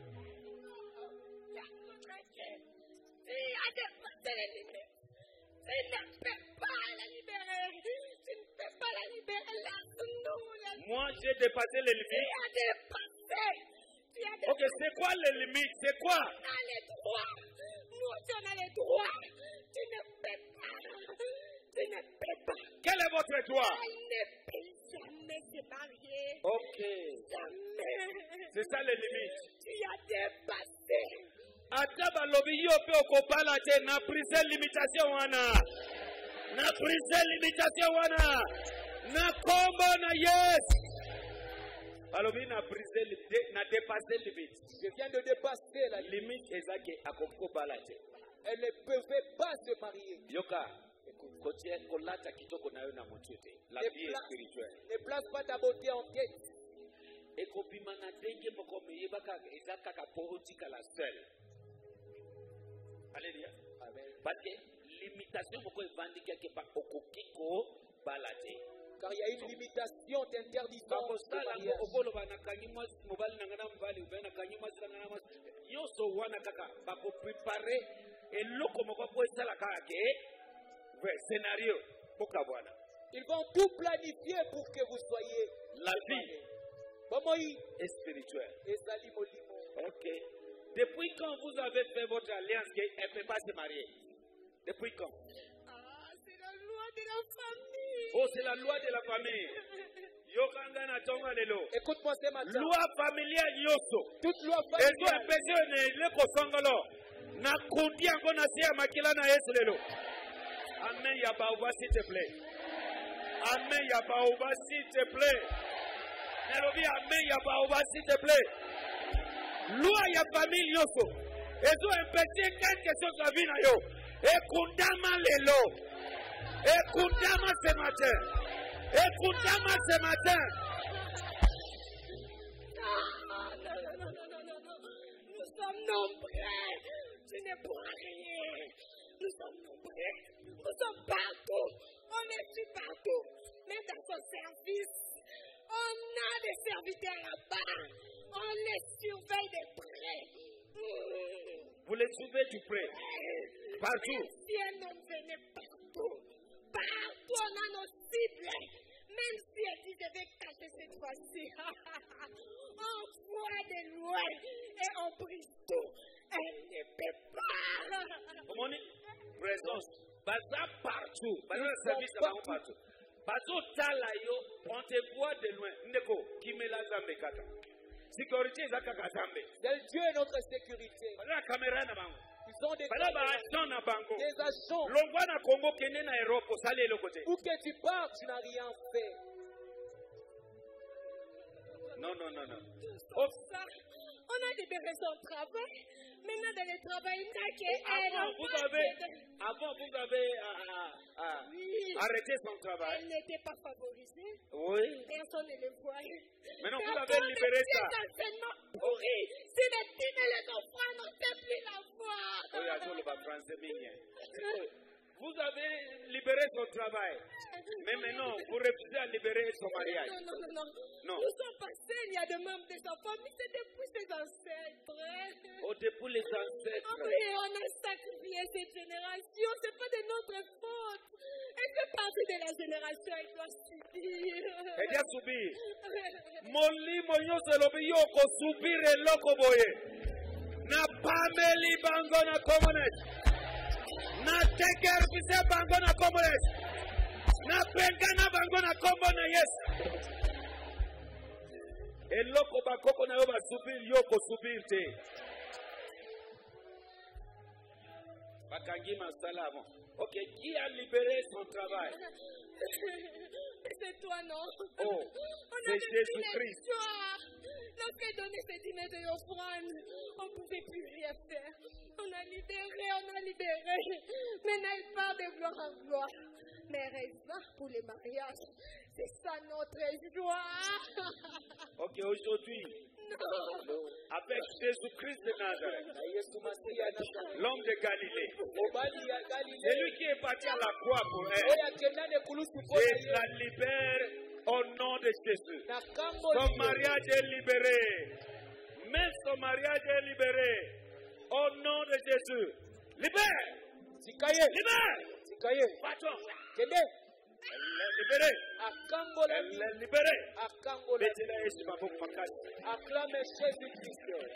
Tu ne peux pas la libérer. Tu ne peux pas la libérer. Laisse-nous. Moi, j'ai dépassé les Tu limites. as dépassé. Tu as dépassé. Ok, c'est quoi les limites? C'est quoi? On a les droits. Nous, on a les droits. Tu ne peux pas. Tu ne peux pas. Quel est votre droit? Elle ne peut jamais se marier. Ok. Jamais. C'est ça les limites. Tu as dépassé. Ata balobi yo pe okopala te na prise limitation wana. Na prise limitation wana. Na kombo na yes. Balobi na prise limite, na dépasser limite. Je viens de dépasser la limite. Limite ezake akokopala te. Elle ne pouvait pas se marier. Yoka. Kotie kolata kitoko na yo na motu te. La Ne vie est place, spirituelle. ne place pas ta beauté en tête. Ekopima na ndenge moko meyebaka eza kaka po otikala seul. Alléluia. Amen. Parce que limitation moko evandi quelque part okoki ko balate. Car il y a une limitation d'interdisant au Bakosala ngo mariage. okoloba na kangi mwasi mobali na ngana mobali ube na kangi mwasi na ngana mwasi. Nyonso wana kaka bakoprepare eloko moko po esala kaka ke ouais, scénario poka bwana. Ils vont tout planifier pour que vous soyez La vie Bomoi est spirituelle. ezali molimo. Ok. Depuis quand vous avez fait votre alliance qu'elle ne peut pas se marier? Depuis quand? Ah, c'est la loi de la famille. Oh, c'est la loi de la famille. Yokanga na tonga lelo. Écoute-moi ce matin. Loi familiale yoso. Toute loi Et toi, familiale. péché ne le kosongolo. Na kundi yango na siya makila na Yesu lelo. Amen ya baoba s'il te plaît. Amen ya baoba s'il te plaît. Nelobi amen ya baoba s'il te plaît. Loi ya famille yoso. Et toi, péché quelque chose à vie na yo. Et kundama lelo. Et kundama ce matin. Écoute-moi ce matin. Non, non, non, non, non, non, non, non. Nous sommes nombreux. Ce n'est pour rien. Nous sommes nombreux. Nous sommes partout. On est sur partout. Même dans son service, on a des serviteurs là-bas. On les surveille de près. Mmh. Vous les surveillez du près. Partout. Si un homme venait partout, partout on a nos cibles. Même si elle dit je vais cacher cette fois-ci, on voit de loin et on brise tout. Elle ne peut pas. Comment on dit? Présence. Baza partout. Baza service partout. partout. Bazo talayo, on te voit de loin. Ndeko, kimela zambe kaka. Sécurité zakaka zambe. Dieu est notre sécurité. Baza caméra na bango. Ils ont des agents na bango. Des agents. Longwa na Congo kende na Europe sale le côté. Où que tu pars, tu n'as rien fait. Non, non, non, non. Oh. Ça, on a libéré son travail. Maintenant, dans le travail, il n'a qu'elle. Avant, vous avez, avant, vous avez ah, ah, oui. arrêté son travail. Elle n'était pas favorisée. Oui. Personne ne le voyait. Maintenant, vous avez libéré ça. C'est enseignement pourri. Si les dîmes et les offrandes, on ne sait plus la voir. Oui, attends, le français mignon. Vous avez libéré son travail. Mais maintenant, vous refusez à libérer son mariage. Non, non, non, non. Non. Nous sommes passés, il y a des membres de sa famille, c'est depuis ses ancêtres. Oh, depuis les ancêtres. Oh, oui, on a sacrifié cette génération, c'est pas de notre faute. Elle fait partie de la génération, elle doit subir. Elle doit subir. Moli, moyo, selobi, yoko, subir, et loko, boye. Na pameli, bango, na komonet. Na teker, pise, bango, na komonet. Na pengana, bango, na komonet, yes. Et loko, bakoko, na yoba, subir, yoko, subir, te. Bakangi masala avant. Ok, qui a libéré son travail? C'est toi, non? Oh, c'est Jésus-Christ. Lorsqu'elle donnait ses dîners de offrande, on ne pouvait plus rien faire. On a libéré, on a libéré. Maintenant, elle part de gloire en gloire. Mais heureusement pour les mariages, c'est ça notre joie. Ok, aujourd'hui, avec Jésus-Christ de Nazareth, l'homme de Galilée, c'est lui qui est parti à la croix pour elle. Je la libère au nom de Jésus. Son mariage est libéré. Même son mariage est libéré. Au nom de Jésus. Libère! Libère! Patron! Elle est libérée. Elle est libérée. Acclame Jésus-Christ.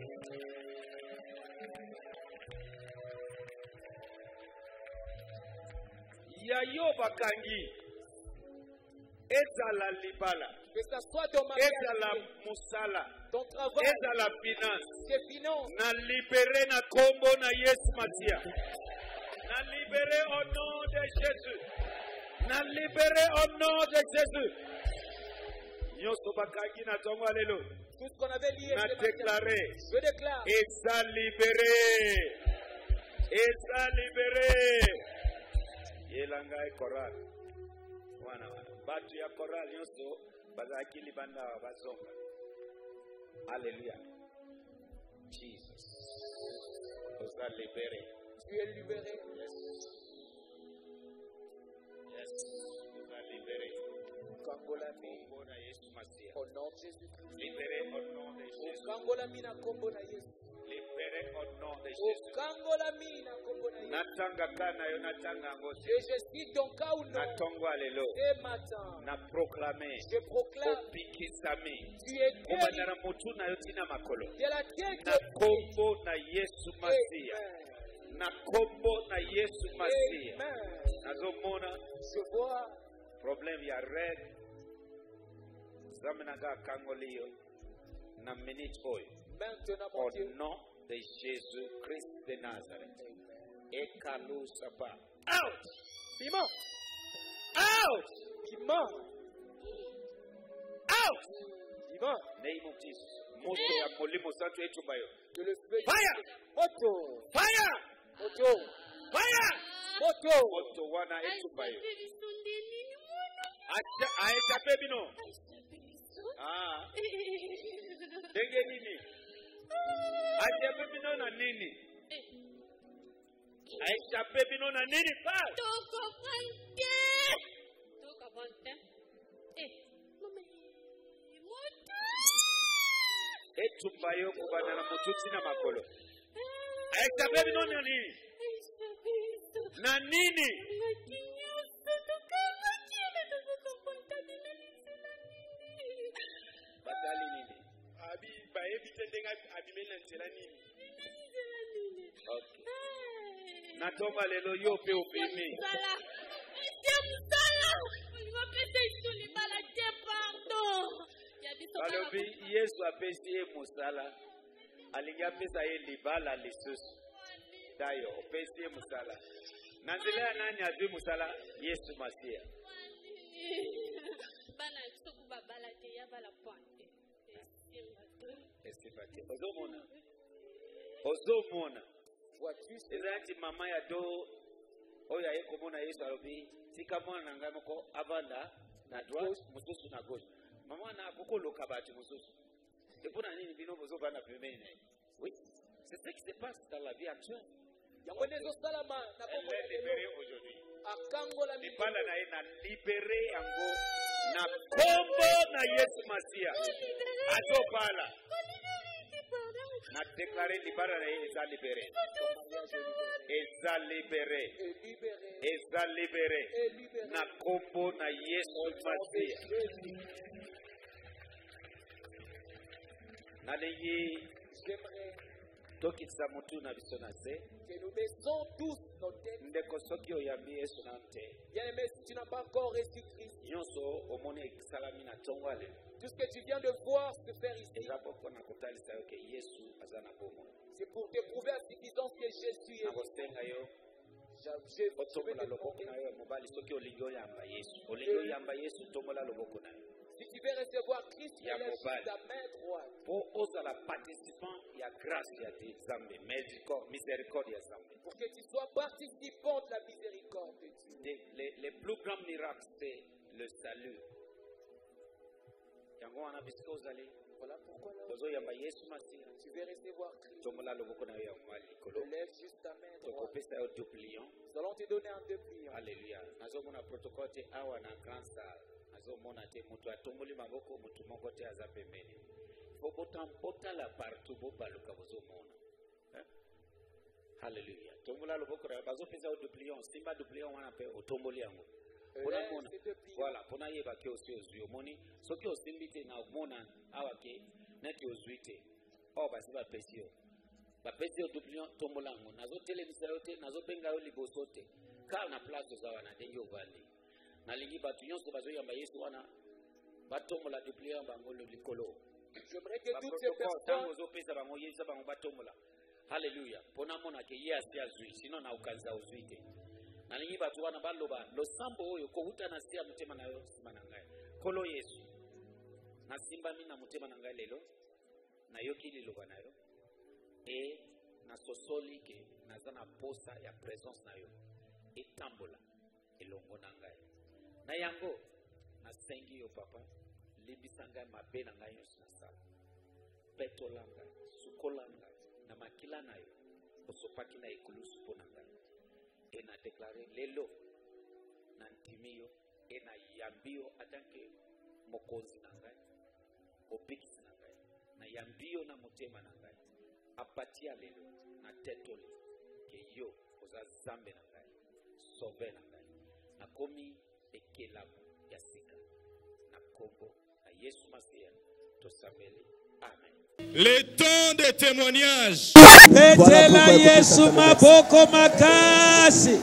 Yayo bakangi. Ezala libala. Que ce soit ton mariage, Ezala musala. ton travail, Ezala finance. tes finances. Na libéré na kombo na Yesu Masia. Na libéré au nom de Jésus. Na libéré au nom de Jésus. Nyoso bakangi na tongo alelo. Tout ce qu'on avait lié, Na déclaré. je déclare. Eza libéré. Eza libéré. Yelanga e koral. Wana wana. Batu ya koral nyoso bazaki libanda bazonga. Alléluia. Jesus. Eza libéré. Tu es libéré. Yes. Yes. Eza libéré. Kangolami. Au nom de Jésus Masia. Au nom de Jésus-Christ. Libéré au nom de Jésus. Kangolami na kombo na Yesu. Libéré au nom de Jésus. Kangola mina kombo na Yesu. natanga kana yo natanga ngote Et je cite ton cas ou non. natongwa lelo Ce matin, na proclamer je proclame, opikisami tu es guéri kobandana mutu na yo tina makolo de la tête na kombo na Yesu Masiya Amen. na kombo na Yesu Masiya Amen. nazomona Je vois problème ya red zaminaga kangolio na minute oyo maintenant, mon au Dieu. nom de Jésus Christ de Nazareth ekalu sapa out Piment, out piment, out piment. name of Jesus moto ya molimo santo etumbayo Que le feu. Fire! Moto, fire moto, fire moto. moto wana etumbayo acha aetape bino ah denge nini aetape bino na nini aetape bino na nini pa etumbayo kubana na mututi na makolo aetape bino na nini na nini batali nini abi bayebi te ndenge abimeli na nzela nini. okay natonga lelo yo pe opemi balobi Yesu apesi ye mosala alingi apesa ye libala lisusu tayo opesi ye mosala na nzela ya nani azwi mosala Yesu Masiya esipate ozomona ozomona Vois-tu ce ezalaki mama ya do oyo aye komona Yesu alobi tika mwana na ngai moko avanda na droite mosusu na gauche mama na akokoloka bato mosusu epona nini bino bozovanda pembeni na ye oui c'est ce qui se passe dans la vie actuelle yango nde ezosalama na elle kombo est na lelo. libérée aujourd'hui Akangola libanda na ye na libere yango na kombo na Yesu Masiya azobala na deklare libanda na ye eza libere eza libere est libéré. eza libere Est libéré. na kombo na Yesu Masiya nalingi J'aimerais tokitisa mutu na biso na se que nous baissons tous nos têtes. ndeko soki oyambi Yesu na te Bien-aimé, si tu n'as pas encore reçu Christ, nyonso omoni esalami na ntongo ale tout ce que tu viens de voir se faire ici, eza mpona kotalisa yo ke Yesu aza na bomoi c'est pour te prouver à suffisance que Jésus est. nakosenga yo Je, je, je vais otombola te loboko demander, na yo ya mobali soki olingi oyamba Yesu olingi oyamba Yesu tombola loboko na yo si tu veux recevoir Christ, Ya lève mobali. ta main droite. mpo ozala participant ya grâce ya te nzambe miséricorde miséricorde ya nzambe Pour que tu sois participant de la miséricorde de Dieu. Les, les, les plus grands miracles, c'est le salut. Yango wana bisika ozali Voilà pourquoi là, ozoyamba Yesu Masiya tu veux recevoir Christ. tombola loboko na yo ya mobali likolo Lève juste ta main droite. tokopesa yo duplion. Nous allons te donner un deux pliants. Alléluia. Nazomona protocole te awa na grand salle. Nazomona te mutu atomboli maboko mutu moko te aza pembeni. Fo botala partout bobaluka bozomona. Eh? Alléluia. Tombola loboko na bazopesa yo duplion. Simba duplion wana pe otomboli yango. Pona Lève mona. ces deux pliants. Voilà, pona yeba ke osi ozwi omoni. Soki osimbi te na omona awa ke neti ozwi te. Oh basi bapesi yo. bapesi yo duplion tombola yango nazotelemisa yo te nazobenga yo liboso te kala na place oza wana ndenge ovandi nalingi bato nyonso bazoyamba Yesu wana batombola duplion bango likolo J'aimerais que toutes ces baprotokole ntango personnes, ozopesa bango yebisa bango batombola halleluya mpona mona ke ye asi azwi sino na okanisa ozwi te nalingi bato wana baloba losambo oyo kowuta na se ya motema na yo nsima na ngai nkolo Yesu nasimbami na motema na ngai lelo nayoki liloba na yo e nasosoli ke naza na posa ya présence na yo etambola elongo na ngai na yango nasengi yo papa limbisa ngai mabe na ngai nyonso nasala petola ngai sukola ngai na makila na yo osopaki na ekulusu mpo na ngai e na deklare lelo na ndimi yo e na yambi yo atanke mokonzi na ngai obikisi na ngai na yambi yo na motema na ngai apatia lelo na tetoli yo oza zambe na ngai sauve na ngai nakomi ekelamu ya sika na kombo na Yesu Masiya tosambeli amen. Le temps de témoignage. Petela Yesu maboko makasi.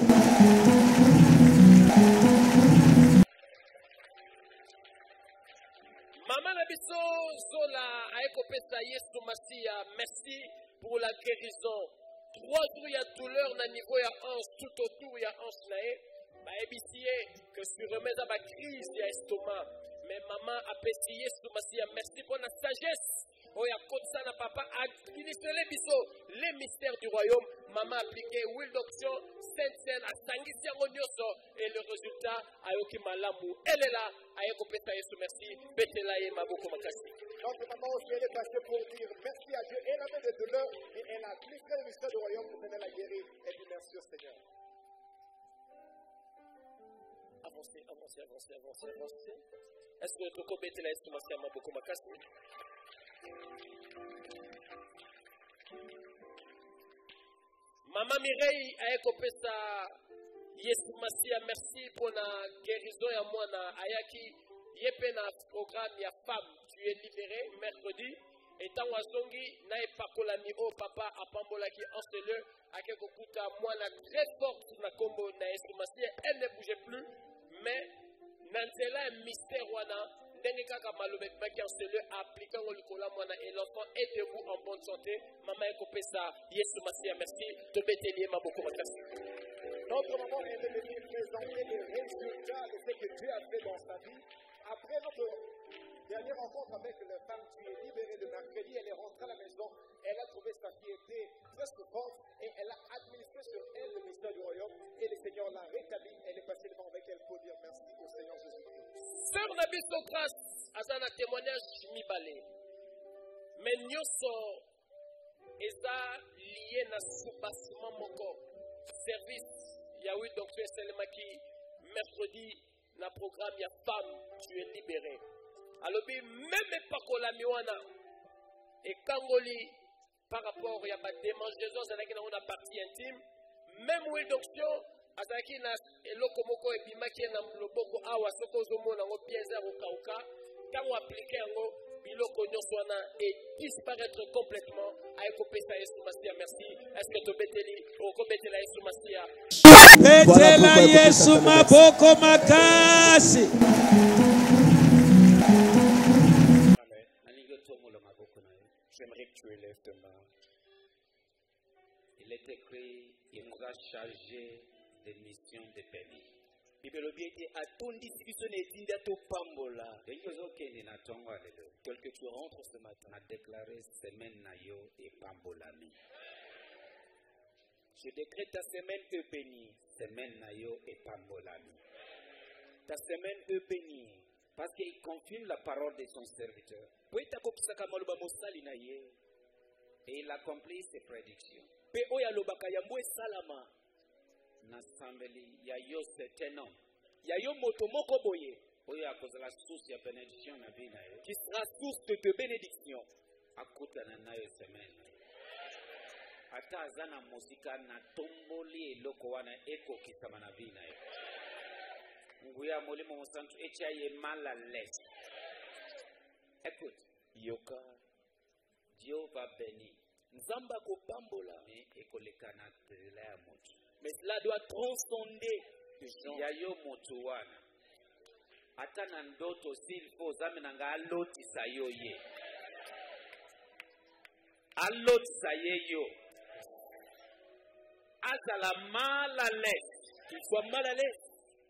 Maman Nabiso Zola Aekopesa Yesu Masiya, merci pour la guérison. Trois jours il y a douleur na niveau ya hanche, tout autour il y a hanche nae. Ba ebisie que sur remet à ma crise ya estomac. Mais maman apesi Yesu Masiya, merci pour la sagesse. Oya Kotsana papa administrer biso les mystères du royaume. Maman appliqué huile d'onction, sainte sainte, a sangisi yango nyonso et le résultat ayoki malamu. Elle est là, ayeko pesa Yesu merci. Betela ye maboko makasi. Notre maman aussi elle est passée pour dire merci à Dieu. Elle avait des douleurs et elle a appliqué le mystère du royaume pour venir la guérir. Elle dit merci au Seigneur. Avancez, avancez, avancez, avancez, avancez. Est-ce que vous pouvez betela Yesu merci maboko makasi? Maman Mireille Aekopesa Yesu Masiya, merci pour la guérison ya mwana ayaki yepe na programme ya femme tu es libéré mercredi etant wasongi na epakolami o papa apambolaki enceleux akekokuta mwana très forte na kombo na Yesu Masiya. Elle ne bougeait plus mais nanzela mystère wana ndenge kaka malobe baki enceleux appliquant au likola mwana et l'enfant est debout en bonne santé. Maman Ekopesa Yesu Masiya merci to betelier maboko makasi. Notre maman est venue présenter les résultats de ce que Dieu a fait dans sa vie. Après notre dernière rencontre avec la femme qui est libérée de mercredi, elle est rentrée à la maison, elle a trouvé sa fille était presque forte et elle a administré sur elle le mystère du royaume et le Seigneur l'a rétablie. Elle est passée devant avec elle pour dire merci au Seigneur Jésus-Christ. Sœur Nabiso grâce à un témoignage mibale. Mais nyoso eza lié na soubassement moko service yaoui donc tu es seulement qui mercredi na programme ya femme tu es libéré. Alors même pas kola miwana et kangoli par rapport ya ba démangeaison ça qui na partie intime même oui donc azaki na eloko moko ebimaki na loboko awa soko ozomona ngo pieza kokauka tango appliquer yango biloko nyonso wana et disparaître complètement ayekopesa Yesu Masiya merci. Est-ce que tobeteli okobetela Yesu Masiya? Petela Yesu maboko makasi. J'aimerais que tu élèves tes mains. Il est écrit, il nous a chargé des missions de bénir. Tel que tu rentres ce matin, a déclaré semaine nayo et pambolami. je décrète ta semaine est bénie. Semaine nayo et pambolami. Ta semaine est bénie. Parce qu'il confirme la parole de son serviteur. Et il accomplit ses prédictions. N'assemblée, il y a yo certain homme. Yayo moto moko boye. Oyo akoza la source ya bénédiction na vie na yo. Qui sera source de, de bénédiction. Akutana na yo semaine. Ata azana musika na tomboli eloko wana eko kisama na vie na yo. Nguya molimo musantu echa ye mal à l'aise. Écoute, yoka Dieu va bénir. Nzamba ko pambola mais ekoleka na tela ya moto. Mais cela doit transcender les gens. Yayo moto wana. Ata na ndoto s'il faut zamina nga alotisa yo ye. Alotisa ye yo. Azala mal à l'aise. Qu'il soit mal à l'aise.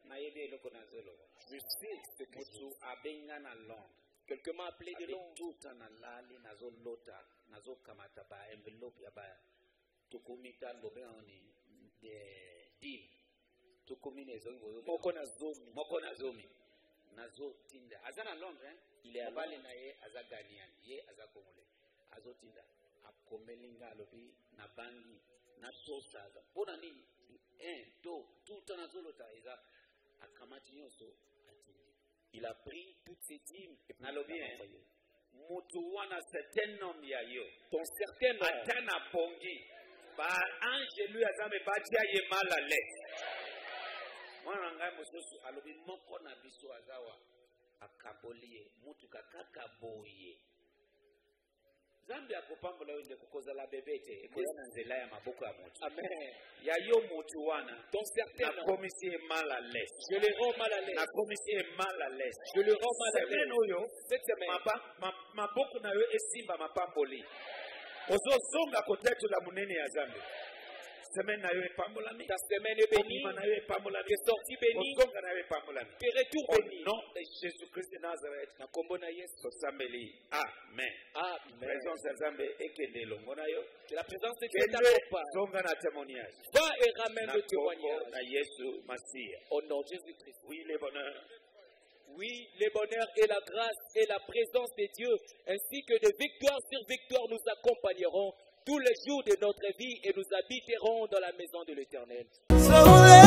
Je sais ce que tu as bien na Londres. Quelqu'un m'a appelé de Londres. Tout en alali nazo lota nazo kamata ba enveloppe ya ba tukumita lobe oni de deal tukumine zongo moko na zomi moko na zomi nazo tinda azana Londres hein? Il est abali na ye azaganian ye azakongole azo tinda akomelinga lobi na bangi na sosa pona nini un deux tout en azolota eza akamati yoso atindi. Il a pris toutes ses dîmes et puis nalobi mutu wana certain homme ya yo ton certain homme atana pongi ba ange lui azambe batia ye mal à l'aise. Mwana ngai mosusu alobi moko na biso azawa akabolie mutu kakaka boye. Zambi akupambola wende kukozala bebete ekoyana nzela ya maboko ya mutu. Amen. Ya yo mutu wana Donc certains, na komisi e mal à l'aise. je les rends mal à l'aise. Na komisi e mal à l'aise. Je le rends mal à Semaine l'aise. oyo Cette semaine, mapa ma- maboko na yo esimba mapamboli. Ozozonga kotetula munene ya Zambi. Semaine na yo epambolami. ta semaine est bénie, Obima na yo epambolami. tes sorties bénies, Ozonga na yo epambolami. tes retours Au bénis. nom de Jésus-Christ de Nazareth. Na kombo na Yesu. Tosambeli. Amen. Amen. Présence ya Zambe ekende elongo na yo. Que la présence de Dieu Kende t'accompagne. zonga na témoignage. Va et ramène Na le kombo témoignage. na Yesu Masia. Au nom de Jésus-Christ. Oui, le bonheur. Oui, le bonheur et la grâce et la présence de Dieu, ainsi que de victoire sur victoire, nous accompagneront tous les jours de notre vie et nous habiterons dans la maison de l'Éternel. So